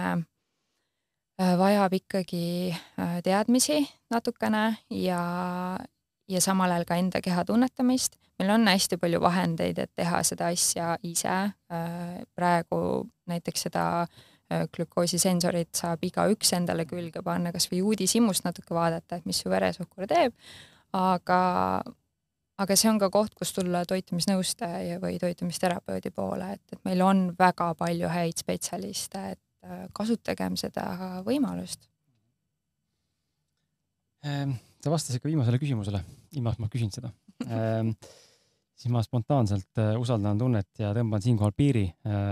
vajab ikkagi teadmisi natukene ja ja samal ajal ka enda keha tunnetamist. Meil on hästi palju vahendeid, et teha seda asja ise. Praegu näiteks seda glükoosisensorit saab iga üks endale külge panna, kas või uudishimust natuke vaadata, et mis su veresuhkur teeb. Aga, aga see on ka koht, kus tulla toitumisnõustaja või toitumisterapeudi poole, et, et meil on väga palju häid spetsialiste, et kasutagem seda võimalust. Sa vastasid ka viimasele küsimusele, ilma ma küsin seda. Siis ma spontaanselt usaldan tunnet ja tõmban siinkohal piiri.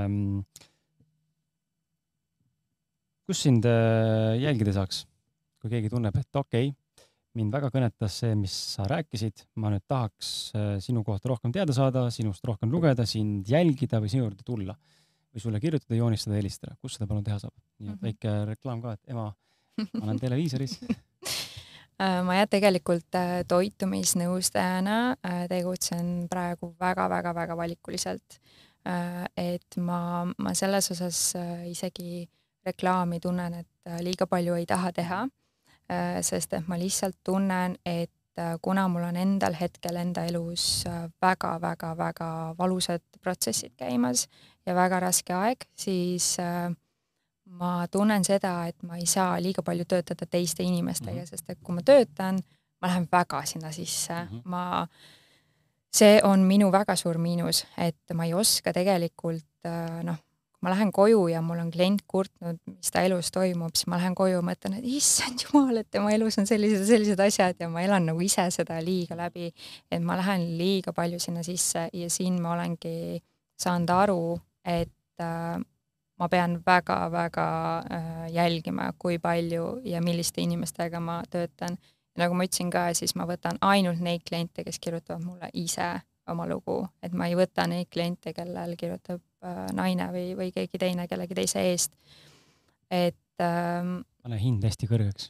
Kus sind jälgida saaks, kui keegi tunneb, et okei, okay, mind väga kõnetas see, mis sa rääkisid, ma nüüd tahaks sinu kohta rohkem teada saada, sinust rohkem lugeda, sind jälgida või sinu juurde tulla või sulle kirjutada, joonistada, helistada. Kus seda palun teha saab? Nii et väike reklaam ka, et ema, ma olen televiisoris. Ma jah, tegelikult toitumisnõustajana tegutsen praegu väga-väga-väga valikuliselt. Et ma, ma selles osas isegi reklaami tunnen, et liiga palju ei taha teha, sest et ma lihtsalt tunnen, et kuna mul on endal hetkel enda elus väga-väga-väga valusad protsessid käimas ja väga raske aeg, siis ma tunnen seda, et ma ei saa liiga palju töötada teiste inimestega, mm-hmm. sest et kui ma töötan, ma lähen väga sinna sisse. Mm-hmm. Ma, see on minu väga suur miinus, et ma ei oska tegelikult, noh, ma lähen koju ja mul on klient kurtnud, mis ta elus toimub, siis ma lähen koju ja mõtlen, et issand jumal, et tema elus on sellised, sellised asjad ja ma elan nagu ise seda liiga läbi, et ma lähen liiga palju sinna sisse ja siin ma olengi saanud aru, et äh, ma pean väga-väga äh, jälgima, kui palju ja milliste inimestega ma töötan. Ja nagu ma ütlesin ka, siis ma võtan ainult neid kliente, kes kirjutavad mulle ise oma lugu, et ma ei võta neid kliente, kellel kirjutab äh, naine või, või keegi teine kellegi teise eest. Et ähm, pane hind hästi kõrgeks.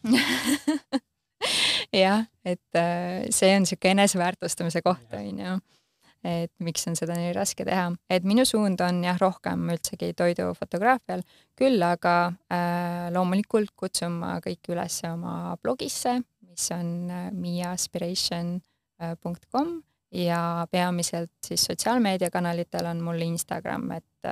jah, et äh, see on siuke eneseväärtustamise koht, on ju. Et miks on seda nii raske teha. Et minu suund on jah rohkem üldsegi toidufotograafial, küll aga äh, loomulikult kutsun ma kõik üles oma blogisse, mis on äh, miaspiration punkt com ja peamiselt siis sotsiaalmeediakanalitel on mul Instagram, et,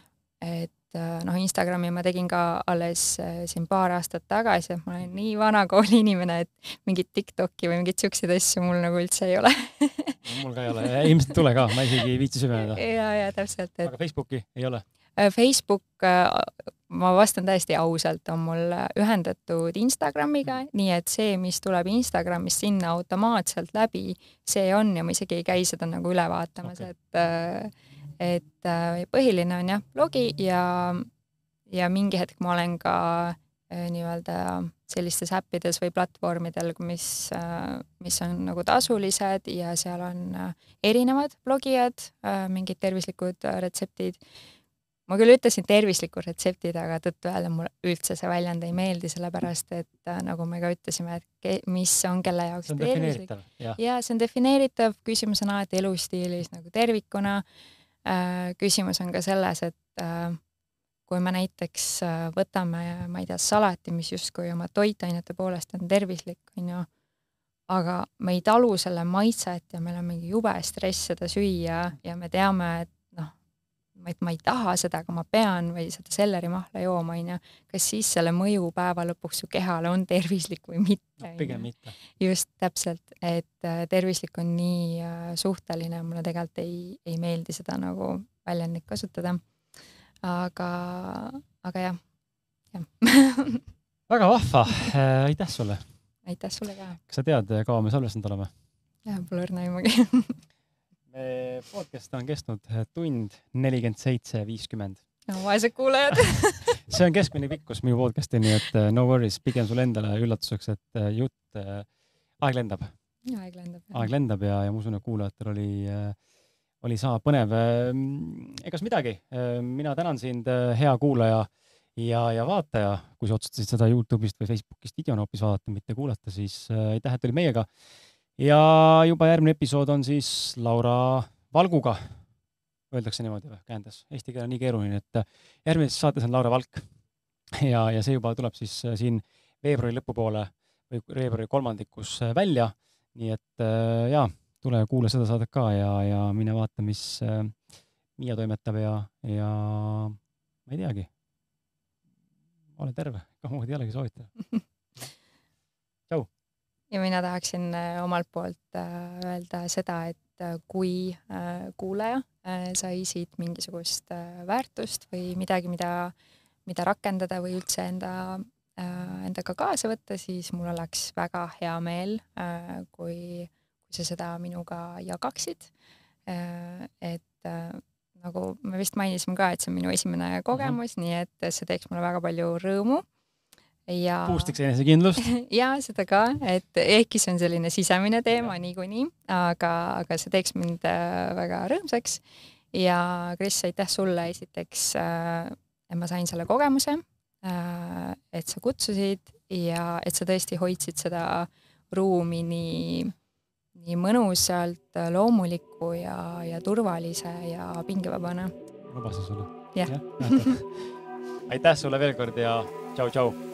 et noh, Instagrami ma tegin ka alles siin paar aastat tagasi, et ma olen nii vana kooli inimene, et mingit TikToki või mingit siukseid asju mul nagu üldse ei ole. Mul ka ei ole, ilmselt ei tule ka, ma isegi ei viitsi süveneda. Ja, ja täpselt. Et... Aga Facebooki ei ole? Facebook, ma vastan täiesti ausalt, on mul ühendatud Instagramiga, mm. nii et see, mis tuleb Instagramist sinna automaatselt läbi, see on ja ma isegi ei käi seda nagu üle vaatamas, okay. et, et põhiline on jah blogi ja, ja mingi hetk ma olen ka nii-öelda sellistes äppides või platvormidel, mis, mis on nagu tasulised ja seal on erinevad blogijad, mingid tervislikud retseptid. Ma küll ütlesin tervislikud retseptid, aga tõttu öelda mulle üldse see väljend ei meeldi, sellepärast et nagu me ka ütlesime, et mis on kelle jaoks tervislik. Ja. ja see on defineeritav, küsimus on alati elustiilis nagu tervikuna. Küsimus on ka selles, et kui me näiteks võtame, ma ei tea, salati, mis justkui oma toitainete poolest on tervislik, on ju, aga me ei talu selle maitset ja meil on mingi jube stress seda süüa ja me teame, et et ma ei taha seda, aga ma pean või seda sellerimahla jooma, on ju. Kas siis selle mõju päeva lõpuks su kehale on tervislik või mitte? No, pigem mitte. Just täpselt, et tervislik on nii suhteline, mulle tegelikult ei, ei meeldi seda nagu väljendit kasutada. Aga, aga jah. jah. Väga vahva. Aitäh sulle. Aitäh sulle ka. Kas sa tead, kaua me salvestanud oleme? Jah, pole õrna aimagi. Podcast on kestnud tund nelikümmend seitse viiskümmend. No, vaesed kuulajad. See on keskmine pikkus minu podcasti, nii et no worries, pigem sulle endale üllatuseks, et jutt, aeg lendab. Aeg lendab. Ja. Aeg lendab ja, ja ma usun, et kuulajatel oli, oli sama põnev. Egas midagi. Mina tänan sind, hea kuulaja ja, ja vaataja. Kui sa otsustasid seda YouTube'ist või Facebookist videona hoopis vaadata, mitte kuulata, siis aitäh, et oli meiega. Ja juba järgmine episood on siis Laura Valguga, öeldakse niimoodi või käendas. Eesti keel on nii keeruline, et järgmine saates on Laura Valk ja, ja see juba tuleb siis siin veebruari lõpupoole või veebruari kolmandikus välja. Nii et jaa, tule ja kuule seda saadet ka ja, ja mine vaata, mis Miia toimetab ja, ja ma ei teagi. Ole terve, ka muud ei olegi soovitada. Tšau! Ja mina tahaksin omalt poolt öelda seda, et kui kuulaja sai siit mingisugust väärtust või midagi, mida, mida rakendada või üldse enda endaga kaasa võtta, siis mul oleks väga hea meel, kui, kui sa seda minuga jagaksid. Et nagu me vist mainisime ka, et see on minu esimene kogemus, mm-hmm. nii et see teeks mulle väga palju rõõmu. Ja, puustiks enesekindlust. Ja seda ka, et ehkki see on selline sisemine teema niikuinii, aga, aga see teeks mind väga rõõmsaks. Ja Kris, aitäh sulle esiteks, et ma sain selle kogemuse, et sa kutsusid ja et sa tõesti hoidsid seda ruumi nii, nii mõnusalt, loomuliku ja, ja turvalise ja pingevabana. Lubasin sulle. Ja. Ja, aitäh sulle veel kord ja tšau, tšau.